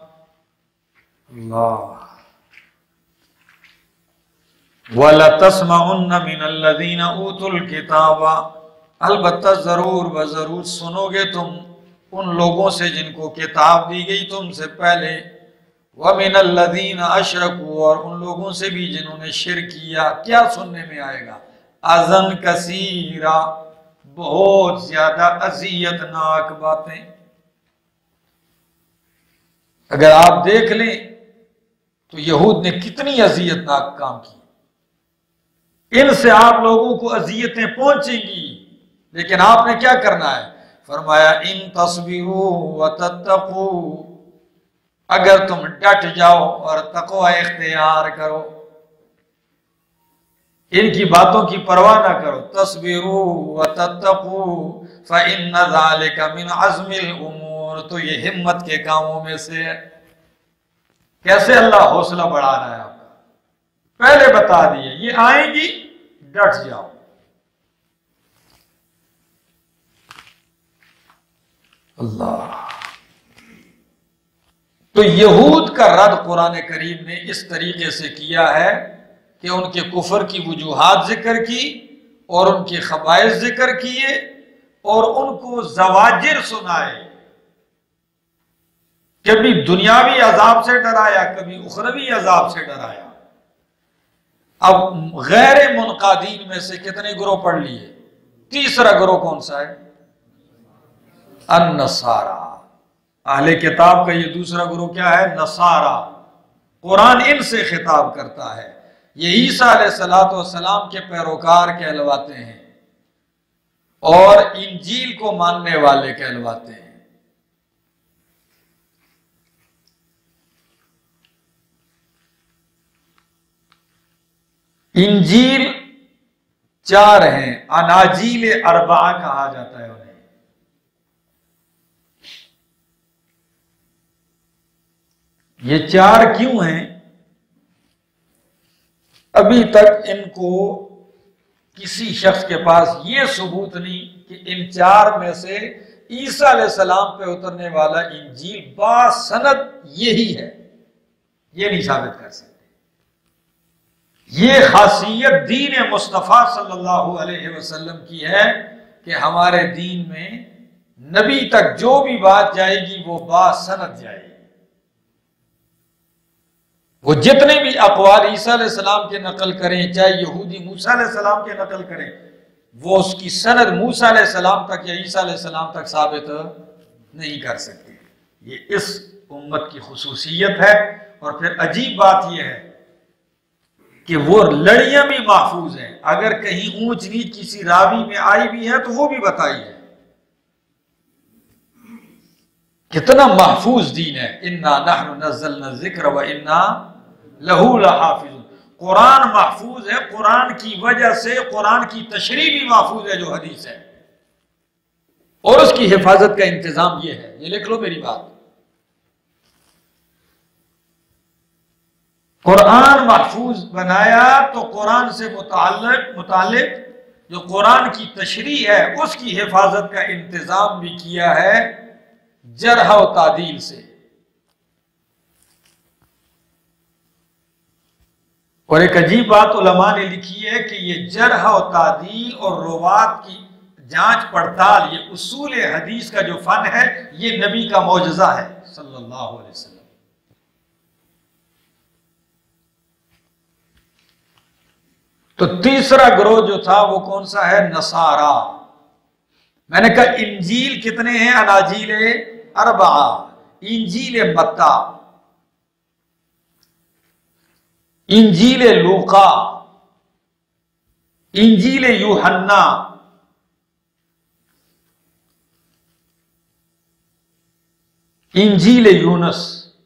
वला तस्मउन्न मिनल्लज़ीना ऊतुल किताब, अलबत्ता जरूर व जरूर सुनोगे तुम उन लोगों से जिनको किताब दी गई तुमसे पहले, व मिनल्लज़ीना अशरकू, और उन लोगों से भी जिन्होंने शिर्क किया। क्या सुनने में आएगा? अज़न कसीरा, बहुत ज्यादा अजियतनाक बातें। अगर आप देख लें तो यहूद ने कितनी अजियतनाक काम की, इनसे आप लोगों को अजियतें पहुंचेंगी, लेकिन आपने क्या करना है? फरमाया इन तस्बीरू व तत्तकू, अगर तुम डट जाओ और तकवा इख्तियार करो, इनकी बातों की परवाह ना करो, तस्बीरू व तत्तकू फ़इन्न ज़ालिका मिन अज़्मिल उमूर, तो ये हिम्मत के कामों में से है। कैसे अल्लाह हौसला बढ़ा रहा है आपका, पहले बता दिए ये आएंगी, डट जाओ। अल्लाह, तो यहूद का रद्द कुरान करीम ने इस तरीके से किया है कि उनके कुफर की वजूहात जिक्र की और उनके खबाइस जिक्र किए और उनको जवाजिर सुनाए, कभी दुनियावी अजाब से डराया, कभी उखरवी अजाब से डराया। अब गैर मुनकादीन में से कितने ग्रोह पढ़ लिए? तीसरा ग्रोह कौन सा है? अन-नसारा। अहले किताब का ये दूसरा ग्रोह क्या है? नसारा। कुरान इनसे खिताब करता है, ये ईसा अलैहिस्सलाम के पैरोकार कहलवाते हैं और इंजील को मानने वाले कहलवाते हैं। इंजील 4 हैं, अनाजील अरबा कहा जाता है उन्हें। ये 4 क्यों हैं? अभी तक इनको किसी शख्स के पास ये सबूत नहीं कि इन 4 में से ईसा अलैहिस्सलाम पे उतरने वाला इंजील बासनद यही है, ये नहीं साबित कर सकते। ये खासियत दीन मुस्तफ़ा सल्लल्लाहु अलैहि वसल्लम की है कि हमारे दीन में नबी तक जो भी बात जाएगी वो बासनद जाएगी। वो जितने भी अक़वाल ईसा अलैहिस्सलाम के नकल करें, चाहे यहूदी मूसा अलैहिस्सलाम के नकल करें, वो उसकी सनद मूसा अलैहिस्सलाम तक या ईसा अलैहिस्सलाम तक साबित नहीं कर सकते। ये इस उम्मत की खुसूसियत है। और फिर अजीब बात यह है कि वो लड़ियां भी महफूज हैं, अगर कहीं ऊंच नीच किसी रावी में आई भी है तो वो भी बताई है। कितना महफूज दीन है। इन्ना नहनु नज़्ज़लना ज़िक्र व इन्ना लहू लहाफ़िज़ून। कुरान महफूज है, कुरान की वजह से कुरान की तशरीह भी महफूज है जो हदीस है, और उसकी हिफाजत का इंतजाम ये है। ये लिख लो मेरी बात, कुरान महफूज बनाया तो कुरान से मुताल्लिक जो कुरान की तशरीह है उसकी हिफाजत का इंतजाम भी किया है जरह और तादील से। और एक अजीब बात उलमा ने लिखी है कि ये जरह और तादील और रुवात की जांच पड़ताल, ये उसूल हदीस का जो फन है, ये नबी का मौजज़ा है सल्लल्लाहु अलैहि वसल्लम। तो तीसरा ग्रोह जो था वो कौन सा है? नसारा। मैंने कहा इंजील कितने हैं? अनाजील अरबा, इंजील मत्ता, इंजील लूका, इंजील यूहन्ना, इंजील यूनुस,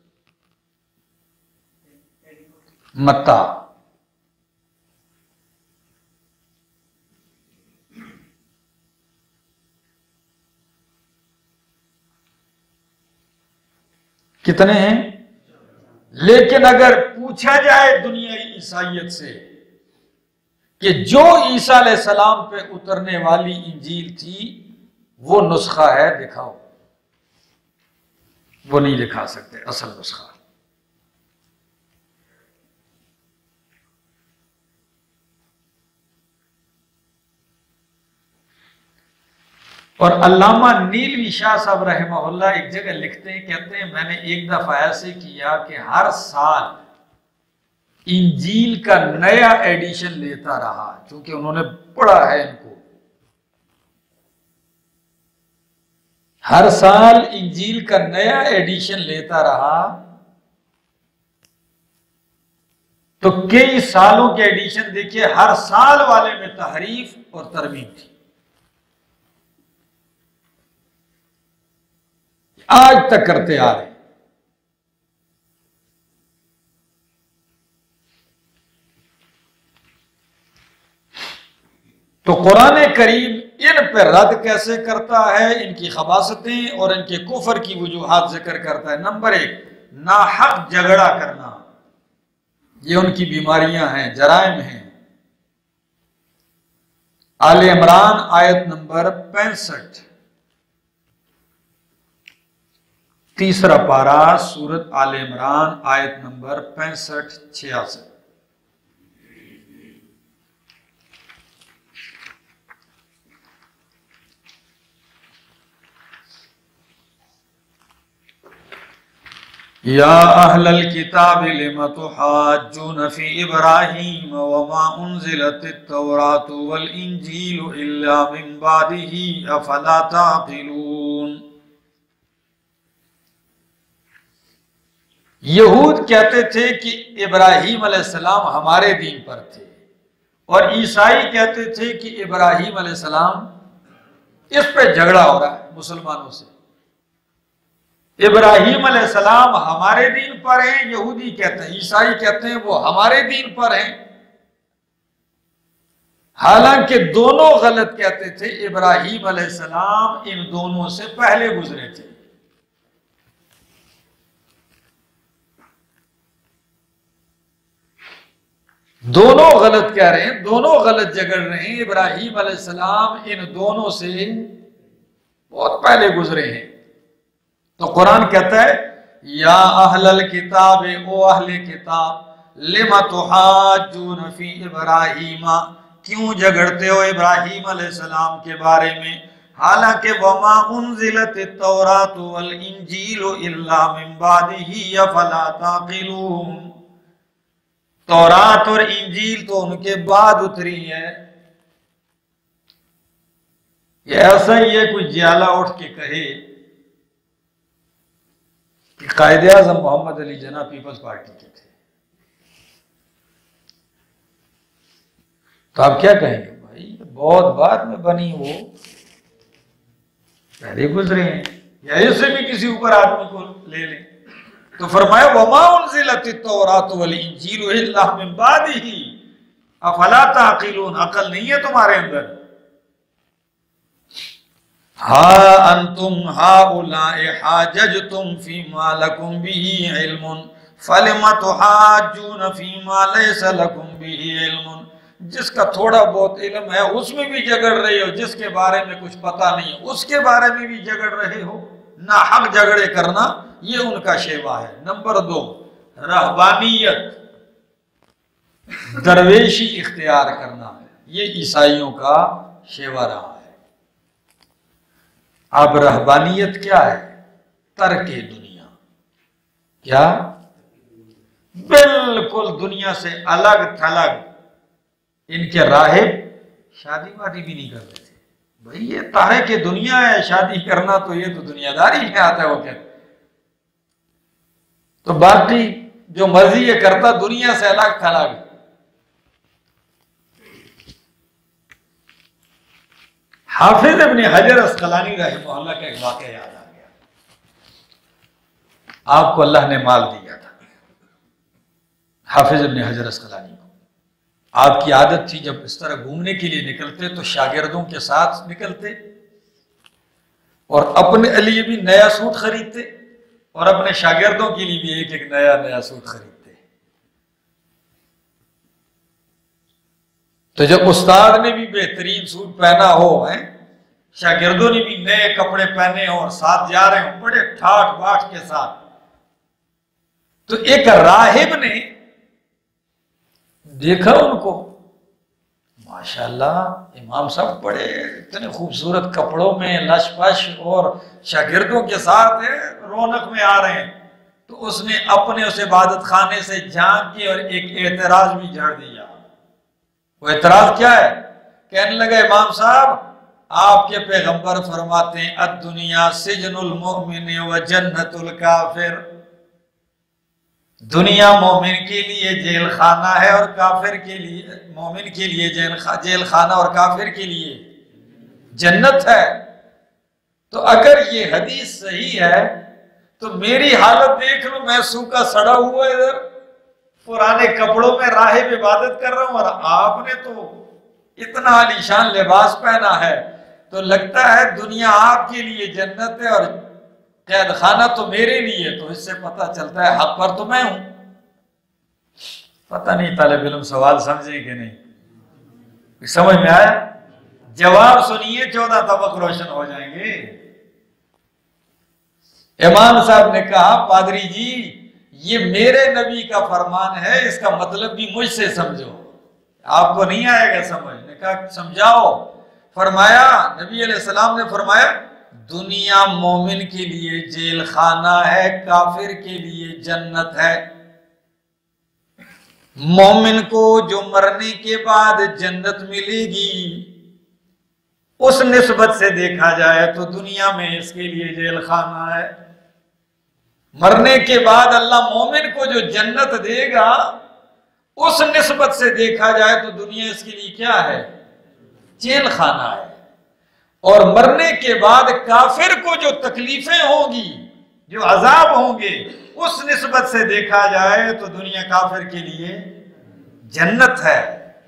मत्ता। कितने हैं? लेकिन अगर पूछा जाए दुनियाई ईसाइयत से कि जो ईसा अलैहिस्सलाम पे उतरने वाली इंजील थी वो नुस्खा है, दिखाओ, वो नहीं दिखा सकते असल नुस्खा। और अल्लामा नीलवी शाह साहब रहमहुल्लाह एक जगह लिखते हैं, कहते हैं मैंने एक दफा ऐसे किया कि हर साल इंजील का नया एडिशन लेता रहा, क्योंकि उन्होंने पढ़ा है इनको। हर साल इंजील का नया एडिशन लेता रहा, तो कई सालों के एडिशन देखिए, हर साल वाले में तहरीफ और तरमीम थी। आज तक करते आ रहे। तो कुरान करीम इन पर रद्द कैसे करता है, इनकी खबासतें और इनके कुफर की वजूहात जिक्र करता है। नंबर 1, नाहक झगड़ा करना, ये उनकी बीमारियां हैं, जराइम हैं। आले इमरान आयत नंबर 65, तीसरा पारा सूरत आले इमरान आयत नंबर 65-66। या अहलल किताब लिम तुहाज्जून फी इब्राहीम वमा उन्ज़िलतित तौरातु वल इंजीलु इल्ला मिन बादिही अफला ताक़िलून। यहूद कहते थे कि इब्राहीम अलैहिस्सलाम हमारे दीन पर थे, और ईसाई कहते थे कि इब्राहीम अलैहिस्सलाम, इस पे झगड़ा हो रहा है मुसलमानों से। इब्राहीम अलैहिस्सलाम हमारे दीन पर हैं, यहूदी कहते हैं, ईसाई कहते हैं वो हमारे दीन पर हैं। हालांकि दोनों गलत कहते थे। इब्राहीम अलैहिस्सलाम इन दोनों से पहले गुजरे थे। दोनों गलत कह रहे हैं, दोनों गलत झगड़ रहे हैं। इब्राहीम अलैहिस्सलाम इन दोनों से बहुत पहले गुजरे हैं। तो कुरान कहता है, या अहलल किताब, ओ अहले किताब, लिमा तुहाज्जून फी इब्राहीमा, क्यों झगड़ते हो इब्राहीम अलैहिस्सलाम के बारे में, हालांकि वमा उन्ज़िलतित तौरातु वल इंजीलु इल्ला मिन बादिही अफला ताक़िलून। तौरात और इंजील तो उनके बाद उतरी है। ऐसा ही है, कोई जियाला उठ के कहे कि कायदे आज़म मोहम्मद अली जिन्ना पीपल्स पार्टी के थे, तो आप क्या कहेंगे? भाई बहुत बाद में बनी, वो पहले गुजरे हैं, या इससे भी किसी ऊपर आदमी को ले लें। तो फरमाया, वमा उन्ज़िलतित तौरातु वल इंजीलु इल्ला मिन बादिही अफला ताक़िलून, अकल नहीं है तुम्हारे अंदर। हा अंतुम हाउलाए हाजजतुम फीमा लकुम बिही इल्मुन फलिमा तुहाज्जून फीमा लैसा लकुम बिही इल्मुन। जिसका थोड़ा बहुत इल्म है उसमें भी झगड़ रहे हो, जिसके बारे में कुछ पता नहीं है उसके बारे में भी झगड़ रहे हो। ना हक झगड़े करना, ये उनका शेवा है। नंबर 2, रहबानियत, दरवेशी इख्तियार करना, ये ईसाइयों का शेवा रहा है। अब रहबानियत क्या है? तर्के दुनिया। क्या? बिल्कुल दुनिया से अलग थलग। इनके राहिब शादी वादी भी नहीं करते थे। भाई ये तारे के दुनिया है, शादी करना तो ये तो दुनियादारी में आता है। वो कहते तो बाकी जो मर्जी ये करता, दुनिया से अलग थलग। हाफिज इब्न हजर अस्कलानी रहमहुल्लाह का एक वाक़या याद आ गया। आपको अल्लाह ने माल दिया था, हाफिज इब्न हजर अस्कलानी को। आपकी आदत थी जब इस तरह घूमने के लिए निकलते तो शागिर्दों के साथ निकलते, और अपने लिए भी नया सूट खरीदते और अपने शागिर्दों के लिए भी एक एक नया नया सूट खरीदते। तो जब उस्ताद ने भी बेहतरीन सूट पहना हो, हैं, शागिर्दों ने भी नए कपड़े पहने हो और साथ जा रहे हो बड़े ठाठ बाट के साथ, तो एक राहिब ने देखा उनको, माशाल्लाह इमाम साहब बड़े इतने खूबसूरत कपड़ों में लश-फश और शागिर्दों के साथ रौनक में आ रहे हैं। तो उसने अपने उस इबादत खाने से झांक के और एक एतराज भी झाड़ दिया। वो एतराज क्या है? कहने लगा, इमाम साहब आपके पैगंबर फरमाते हैं अद-दुनिया सिजनुल मुमिन व जन्नतुल काफिर, दुनिया मोमिन के लिए जेल खाना है और काफिर के लिए, मोमिन के लिए जेल खाना और काफिर के लिए जन्नत है। तो अगर ये हदीस सही है तो मेरी हालत देख लो, मैं सूखा सड़ा हुआ इधर पुराने कपड़ों में राहिब इबादत कर रहा हूं, और आपने तो इतना आलीशान लिबास पहना है, तो लगता है दुनिया आपके लिए जन्नत है और कैद खाना तो मेरे लिए। तो इससे पता चलता है हक पर तो मैं हूं। पता नहीं तालिब इल्म सवाल समझे कि नहीं, समझ में आया? जवाब सुनिए, 14 तबक रोशन हो जाएंगे। इमाम साहब ने कहा पादरी जी ये मेरे नबी का फरमान है, इसका मतलब भी मुझसे समझो, आपको नहीं आएगा समझ। ने कहा समझाओ। फरमाया, नबी अलैहिस्सलाम ने फरमाया दुनिया मोमिन के लिए जेल खाना है, काफिर के लिए जन्नत है। मोमिन को जो मरने के बाद जन्नत मिलेगी उस निस्बत से देखा जाए तो दुनिया में इसके लिए जेल खाना है। मरने के बाद अल्लाह मोमिन को जो जन्नत देगा उस निस्बत से देखा जाए तो दुनिया इसके लिए क्या है? जेल खाना है। और मरने के बाद काफिर को जो तकलीफें होंगी, जो अजाब होंगे, उस निस्बत से देखा जाए तो दुनिया काफिर के लिए जन्नत है।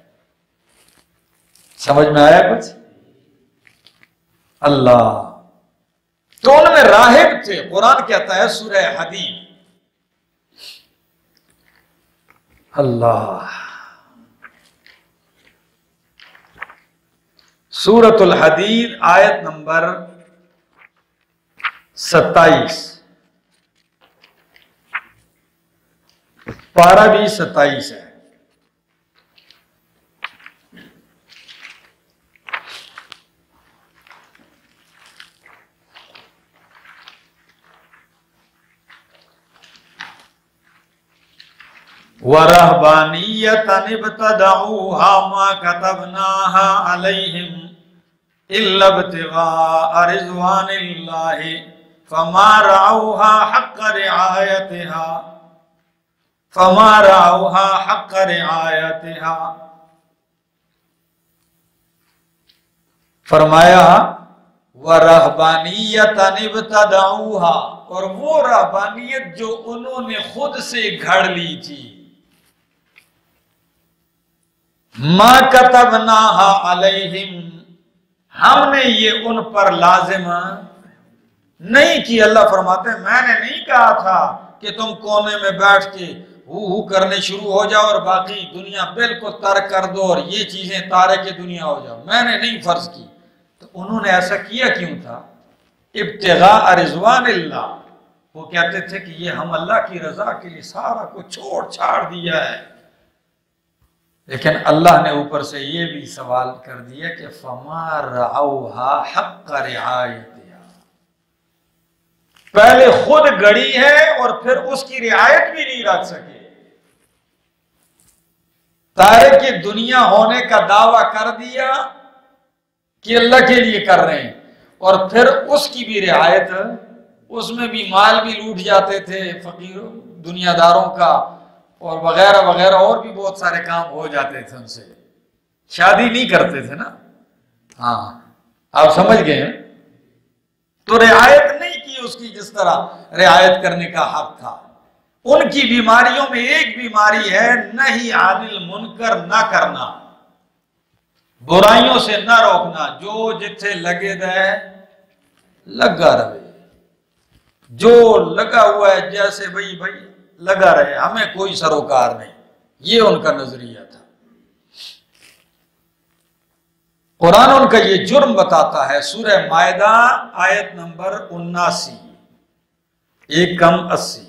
समझ में आया कुछ? अल्लाह, तो उनमें राहिब थे। कुरान कहता है सूरह हदीद, अल्लाह, सूरतुल हदीद आयत नंबर 27, पारा भी 27 है। वरहबानियतन इब्तदऊहा मा कतबनाहा अलैहिम इल्ला इब्तिगाअ रिज़वानिल्लाहि फमा रअऊहा हक़्क़ रिआयतिहा। फरमाया वरहबानियतन इब्तदऊहा, और वो रहबानियत जो उन्होंने खुद से घड़ ली थी, मा कतबनाहा अलैहिम, हमने ये उन पर लाजिम नहीं की। अल्लाह फरमाते हैं मैंने नहीं कहा था कि तुम कोने में बैठ के हु करने शुरू हो जाओ और बाकी दुनिया बिल्कुल तर्क कर दो और ये चीजें तारे की दुनिया हो जाओ, मैंने नहीं फर्ज की। तो उन्होंने ऐसा किया क्यों था? इब्तिगाअ रिज़वानिल्लाह, वो कहते थे कि ये हम अल्लाह की रजा के लिए सारा कुछ छोड़ छाड़ दिया है। लेकिन अल्लाह ने ऊपर से ये भी सवाल कर दिया कि फमा रअऊहा हक़्क़ रिआयतिहा, पहले खुद गड़ी है और फिर उसकी रियायत भी नहीं रख सके। तारे की दुनिया होने का दावा कर दिया कि अल्लाह के लिए कर रहे हैं, और फिर उसकी भी रियायत, उसमें भी माल भी लूट जाते थे फकीरों दुनियादारों का, और वगैरह वगैरह, और भी बहुत सारे काम हो जाते थे उनसे। शादी नहीं करते थे ना, हाँ आप समझ गए। तो रियायत नहीं की उसकी जिस तरह रियायत करने का हक था। उनकी बीमारियों में एक बीमारी है नही आनिल मुनकर, ना करना, बुराइयों से ना रोकना। जो जिथे लगे दे लगा रहे, जो लगा हुआ है जैसे भाई भाई लगा रहे, हमें कोई सरोकार नहीं, ये उनका नजरिया था। कुरान उनका ये जुर्म बताता है। सूरह मायदा आयत नंबर 79, 1 कम 80।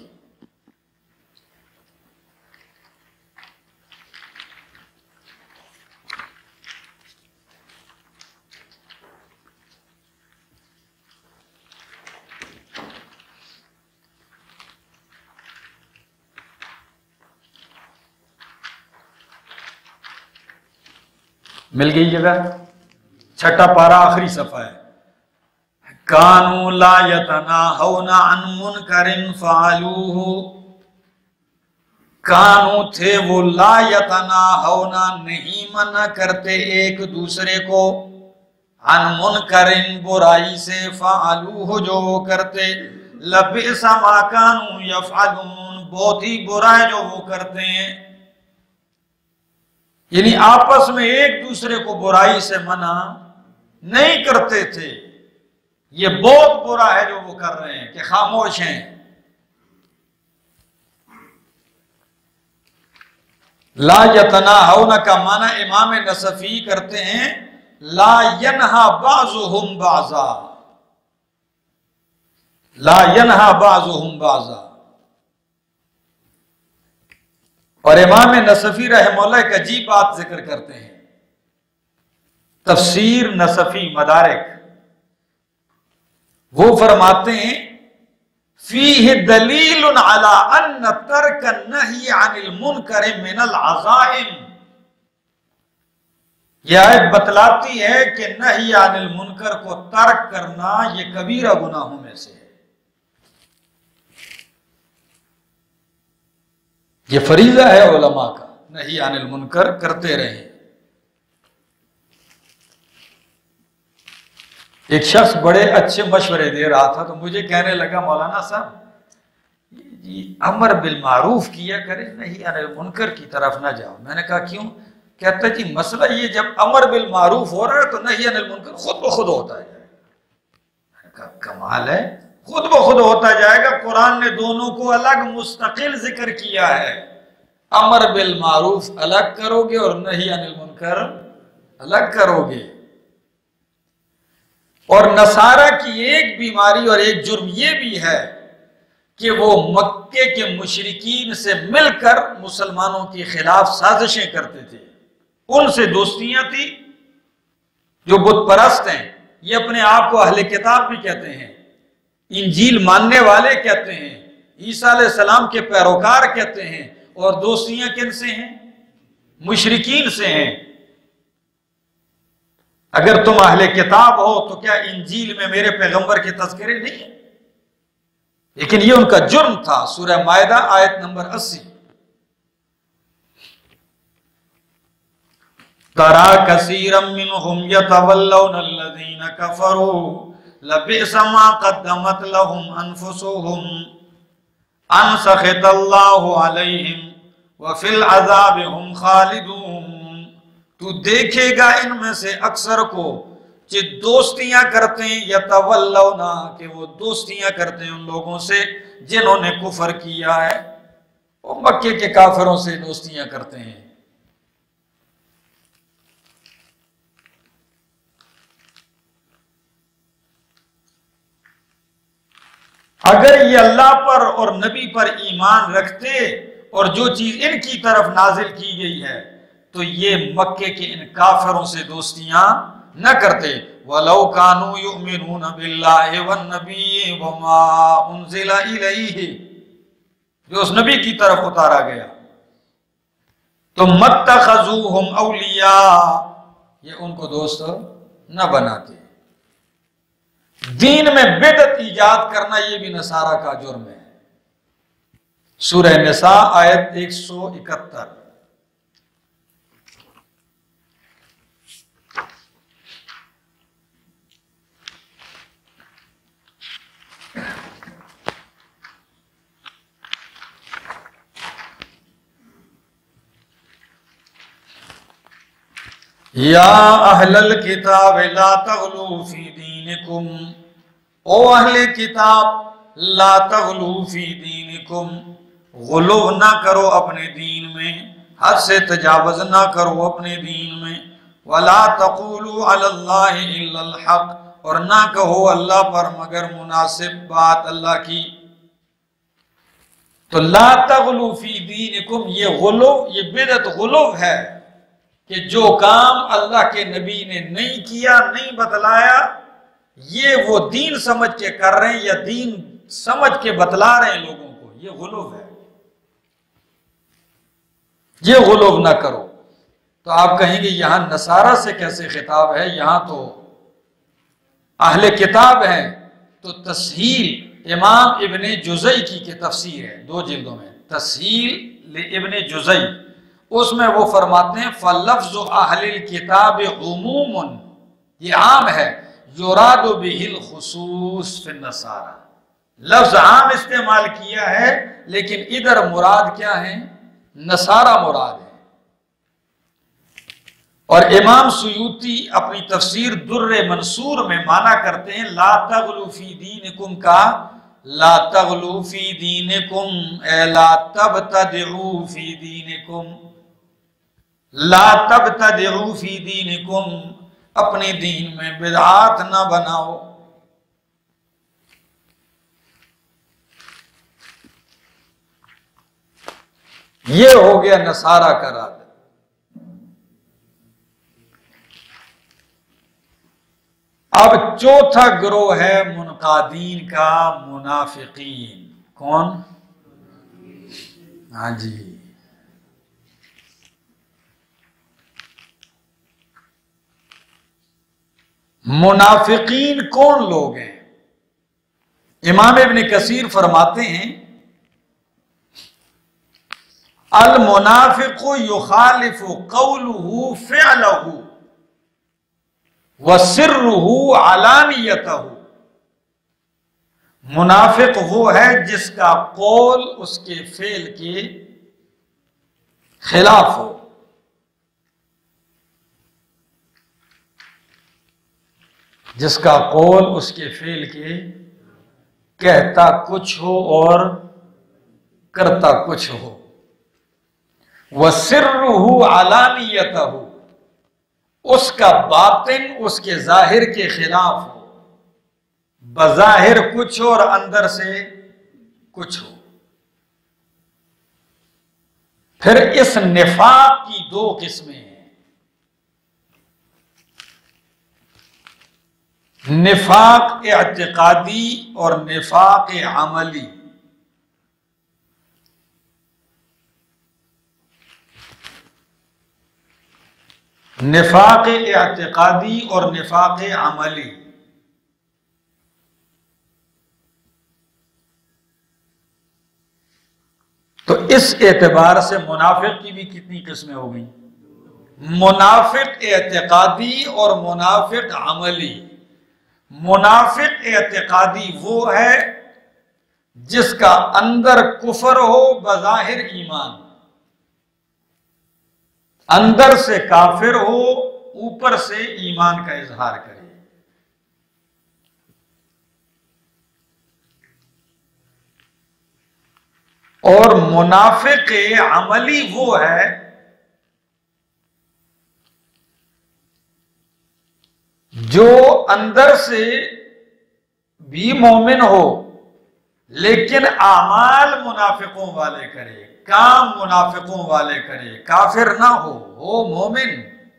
मिल गई जगह? छठा पारा आखिरी सफा है। कानू ला यतनाहौना अन मुनकरिन फ़अलूहु, कानू थे वो ला यतनाहौना नहीं मना करते एक दूसरे को, अन मुनकरिन बुराई से, फ़अलूहु जो वो करते, लबिसा मा कानू यफ़अलून बहुत ही बुरा है जो वो करते हैं। यानी आपस में एक दूसरे को बुराई से मना नहीं करते थे, ये बहुत बुरा है जो वो कर रहे हैं कि खामोश हैं। ला यतनाहौना का माना इमाम नसफी करते हैं ला यनहा बाज़ुहुम बाज़ा, ला यनहा बाज़ुहुम बाज़ा। और इमाम नसफी रहमतुल्लाह एक अजीब बात जिक्र करते हैं, तफसीर नसफी मदारिक, वो फरमाते हैं फीह दलीलुन अला अन्न तर्क नही अनिल मुनकर मिनल अज़ाइम, यह आयत बतलाती है कि नही अनिल मुनकर को तर्क करना यह कबीरा गुनाहों में से है। यह फरीज़ा है उलमा का, नही अनिल मुनकर करते रहे। एक शख्स बड़े अच्छे मशवरे दे रहा था तो मुझे कहने लगा मौलाना साहब अमर बिल मारूफ किया करे, नहीं अनिल मुनकर की तरफ ना जाओ। मैंने कहा क्यों? कहता जी मसला ये जब अमर बिल मारूफ हो रहा है तो नहीं अनिल मुनकर खुद ब खुद होता है। मैंने कहा कमाल है, खुद ब खुद होता जाएगा। कुरान ने दोनों को अलग मुस्तकिल जिक्र किया है, अमर बिल मारूफ अलग करोगे और नहीं अनिल मुनकर अलग करोगे। और नसारा की एक बीमारी और एक जुर्म यह भी है कि वो मक्के के मुशरिकीन से मिलकर मुसलमानों के खिलाफ साजिशें करते थे, उनसे दोस्तियां थी। जो बुत परस्त हैं ये अपने आप को अहले किताब भी कहते हैं, इंजील मानने वाले कहते हैं, ईसा अलैहिस्सलाम के पैरोकार कहते हैं, और दोस्तियां किनसे हैं? मुशरिकीन से हैं। अगर तुम अहले किताब हो तो क्या इंजील में मेरे पैगंबर के तज़किरे नहीं है? लेकिन ये उनका जुर्म था। सूरह मायदा आयत नंबर 80, तरा कसीरम मिनहुम यतवल्लौना अल्लज़ीना कफरू लबिअसा मा क़द्दमत लहुम अनफुसुहुम अन सख़ितल्लाहु अलैहिम व फिल अज़ाबि हुम खालिदून। तू देखेगा इनमें से अक्सर को जो दोस्तियां करते हैं, यतवल्लौना कि वो दोस्तियां करते हैं उन लोगों से जिन्होंने कुफर किया है। वो मक्के के काफिरों से दोस्तियां करते हैं। अगर ये अल्लाह पर और नबी पर ईमान रखते और जो चीज इनकी तरफ नाजिल की गई है तो ये मक्के के इन काफिरों से दोस्तियां न करते। वलौ कानू युमिनून बिल्लाहि वन नबी वमा उनज़िला इलैहि, जो उस नबी की तरफ उतारा गया, तो मत्तखज़ूहुम औलिया, ये उनको दोस्त न बनाते। दीन में बिदअत ईजाद करना ये भी नसारा का जुर्म है। सूरह निसा आयत 171। या अहलल किताब ला तग़लू फी दीनिकुम, ओ अहले किताब ला तग़लू फी दीनिकुम, गुलूव ना करो अपने दीन में, हद से तजावुज ना करो अपने दीन में। वला तक़ूलू अलल्लाहि इल्लल हक़, और ना कहो अल्लाह पर मगर मुनासिब बात अल्लाह की। तो ला तग़लू फी दीनिकुम, ये गुलूव, ये बिदअत गुलूव है कि जो काम अल्लाह के नबी ने नहीं किया, नहीं बतलाया, ये वो दीन समझ के कर रहे हैं या दीन समझ के बतला रहे हैं लोगों को, ये गुलूव है। ये गुलूव ना करो। तो आप कहेंगे यहां नसारा से कैसे खिताब है, यहां तो अहले किताब है। तो तस्हील इमाम इब्ने जुज़ई की तफसीर है 2 जिल्दों में, तस्हील इब्ने जुज़ई, उसमें वो फरमाते हैं फलफ्ज़ अहलिल किताब उमूमुन, ये आम है, युरादु बिहिल खुसूस फिन नसारा, लफ्ज आम इस्तेमाल किया है लेकिन इधर मुराद क्या है, नसारा मुराद है। और इमाम सुयूती अपनी तफसीर दुर्रे मंसूर में माना करते हैं ला तगलू फी दीनिकुम का ला तगलू फी दीनिकुम ला तबतदिउ फी दीनिकुम, ला तबतदिउ फी दीनिकुम, अपने दीन में बिदआत ना बनाओ। ये हो गया नसारा का राज। अब चौथा ग्रोह है मुनकादीन का, मुनाफिकीन। कौन? हाँ जी, मुनाफिकीन कौन लोग हैं? इमाम इब्न कसीर फरमाते हैं अल मुनाफिकु युखालिफु कौलुहु फ़िअलहु व सिर्रुहु अलानियतहु। मुनाफिक वो है जिसका कौल उसके फेल के खिलाफ हो, जिसका कौल उसके फेल के कहता कुछ हो और करता कुछ हो। वसिर्रुहु अलानियतहु, उसका बातिन उसके जाहिर के खिलाफ हो, बजाहिर कुछ हो और अंदर से कुछ हो। फिर इस निफाक की 2 किस्में हैं, निफाक इअ्तिकादी और निफाक अमली। निफाक इअ्तिकादी और निफाक अमली। तो इस एतबार से मुनाफिक की भी कितनी किस्में हो गई? मुनाफिक इअ्तिकादी और मुनाफिक अमली। मुनाफिक इअ्तिकादी वो है जिसका अंदर कुफर हो, बज़ाहिर ईमान, अंदर से काफिर हो, ऊपर से ईमान का इजहार करे। और मुनाफिक अमली वो है जो अंदर से भी मोमिन हो लेकिन आमाल मुनाफिकों वाले करे, काम मुनाफिकों वाले करे, काफिर ना हो मोमिन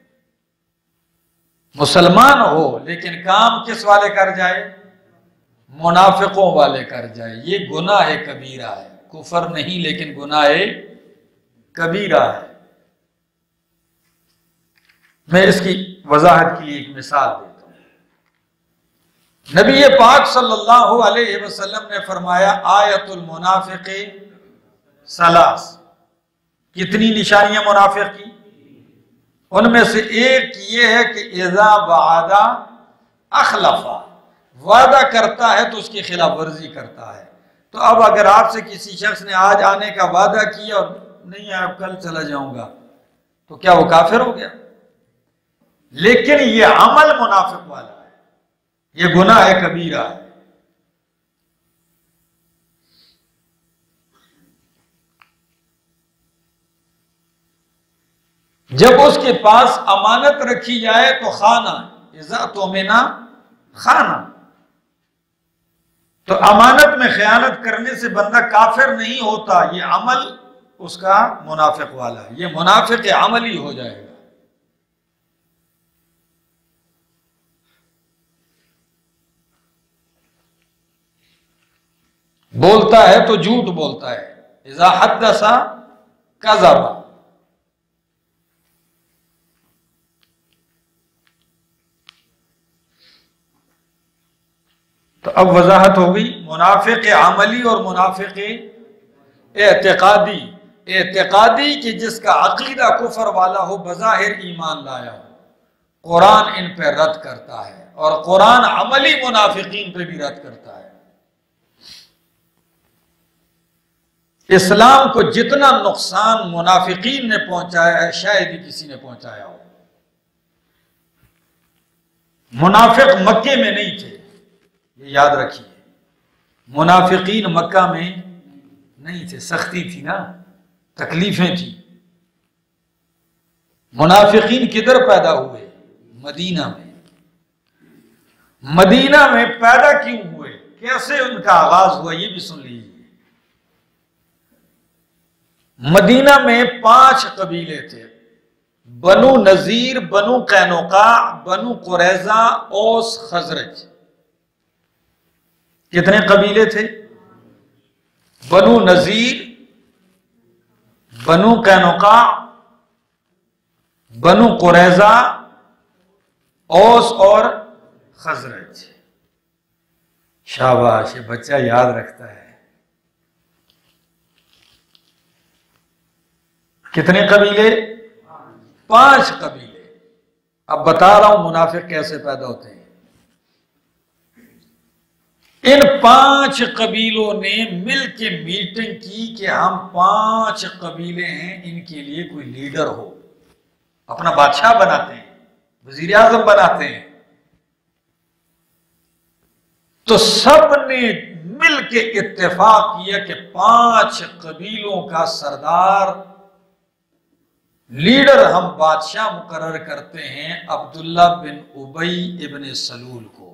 मुसलमान हो लेकिन काम किस वाले कर जाए? मुनाफिकों वाले कर जाए। ये गुनाह कबीरा है, कुफर नहीं लेकिन गुनाह कबीरा है। मैं इसकी वजाहत की एक मिसाल देता हूं। नबी पाक सल्लल्लाहु अलैहि वसल्लम ने फरमाया आयतुल मुनाफिक़ सलास, कितनी निशानियां मुनाफिक की? उनमें से एक ये है कि इज़ा वादा अखलफा, वादा करता है तो उसकी खिलाफ वर्जी करता है। तो अब अगर आपसे किसी शख्स ने आज आने का वादा किया और नहीं आया, कल चला जाऊंगा, तो क्या वो काफिर हो गया? लेकिन ये अमल मुनाफिक वाला है, ये गुनाह कबीरा है। जब उसके पास अमानत रखी जाए तो खाना, इज़ा तुमिना खाना, तो अमानत में खयानत करने से बंदा काफिर नहीं होता, ये अमल उसका मुनाफिक वाला है, ये मुनाफिक अमली हो जाएगा। बोलता है तो झूठ बोलता है, इज़ा हद्दसा कज़बा, तो अब वजाहत हो गई मुनाफिक अमली और मुनाफिक एतकादी। एतकादी कि जिसका अकीदा कुफर वाला हो, बज़ाहिर ईमान लाया हो, कुरान इन पे रद्द करता है और कुरान अमली मुनाफिकीन पे भी रद्द करता है। इस्लाम को जितना नुकसान मुनाफिकीन ने पहुंचाया है शायद ही किसी ने पहुंचाया हो। मुनाफिक मक्के में नहीं थे, ये याद रखिए। मुनाफिकीन मक्का में नहीं थे, सख्ती थी ना, तकलीफें थी। मुनाफिकीन किधर पैदा हुए? मदीना में। मदीना में पैदा क्यों हुए, कैसे उनका आगाज हुआ, ये भी सुन लीजिए। मदीना में 5 कबीले थे, बनु नजीर, बनु कैनुका, बनु कुरैजा, औस, खजरज। कितने कबीले थे? बनु नजीर, बनु कैनुका, बनु कुरैजा, औस और खजरज। शाबाश, ये बच्चा याद रखता है। कितने कबीले? 5 कबीले। अब बता रहा हूं मुनाफिक कैसे पैदा होते हैं। इन 5 कबीलों ने मिल के मीटिंग की कि हम 5 कबीले हैं, इनके लिए कोई लीडर हो। अपना बादशाह बनाते हैं, वजीर आजम बनाते हैं। तो सब ने मिल के इत्तेफाक किया कि 5 कबीलों का सरदार, लीडर हम बादशाह मुकर्रर करते हैं अब्दुल्ला बिन उबई इब्ने सलूल को।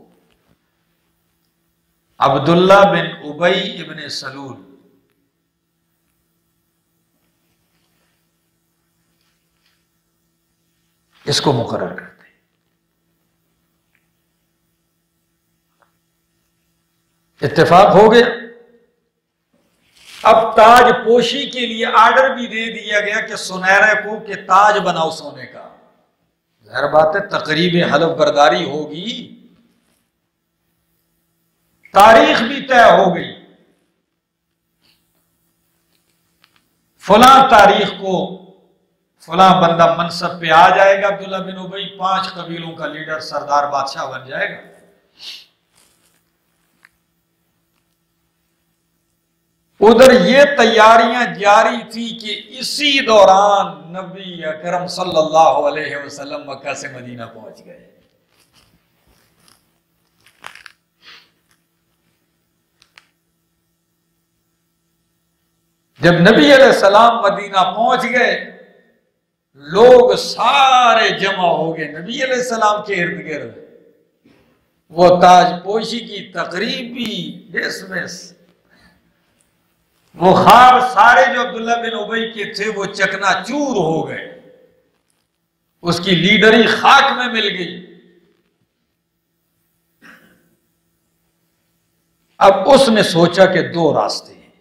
अब्दुल्ला बिन उबई इब्ने सलूल। इसको मुकर्रर करते हैं। इत्तेफाक हो गया। अब ताज पोशी के लिए आर्डर भी दे दिया गया कि सुनहरे को कि ताज बनाओ सोने का। जाहिर बात है तकरीब हलफ बरदारी होगी, तारीख भी तय हो गई। फलां तारीख को फलां बंदा मनसब पे आ जाएगा, अब्दुल्ला बिन उबई 5 कबीलों का लीडर, सरदार, बादशाह बन जाएगा। उधर ये तैयारियां जारी थी कि इसी दौरान नबी अकरम सल्लल्लाहु अलैहि वसल्लम मक्का से मदीना पहुंच गए। जब नबी अलैहिस्सलाम मदीना पहुंच गए, लोग सारे जमा हो गए नबी अलैहिस्सलाम के इर्द गिर्द। वो ताजपोशी की तकरीब भी, जिसमें वो खार सारे जो अब्दुल्ला बिन उबई के थे वो चकनाचूर हो गए। उसकी लीडरी खाक में मिल गई। अब उसने सोचा कि 2 रास्ते हैं।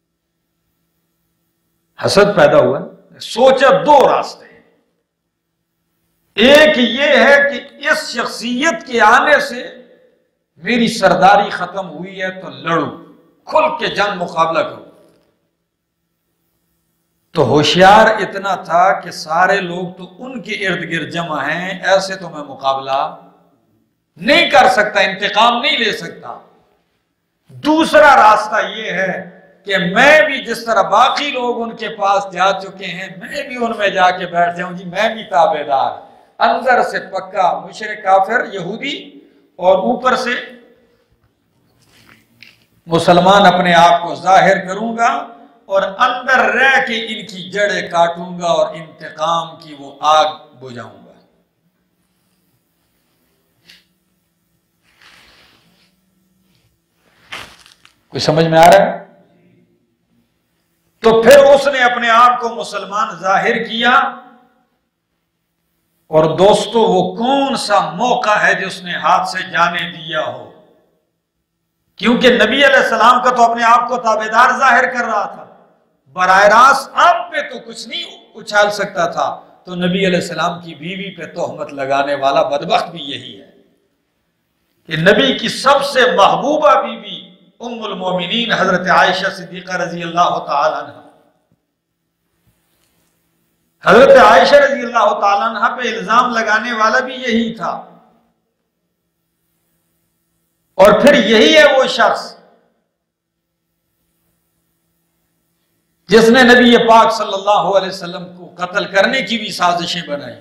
हसद पैदा हुआ, सोचा 2 रास्ते हैं। एक ये है कि इस शख्सियत के आने से मेरी सरदारी खत्म हुई है तो लड़ू, खुल के जंग मुकाबला करो। तो होशियार इतना था कि सारे लोग तो उनके इर्द गिर्द जमा हैं, ऐसे तो मैं मुकाबला नहीं कर सकता, इंतकाम नहीं ले सकता। दूसरा रास्ता यह है कि मैं भी जिस तरह बाकी लोग उनके पास जा चुके हैं, मैं भी उनमें जाके बैठ जाऊं। जी मैं भी ताबेदार, अंदर से पक्का मुशरिक काफिर यहूदी और ऊपर से मुसलमान अपने आप को जाहिर करूंगा और अंदर रह के इनकी जड़ें काटूंगा और इंतकाम की वो आग बुझाऊंगा। कोई समझ में आ रहा है? तो फिर उसने अपने आप को मुसलमान जाहिर किया। और दोस्तों वो कौन सा मौका है जो उसने हाथ से जाने दिया हो, क्योंकि नबी अलैहिस्सलाम का तो अपने आप को ताबेदार जाहिर कर रहा था, बराह रास्त आप पे तो कुछ नहीं उछाल सकता था। तो नबी अलैहिस्सलाम की बीवी पे तोहमत लगाने वाला बदबख्त भी यही है। कि नबी की सबसे महबूबा बीबी उम्मुल मोमिनीन हजरत आयशा सिद्दीका रजी अल्लाह तआला अन्हा, हजरत आयशा रजी अल्लाह तआला अन्हा पे इल्जाम लगाने वाला भी यही था। और फिर यही है वो शख्स जिसने नबी पाक सल्लल्लाहु अलैहि वसल्लम को कत्ल करने की भी साजिशें बनाई।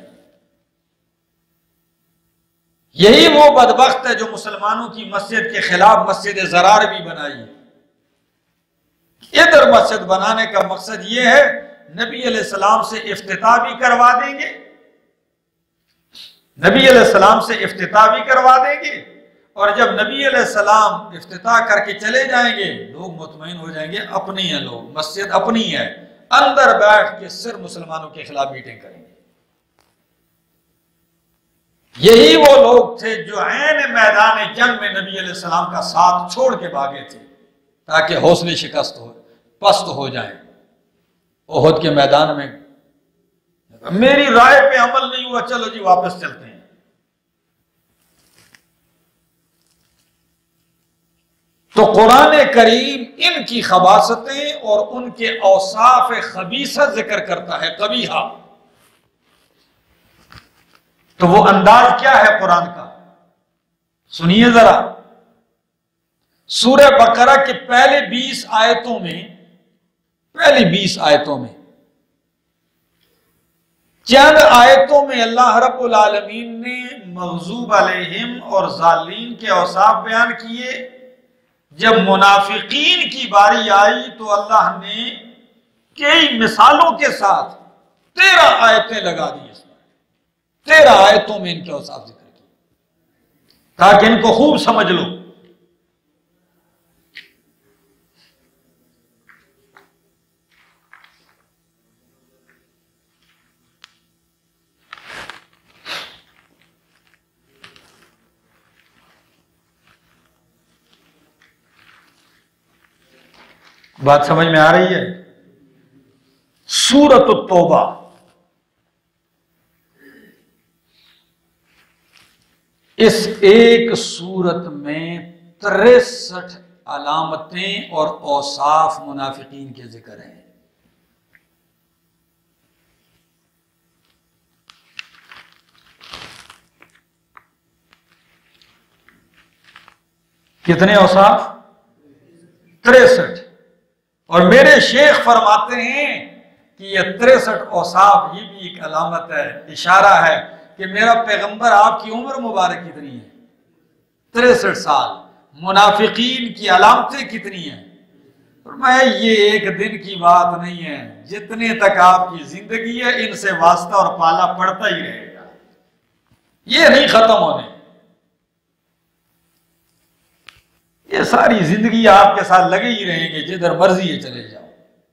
यही वो बदबख्त है जो मुसलमानों की मस्जिद के खिलाफ मस्जिद ज़रार भी बनाई। इधर मस्जिद बनाने का मकसद ये है नबी अलैहिस्सलाम से इफ्तिताह भी करवा देंगे, नबी अलैहिस्सलाम से इफ्तिताह भी करवा देंगे, और जब नबी अलैहिस्सलाम इफ्तिताह करके चले जाएंगे लोग मुतमईन हो जाएंगे, अपनी है, लोग मस्जिद अपनी है, अंदर बैठ के सिर्फ मुसलमानों के खिलाफ मीटिंग करेंगे। यही वो लोग थे जो ऐन मैदान जंग में नबी अलैहिस्सलाम का साथ छोड़ के भागे थे ताकि हौसले शिकस्त हो, पस्त हो जाए। ओहद के मैदान में मेरी राय पे अमल नहीं हुआ, चलो जी वापस चलते हैं। तो कुरान करीम इनकी खबासतें और उनके औसाफ खबीसा जिक्र करता है, कबीहा। तो वो अंदाज क्या है कुरान का, सुनिए जरा। सूरह बकरा के पहले 20 आयतों में, पहली 20 आयतों में, चंद आयतों में अल्लाह रब्बुल आलमीन ने मग़ज़ूब अलैहिम और ज़ालिमीन के औसाफ बयान किए। जब मुनाफिकीन की बारी आई तो अल्लाह ने कई मिसालों के साथ 13 आयतें लगा दी। इसमें 13 आयतों में इनके औसाफ जिक्र किए ताकि इनको खूब समझ लो। बात समझ में आ रही है? सूरत तौबा, इस एक सूरत में 63 अलामतें और औसाफ मुनाफिकीन के जिक्र हैं। कितने औसाफ? 63। और मेरे शेख फरमाते हैं कि यह 63 औसाफ ये भी एक अलामत है, इशारा है कि मेरा पैगंबर, आपकी उम्र मुबारक कितनी है? 63 साल। मुनाफिकीन की अलामतें कितनी हैं? फरमाया ये एक दिन की बात नहीं है, जितने तक आपकी जिंदगी है इनसे वास्ता और पाला पड़ता ही रहेगा, ये नहीं खत्म होने। ये सारी जिंदगी आपके साथ लगे ही रहेंगे, जिधर मर्जी है चले जाओ।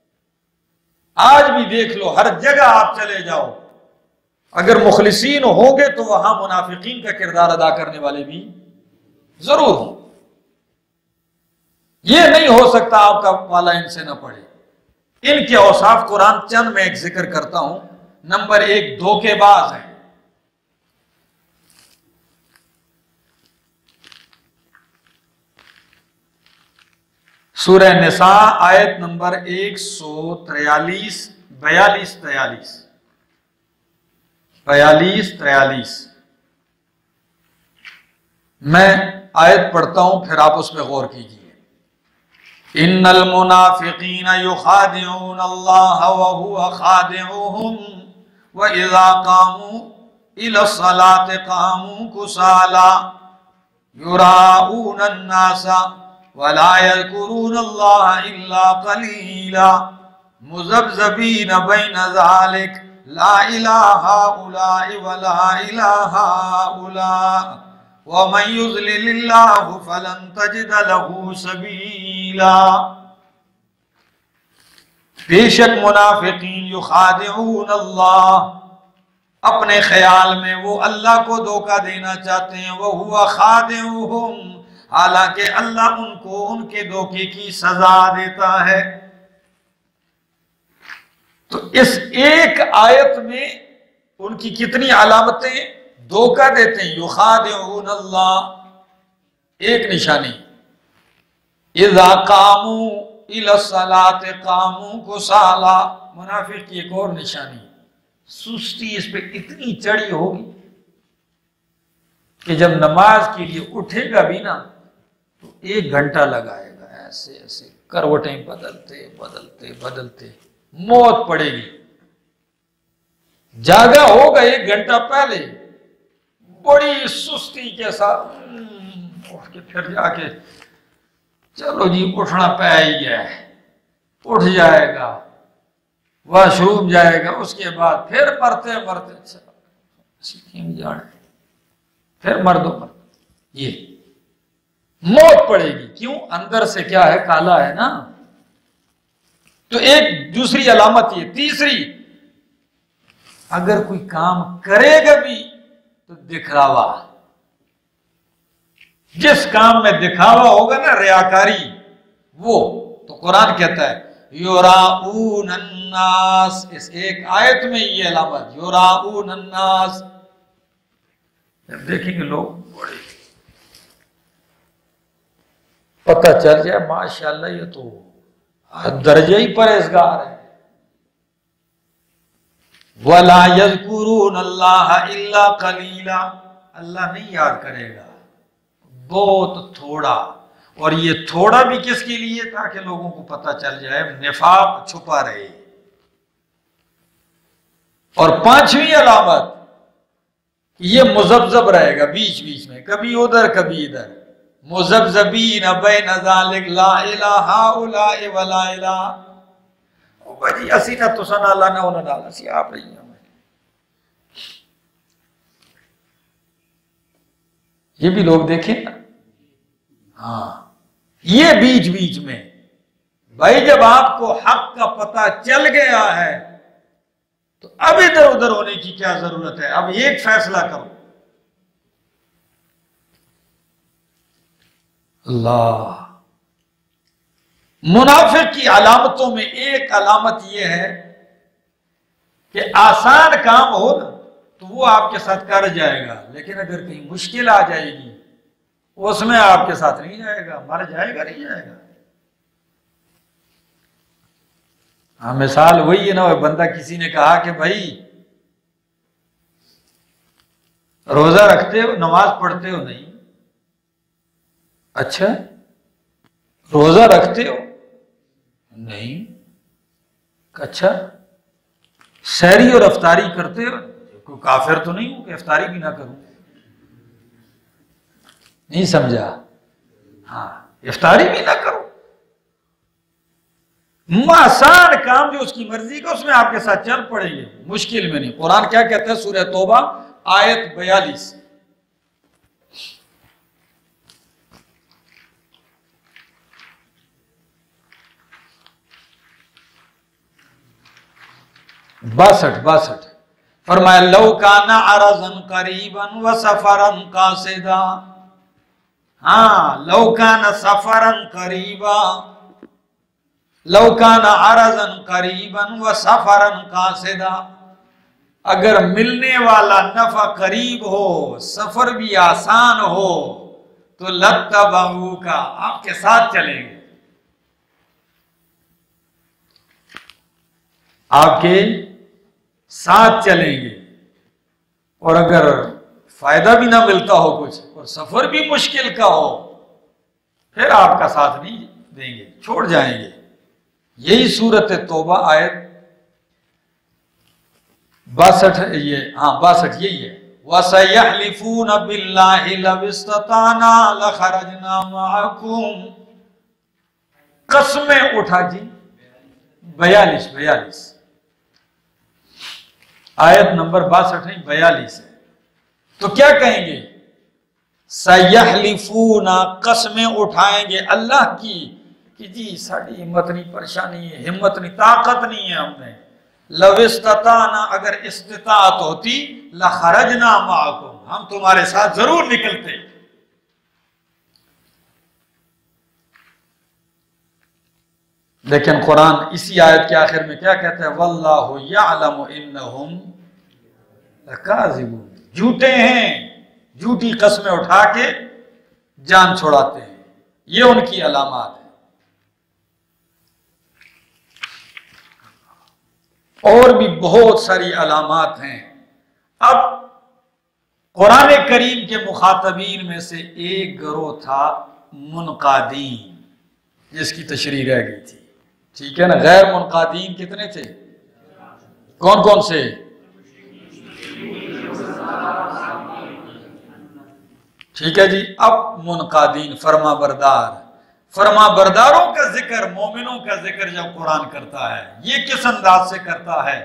आज भी देख लो, हर जगह आप चले जाओ, अगर मुखलिसीन होंगे तो वहां मुनाफिकीन का किरदार अदा करने वाले भी जरूर हों। यह नहीं हो सकता आपका वाला इनसे न पड़े। इनके औसाफ कुरान चंद में एक जिक्र करता हूं। नंबर 1, धोखेबाज है। सूरह निसा आयत नंबर 143, 42, 43। मैं आयत पढ़ता हूं, फिर आप उस पर गौर कीजिए। इन्नल मुनाफिकीन युखादिऊन अल्लाह व हुवा खादिऊहुम व इज़ा कामू इला सलाति कामू कुसाला युराऊन अन्नासा वला यज़कुरूनल्लाह इल्ला क़लीला मुज़ब्ज़बीन बैन ज़ालिक ला इलाहा उलाई वला इलाहा उला व मन युज़लिलिल्लाहु फलन तजिद लहू सबीला। बेशक मुनाफिकीन युखादिऊन अल्लाह, अपने ख्याल में वो अल्लाह को धोखा देना चाहते हैं। वह हुआ खादिऊहुम, हालांकि अल्लाह उनको उनके धोखे की सजा देता है। तो इस एक आयत में उनकी कितनी अलामतें? धोखा देते हैं। युखादिऊन अल्लाह, एक निशानी। इज़ा कामू इला सलात कामू कुसाला, मुनाफिक की एक और निशानी, सुस्ती इस पे इतनी चढ़ी होगी कि जब नमाज के लिए उठेगा भी ना तो 1 घंटा लगाएगा, ऐसे ऐसे करवटें बदलते बदलते बदलते, मौत पड़ेगी। जागा होगा 1 घंटा पहले, बड़ी सुस्ती के साथ उठ के फिर जाके चलो जी उठना पै ही है, उठ जाएगा, वॉशरूम जाएगा, उसके बाद फिर मरते मरते जाने, फिर मर दो मर, ये मौत पड़ेगी। क्यों? अंदर से क्या है, काला है ना। तो एक दूसरी अलामत ये। तीसरी, अगर कोई काम करेगा भी तो दिखावा, जिस काम में दिखावा होगा ना, रियाकारी, वो तो कुरान कहता है युराऊन अन्नास, इस एक आयत में ये अलामत, युराऊन अन्नास। जब देखेंगे लोग बड़े पता चल जाए माशाल्लाह ये तो दर्जे ही परहेजगार है। वला यज़कुरून अल्लाह इल्ला कलीला, अल्लाह नहीं याद करेगा, बहुत थोड़ा। और ये थोड़ा भी किसके लिए? ताकि लोगों को पता चल जाए, निफाक छुपा रहे। और 5वीं अलामत, ये मुज़ब्ज़ब रहेगा बीच बीच में, कभी उधर कभी इधर, मुज़ब्ज़बीन बैन ज़ालिक ला इलाहा हाउलाए वला इलाहा। भाई असी ना तुसा ना अल्लाह ना उन्हें डाल, असी आप रही हैं। ये भी लोग देखें ना। हाँ, ये बीच बीच में भाई, जब आपको हक का पता चल गया है तो अब इधर उधर होने की क्या जरूरत है? अब एक फैसला करो। अल्लाह, मुनाफिक की अलामतों में एक अलामत यह है कि आसान काम हो ना तो वो आपके साथ कर जाएगा, लेकिन अगर कहीं मुश्किल आ जाएगी उसमें आपके साथ नहीं जाएगा, मर जाएगा, नहीं जाएगा। हाँ, मिसाल वही है ना, बंदा किसी ने कहा कि भाई रोजा रखते हो, नमाज पढ़ते हो? नहीं। अच्छा, रोजा रखते हो? नहीं। अच्छा, सहरी और अफ्तारी करते हो? कोई काफिर तो नहीं हूं कि अफ्तारी भी ना करूं। नहीं समझा? हाँ, इफ्तारी भी ना करो। आसान काम जो उसकी मर्जी का, उसमें आपके साथ चल पड़ेंगे, मुश्किल में नहीं। कुरान क्या कहता है? सूरह तौबा आयत 42, बासठ फरमाया लौ काना अरज़न करीबन व सफरन कासिदा। हाँ, लौ काना सफरन करीबा, लौ काना अरज़न करीबन व सफरन कासिदा, अगर मिलने वाला नफा करीब हो, सफर भी आसान हो, तो लत्तबऊ का, आपके साथ चलेंगे, आपके साथ चलेंगे। और अगर फायदा भी ना मिलता हो कुछ और सफर भी मुश्किल का हो, फिर आपका साथ नहीं देंगे, छोड़ जाएंगे। यही सूरत तौबा आयत 62, ये हाँ 62 यही है। वसयहलिफून बिल्लाहि लव इस्तताना लखरजना माअकुम, कसमें उठा जी। 42 आयत नंबर 62 नहीं 42 है। तो क्या कहेंगे? सयहलिफूना, कसमें उठाएंगे अल्लाह की कि जी साड़ी हिम्मत नहीं, परेशानी है, हिम्मत नहीं, ताकत नहीं है हमने। लव इस्तताना, अगर इस्तिताअत होती, लखरजना माअकुम, हम तुम्हारे साथ जरूर निकलते। लेकिन कुरान इसी आयत के आखिर में क्या कहता है? वल्लाहु यअलमु इन्नहुम लकाज़िबून, झूठे हैं, झूठी कस्में उठा के जान छोड़ाते हैं। ये उनकी अलामात है। और भी बहुत सारी अलामात हैं। अब कुरान करीम के मुखातबीन में से एक गिरोह था मुनकादीन, जिसकी तशरीह रह गई थी। ठीक है ना। गैर मुनकादीन कितने थे? कौन कौन से? ठीक है जी। अब मुनकादीन फरमा बरदारों का जिक्र, मोमिनों का जिक्र जब कुरान करता है, ये किस अंदाज से करता है?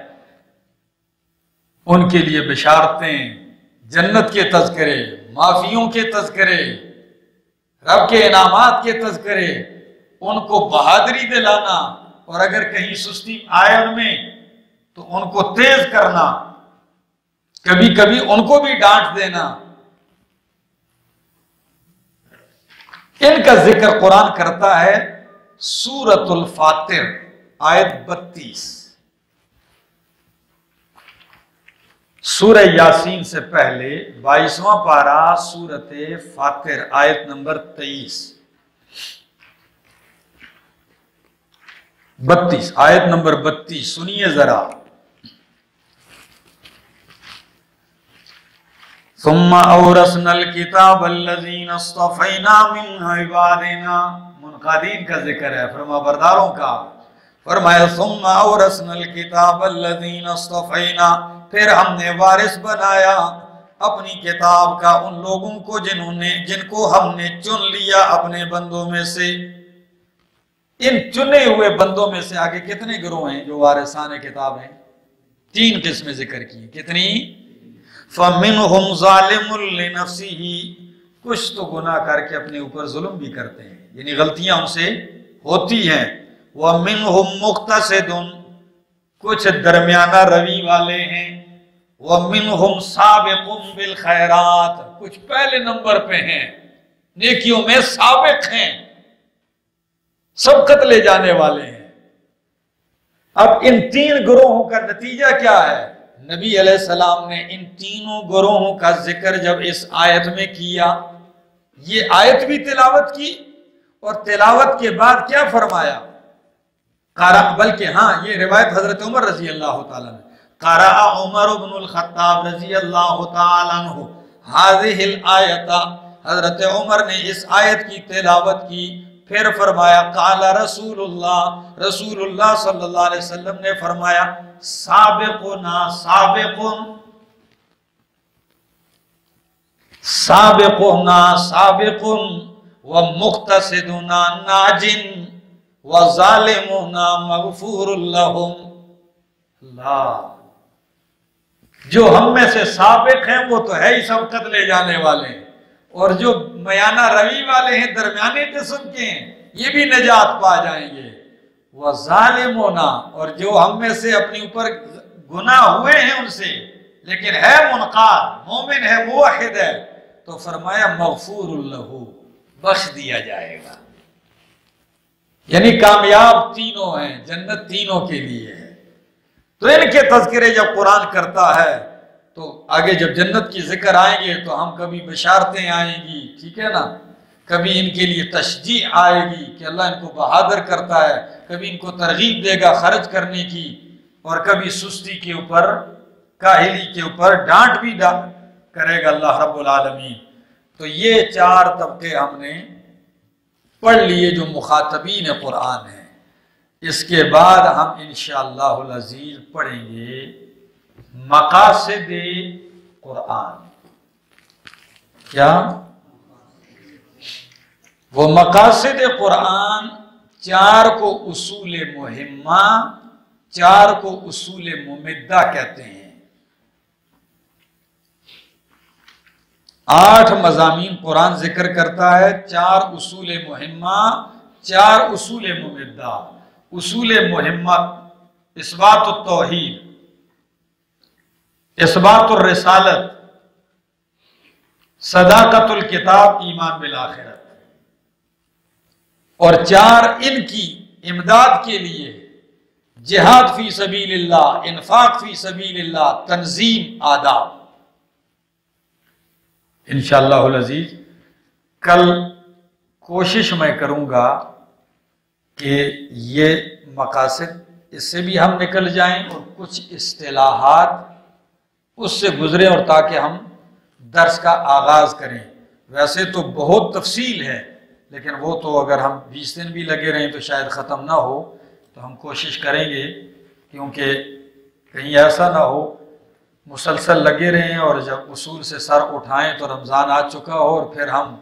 उनके लिए बिशारतें, जन्नत के तज़किरे, माफियों के तज़किरे, रब के इनामात के तज़किरे, उनको बहादुरी दिलाना, और अगर कहीं सुस्ती आए उनमें तो उनको तेज करना, कभी कभी उनको भी डांट देना। इनका जिक्र कुरान करता है सूरतुल फातिर आयत 32। सूरह यासीन से पहले 22वां पारा सूरत फातिर आयत नंबर 23। 32 आयत नंबर 32 सुनिए जरा। सुम्मा औरसनल किताब अल्लज़ीना इस्तफ़ैना मिन इबादिना, मुनकादीन का जिक्र है, फरमाबरदारों का। फरमाया सुम्मा औरसनल किताब अल्लज़ीना इस्तफ़ैना, फिर हमने वारिस बनाया अपनी किताब का उन लोगों को जिनको हमने चुन लिया अपने बंदों में से। इन चुने हुए बंदों में से आगे कितने गिरोह हैं जो वारिसाने किताब हैं? 3 किस्में जिक्र की। कितनी? फमिनहुम ज़ालिमुन लिनफ्सिही, कुछ तो गुनाह करके अपने ऊपर जुल्म भी करते हैं, यानी गलतियां उनसे होती हैं। व मिनहुम मुक़तसिदुन, कुछ दरमियाना रवी वाले हैं। व मिनहुम साबिकुन बिल खैरात, कुछ पहले नंबर पे हैं, नेकियों में साबिक हैं, सबकत ले जाने वाले हैं। अब इन 3 गिरोहों का नतीजा क्या है? नबी अलैहिस्सलाम ने इन तीनों गिरोहों का जिक्र जब इस आयत में किया, ये आयत भी तिलावत की, और तिलावत के बाद क्या फरमाया? बल्कि हाँ, ये रिवायत हजरत उमर रजी अल्लाह तआला ने, क़रा उमर इब्नुल खत्ताब रजी अल्लाह तआला अन्हु हाज़िहिल आयता, हजरत उमर ने इस आयत की तिलावत की। फिर फरमाया काला रसूलुल्लाह सल्लल्लाहु अलैहि वसल्लम ने फरमाया साबिकुना साबिकुन व मुक़तसिदुना नाजिन व ज़ालिमुना मग़फ़ूरुल लहुम। जो हम में से साबिक हैं वो तो है ही सबकत ले जाने वाले हैं, और जो मयाना रवी वाले हैं, दरमियाने किस्म के हैं, ये भी निजात पा जाएंगे। वह ज़ालिमोना, और जो हम में से अपने ऊपर गुनाह हुए हैं उनसे, लेकिन है मुनक़ाद, मोमिन है, मुवहिद है, तो फरमाया मग़फ़ूरुल लहू, बख्श दिया जाएगा। यानी कामयाब तीनों हैं, जन्नत तीनों के लिए है। तो इनके तज़किरे जब कुरान करता है तो आगे जब जन्नत की जिक्र आएंगे तो हम कभी बशारतें आएंगी, ठीक है ना, कभी इनके लिए तशजी आएगी कि अल्लाह इनको बहादुर करता है, कभी इनको तरगीब देगा खर्च करने की, और कभी सुस्ती के ऊपर, काहिली के ऊपर डांट भी करेगा अल्लाह रब्बुल आलमीन। तो ये 4 तबके हमने पढ़ लिए जो मुखातबीन कुरान है। इसके बाद हम इंशाअल्लाहुल अज़ीज़ पढ़ेंगे मकासिद कुरान। क्या? वो मकासिद कुरान 4 को उसूल मुहिम्मा, 4 को उसूल मुमिद्दा कहते हैं। 8 मज़ामीन कुरान जिक्र करता है, 4 उसूल मुहिम्मा, 4 उसूल मुमिद्दा। उसूल मुहिम्मा इस्बातुत तौहीद, इस्बातुर रिसालत, सदाकतुल किताब, ईमान बिल आखिरत। और 4 इनकी इमदाद के लिए जिहाद फी सबीलिल्लाह, इन्फाक फी सबीलिल्लाह, तंजीम, आदाब। इंशाअल्लाहुल अज़ीज़ कल कोशिश मैं करूँगा कि ये मकासद इससे भी हम निकल जाएं और कुछ इस्तिलाहात उससे गुजरें, और ताकि हम दर्स का आगाज़ करें। वैसे तो बहुत तफसील है, लेकिन वो तो अगर हम 20 दिन भी लगे रहें तो शायद ख़त्म ना हो। तो हम कोशिश करेंगे, क्योंकि कहीं ऐसा ना हो मुसलसल लगे रहें और जब उसूल से सर उठाएं तो रमज़ान आ चुका हो और फिर हम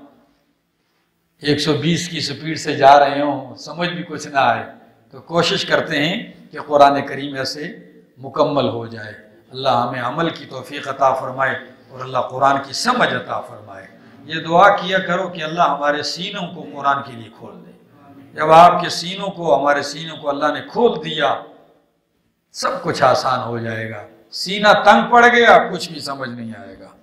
120 की स्पीड से जा रहे हों, समझ भी कुछ ना आए। तो कोशिश करते हैं कि कुरान करीम ऐसे मुकम्मल हो जाए। अल्लाह हमें अमल की तौफीक अता फरमाए और अल्लाह कुरान की समझ अता फरमाए। ये दुआ किया करो कि अल्लाह हमारे सीनों को कुरान के लिए खोल दे। जब आपके सीनों को, हमारे सीनों को अल्लाह ने खोल दिया, सब कुछ आसान हो जाएगा। सीना तंग पड़ गया, कुछ भी समझ नहीं आएगा।